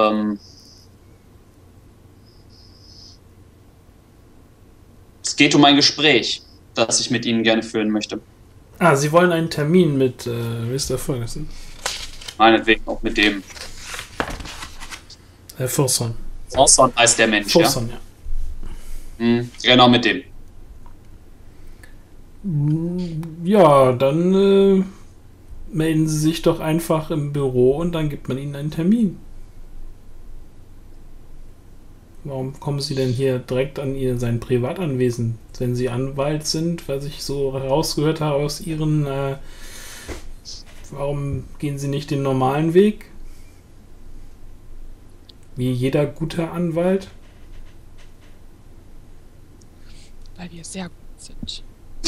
es geht um ein Gespräch, das ich mit Ihnen gerne führen möchte. Ah, Sie wollen einen Termin mit Mr. Ferguson? Meinetwegen auch mit dem. Furson. Furson heißt der Mensch, Furson, ja. Genau, mit dem. Ja, dann melden Sie sich doch einfach im Büro und dann gibt man Ihnen einen Termin. Warum kommen Sie denn hier direkt an sein Privatanwesen, wenn Sie Anwalt sind, was ich so herausgehört habe aus Ihren... warum gehen Sie nicht den normalen Weg? Wie jeder gute Anwalt? Weil wir sehr gut sind.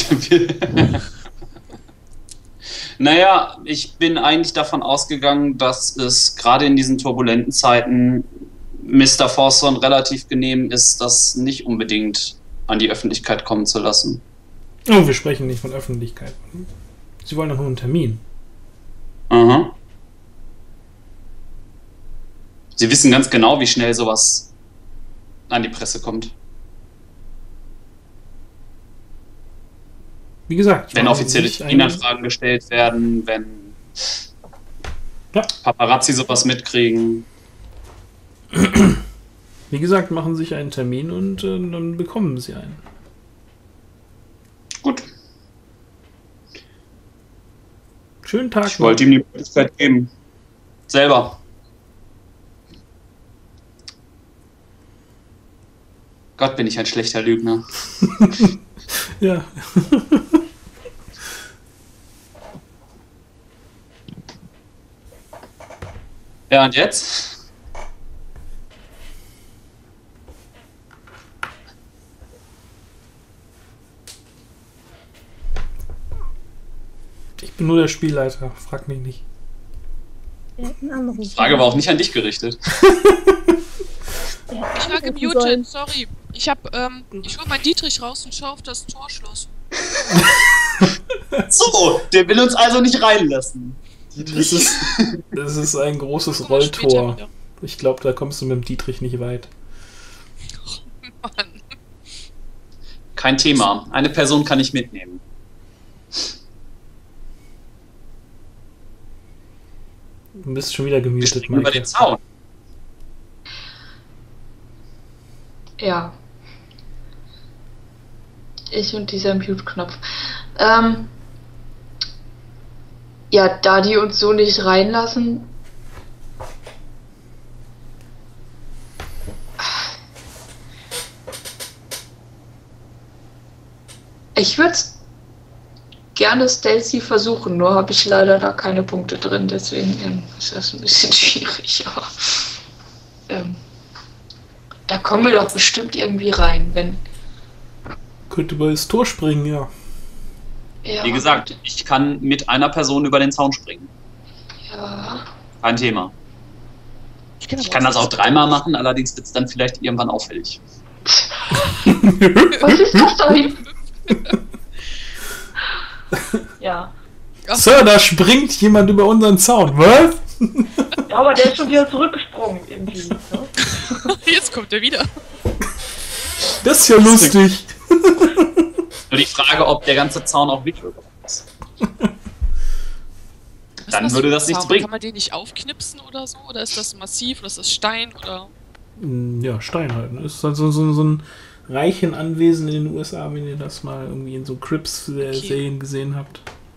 Naja, ich bin eigentlich davon ausgegangen, dass es gerade in diesen turbulenten Zeiten Mr. Fawson relativ genehm ist, das nicht unbedingt an die Öffentlichkeit kommen zu lassen. Oh, wir sprechen nicht von Öffentlichkeit. Sie wollen doch nur einen Termin. Aha. Sie wissen ganz genau, wie schnell sowas an die Presse kommt. Wie gesagt, wenn offizielle Terminanfragen gestellt werden, wenn Paparazzi sowas mitkriegen. Wie gesagt, machen sich einen Termin und dann bekommen sie einen. Gut. Schönen Tag. Ich wollte ihm die Möglichkeit geben. Selber. Gott, bin ich ein schlechter Lügner. Ja. Ja, und jetzt? Ich bin nur der Spielleiter, frag mich nicht. Die Frage war auch nicht an dich gerichtet. Ich war gemutet, sorry. Ich hol meinen Dietrich raus und schau auf das Torschloss. So, der will uns also nicht reinlassen. Das ist ein großes Rolltor. Ich glaube, da kommst du mit dem Dietrich nicht weit. Oh Mann. Kein Thema. Eine Person kann ich mitnehmen. Du bist schon wieder gemutet, über den Zaun. Ja. Ich und dieser Mute-Knopf. Ja, da die uns so nicht reinlassen. Ich würde es gerne Stealthy versuchen, nur habe ich leider da keine Punkte drin, deswegen ist das ein bisschen schwierig. Aber, da kommen wir doch bestimmt irgendwie rein, wenn. Könnte über das Tor springen, ja. Ja. Wie gesagt, ich kann mit einer Person über den Zaun springen. Ja. Kein Thema. Ich kann das auch dreimal machen, allerdings wird es dann vielleicht irgendwann auffällig. Was ist das da hinten? Ja. Sir, da springt jemand über unseren Zaun. Was? Ja, aber der ist schon wieder zurückgesprungen irgendwie. Ne? Jetzt kommt er wieder. Das ist ja lustig. Nur die Frage, ob der ganze Zaun auch weggekommen ist. Dann würde das nichts bringen. Kann man den nicht aufknipsen oder so? Oder ist das massiv? Oder ist das Stein? Oder? Ja, Stein halt. Das ist halt so reichen Anwesen in den USA, wenn ihr das mal irgendwie in so Crips-Serien gesehen habt.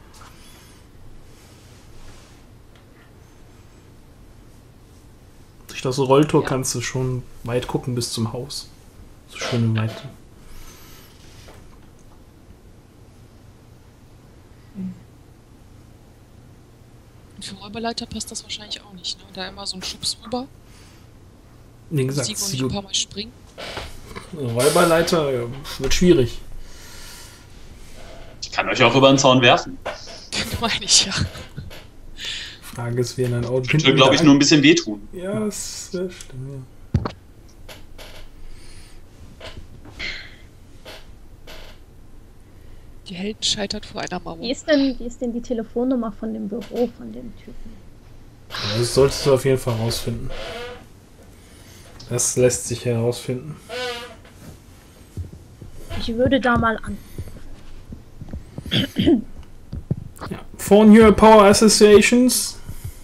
Durch das Rolltor kannst du schon weit gucken bis zum Haus. So schöne Weite. Und für Räuberleiter passt das wahrscheinlich auch nicht, ne? Da immer so ein Schubs rüber. Wie gesagt, Sigo nicht ein paar Mal springen. Räuberleiter wird schwierig. Ich kann euch auch über den Zaun werfen. Meine ich, ja. Frage ist, wie in ein Auto. Würde, glaube ich, nur ein bisschen wehtun. Ja, das stimmt, ja. Die Helden scheitert vor einer Mauer. Wie ist denn die Telefonnummer von dem Büro von dem Typen? Ja, das solltest du auf jeden Fall herausfinden. Das lässt sich herausfinden. Ich würde da mal an. Ja. Fournier Power Associations.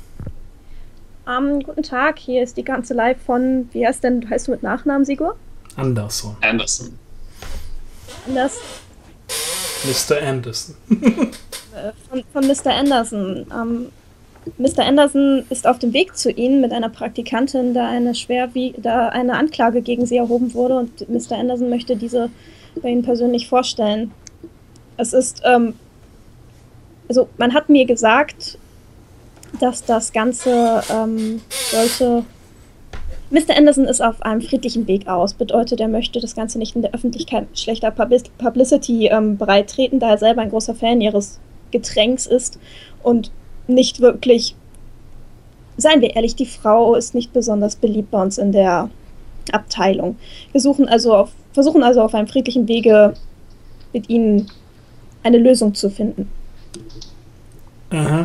Guten Tag, hier ist die ganze Live von, heißt du mit Nachnamen, Sigur? Anderson. Anderson. Anders. Mr. Anderson. Von Mr. Anderson. Mr. Anderson ist auf dem Weg zu Ihnen mit einer Praktikantin, da eine Anklage gegen sie erhoben wurde und Mr. Anderson möchte diese bei Ihnen persönlich vorstellen. Es ist, also man hat mir gesagt, dass das Ganze sollte... Mr. Anderson ist auf einem friedlichen Weg aus, bedeutet, er möchte das Ganze nicht in der Öffentlichkeit schlechter Publicity bereitreten, da er selber ein großer Fan ihres Getränks ist und nicht wirklich, seien wir ehrlich, die Frau ist nicht besonders beliebt bei uns in der Abteilung. Wir versuchen also auf einem friedlichen Wege mit ihnen eine Lösung zu finden. Aha.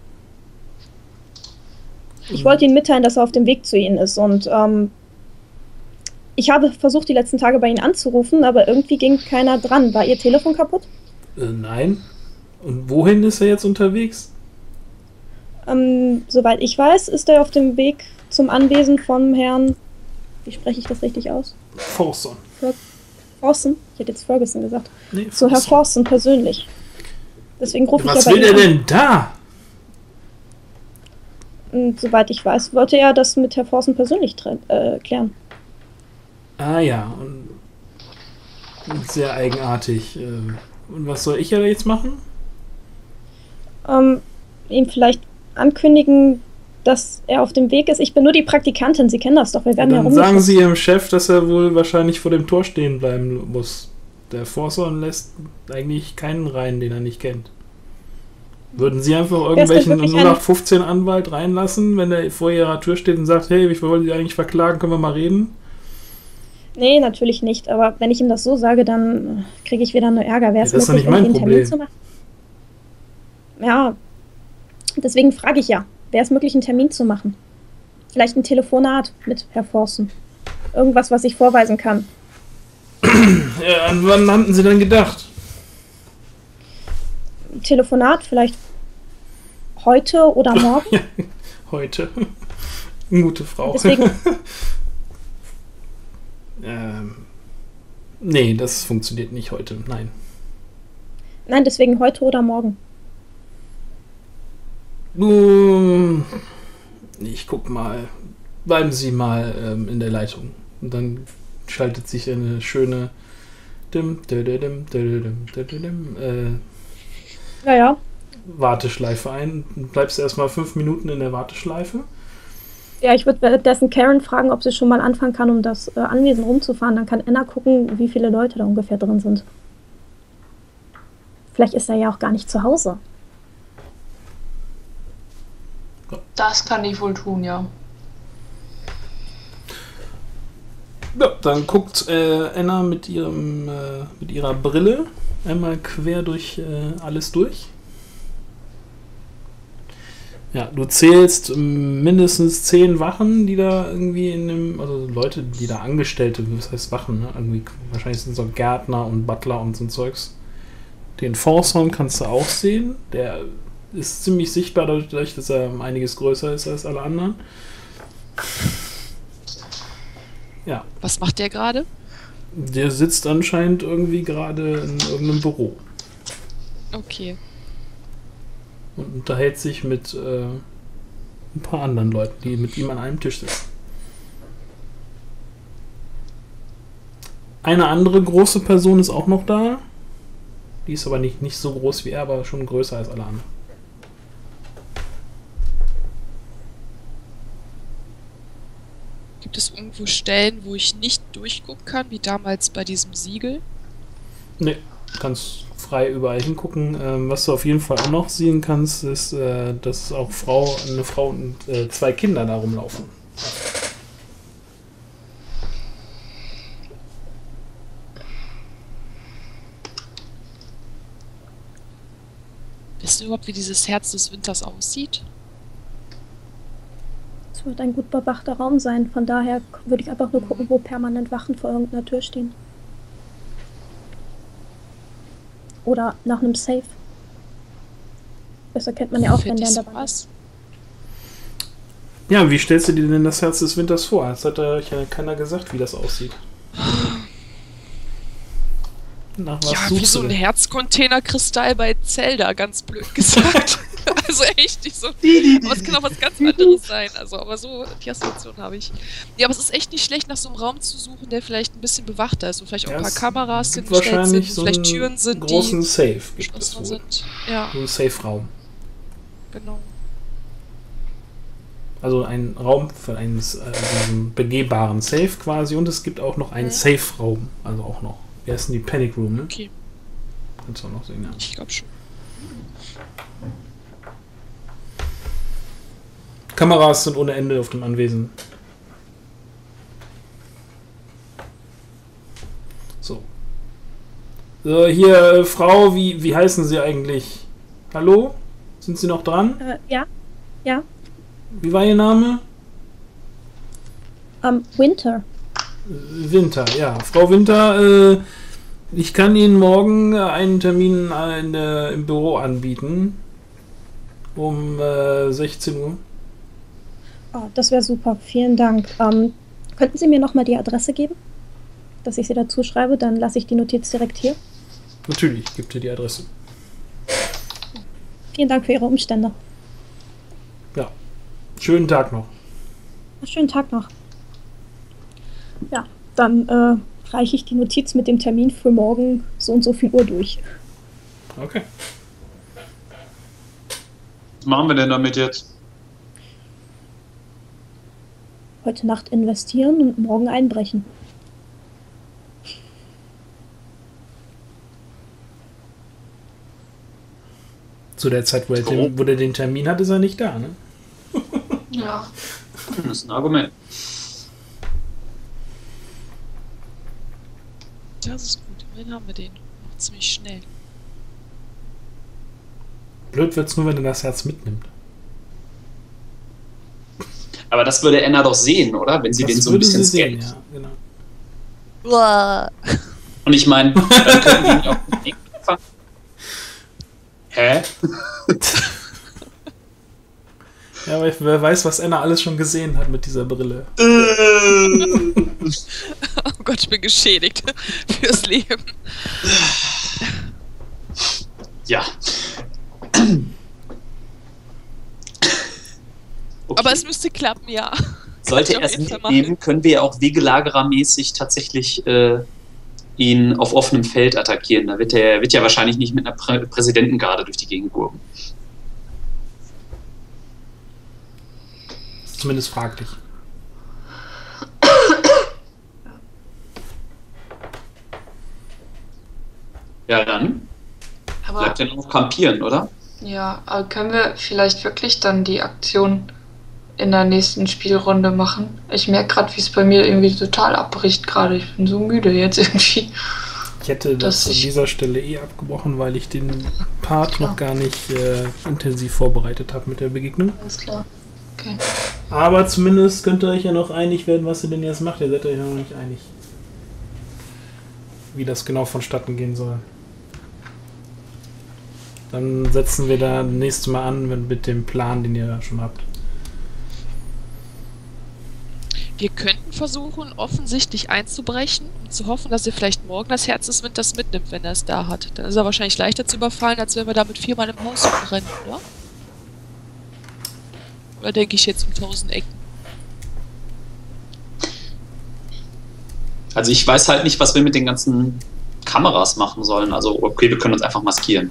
Ich wollte Ihnen mitteilen, dass er auf dem Weg zu Ihnen ist und ich habe versucht, die letzten Tage bei Ihnen anzurufen, aber irgendwie ging keiner dran. War Ihr Telefon kaputt? Nein. Und wohin ist er jetzt unterwegs? Soweit ich weiß, ist er auf dem Weg zum Anwesen vom Herrn, wie spreche ich das richtig aus? Forson. Forson? Ich hätte jetzt Ferguson gesagt. Nee, zu Herr Forson persönlich. Deswegen rufe ich Was ja bei will Ihnen er denn da? Und soweit ich weiß, wollte er das mit Herr Forson persönlich klären. Ah ja, und sehr eigenartig. Und was soll ich ja jetzt machen? Ihm vielleicht ankündigen, dass er auf dem Weg ist. Ich bin nur die Praktikantin, Sie kennen das doch. Wir werden ja dann sagen Sie Ihrem Chef, dass er wohl wahrscheinlich vor dem Tor stehen bleiben muss. Der Forson lässt eigentlich keinen rein, den er nicht kennt. Würden Sie einfach irgendwelchen 0815-Anwalt reinlassen, wenn er vor Ihrer Tür steht und sagt, hey, ich wollte Sie eigentlich verklagen, können wir mal reden? Nee, natürlich nicht. Aber wenn ich ihm das so sage, dann kriege ich wieder nur Ärger. Wäre es das möglich, ist doch nicht mein einen Termin Problem. zu machen? Ja, deswegen frage ich ja. Wäre es möglich, einen Termin zu machen? Vielleicht ein Telefonat mit Herr Forson. Irgendwas, was ich vorweisen kann. Ja, an wann hatten Sie denn gedacht? Telefonat vielleicht heute oder morgen? Ja, heute. Gute Frau. Deswegen. Nee, das funktioniert nicht heute. Nein. Nein, deswegen heute oder morgen. Ich guck mal. Bleiben Sie mal in der Leitung. Und dann schaltet sich eine schöne Ja. Warteschleife ein. Du bleibst erstmal 5 Minuten in der Warteschleife. Ja, ich würde währenddessen Karen fragen, ob sie schon mal anfangen kann, um das Anwesen rumzufahren. Dann kann Anna gucken, wie viele Leute da ungefähr drin sind. Vielleicht ist er ja auch gar nicht zu Hause. Das kann ich wohl tun, ja. Ja, dann guckt Anna mit ihrer Brille einmal quer durch alles durch. Ja, du zählst mindestens 10 Wachen, die da irgendwie also Leute, die da Angestellte, das heißt Wachen, ne? Irgendwie, wahrscheinlich sind so Gärtner und Butler und so ein Zeugs. Den Forson kannst du auch sehen. Der ist ziemlich sichtbar dadurch, dass er einiges größer ist als alle anderen. Ja. Was macht der gerade? Der sitzt anscheinend irgendwie gerade in irgendeinem Büro. Okay. Und unterhält sich mit ein paar anderen Leuten, die mit ihm an einem Tisch sitzen. Eine andere große Person ist auch noch da. Die ist aber nicht so groß wie er, aber schon größer als alle anderen. Gibt es irgendwo Stellen, wo ich nicht durchgucken kann, wie damals bei diesem Siegel? Nee, du kannst frei überall hingucken. Was du auf jeden Fall auch noch sehen kannst, ist, dass auch eine Frau und 2 Kinder da rumlaufen. Wisst ihr überhaupt, wie dieses Herz des Winters aussieht? Es wird ein gut bewachter Raum sein. Von daher würde ich einfach nur gucken, wo permanent Wachen vor irgendeiner Tür stehen. Oder nach einem Safe. Das erkennt man ja auch, wenn der dabei ist. Ja, wie stellst du dir denn das Herz des Winters vor? Jetzt hat euch ja keiner gesagt, wie das aussieht. Nach was ja, wie so ein Herzcontainerkristall bei Zelda, ganz blöd gesagt. Also echt nicht so. Aber es kann auch was ganz anderes sein. Also, aber so, die Assoziation habe ich. Ja, aber es ist echt nicht schlecht, nach so einem Raum zu suchen, der vielleicht ein bisschen bewachter ist. Wo vielleicht auch ein paar Kameras sind, wahrscheinlich so vielleicht Türen sind, die großen Safe gibt es wohl. Sind. Ja. So ein Safe-Raum. Genau. Also ein Raum für einen begehbaren Safe quasi. Und es gibt auch noch einen Safe-Raum. Also auch noch. Wie heißt denn die Panic Room, ne? Okay. Kannst du auch noch sehen, ja. Ich glaube schon. Kameras sind ohne Ende auf dem Anwesen. So. Hier, Frau, wie heißen Sie eigentlich? Hallo? Sind Sie noch dran? Ja. Ja. Wie war Ihr Name? Winter. Winter, ja. Frau Winter, ich kann Ihnen morgen einen Termin im Büro anbieten. Um 16 Uhr. Oh, das wäre super. Vielen Dank. Könnten Sie mir nochmal die Adresse geben? Dass ich sie dazu schreibe? Dann lasse ich die Notiz direkt hier. Natürlich, ich gebe dir die Adresse. Vielen Dank für Ihre Umstände. Ja. Schönen Tag noch. Schönen Tag noch. Ja, dann reiche ich die Notiz mit dem Termin für morgen so und so viel Uhr durch. Okay. Was machen wir denn damit jetzt? Heute Nacht investieren und morgen einbrechen. Zu der Zeit, wo er den Termin hat, ist er nicht da, ne? Ja. Das ist ein Argument. Das ist gut. Immerhin haben wir den. Auch ziemlich schnell. Blöd wird's nur, wenn er das Herz mitnimmt. Aber das würde Anna doch sehen, oder? Wenn sie den so ein bisschen scannt. Ja, genau. Uah. Und ich meine, dann können wir ihn auch nicht fangen. Hä? Ja, aber wer weiß, was Anna alles schon gesehen hat mit dieser Brille. Oh Gott, ich bin geschädigt fürs Leben. Ja. Okay. Aber es müsste klappen, ja. Sollte er es nicht nehmen, können wir ja auch Wegelagerer-mäßig tatsächlich ihn auf offenem Feld attackieren. Da wird ja wahrscheinlich nicht mit einer Präsidentengarde durch die Gegend gurken. Zumindest fraglich. Ja, dann bleibt ja noch kampieren, oder? Ja, aber können wir vielleicht wirklich dann die Aktion in der nächsten Spielrunde machen? Ich merke gerade, wie es bei mir irgendwie total abbricht gerade. Ich bin so müde jetzt irgendwie. Ich hätte das an dieser Stelle abgebrochen, weil ich den Part noch gar nicht intensiv vorbereitet habe mit der Begegnung. Alles klar. Okay. Aber zumindest könnt ihr euch ja noch einig werden, was ihr denn jetzt macht. Ihr seid euch ja noch nicht einig, wie das genau vonstatten gehen soll. Dann setzen wir da nächstes Mal an mit dem Plan, den ihr da schon habt. Wir könnten versuchen, offensichtlich einzubrechen und zu hoffen, dass er vielleicht morgen das Herz des Winters mitnimmt, wenn er es da hat. Dann ist er wahrscheinlich leichter zu überfallen, als wenn wir da mit 4 Mann im Haus rumrennen, oder? Oder denke ich jetzt um 1000 Ecken? Also ich weiß halt nicht, was wir mit den ganzen Kameras machen sollen. Also okay, wir können uns einfach maskieren.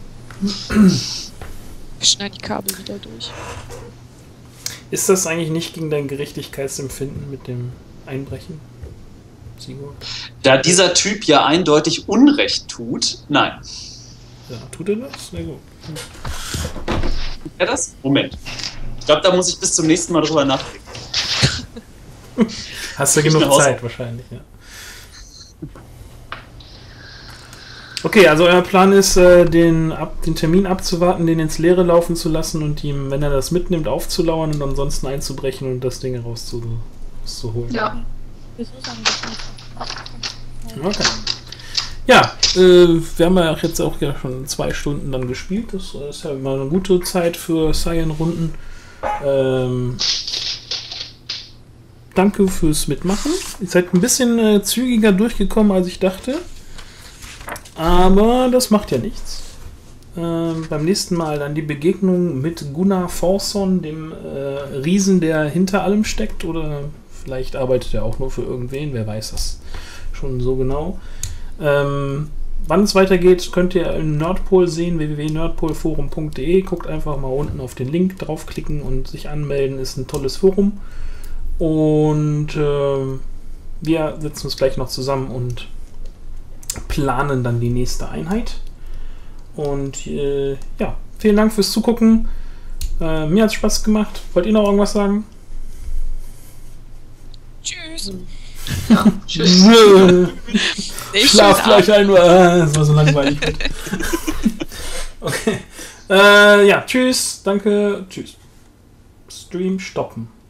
Wir schneiden die Kabel wieder durch. Ist das eigentlich nicht gegen dein Gerechtigkeitsempfinden mit dem Einbrechen, Sigurd? Da dieser Typ ja eindeutig Unrecht tut, nein. Ja, tut er das? Sehr gut. Tut er das? Moment. Ich glaube, da muss ich bis zum nächsten Mal drüber nachdenken. Hast du genug Zeit wahrscheinlich, ja. Okay, also euer Plan ist, den Termin abzuwarten, den ins Leere laufen zu lassen und ihm, wenn er das mitnimmt, aufzulauern und ansonsten einzubrechen und das Ding rauszuholen. Ja. Okay. Ja, wir haben ja jetzt auch schon 2 Stunden dann gespielt. Das ist ja immer eine gute Zeit für Cyan-Runden. Danke fürs Mitmachen. Ihr seid ein bisschen zügiger durchgekommen, als ich dachte. Aber das macht ja nichts. Beim nächsten Mal dann die Begegnung mit Gunnar Forsson, dem Riesen, der hinter allem steckt. Oder vielleicht arbeitet er auch nur für irgendwen, wer weiß das schon so genau. Wann es weitergeht, könnt ihr im Nordpol sehen, www.nordpolforum.de. Guckt einfach mal unten auf den Link, draufklicken und sich anmelden. Ist ein tolles Forum. Und wir setzen uns gleich noch zusammen und planen dann die nächste Einheit. Und ja, vielen Dank fürs Zugucken. Mir hat es Spaß gemacht. Wollt ihr noch irgendwas sagen? Tschüss. Ja, tschüss. Schlaf gleich ein. Das war so langweilig. Okay. Ja, tschüss. Danke. Tschüss. Stream stoppen.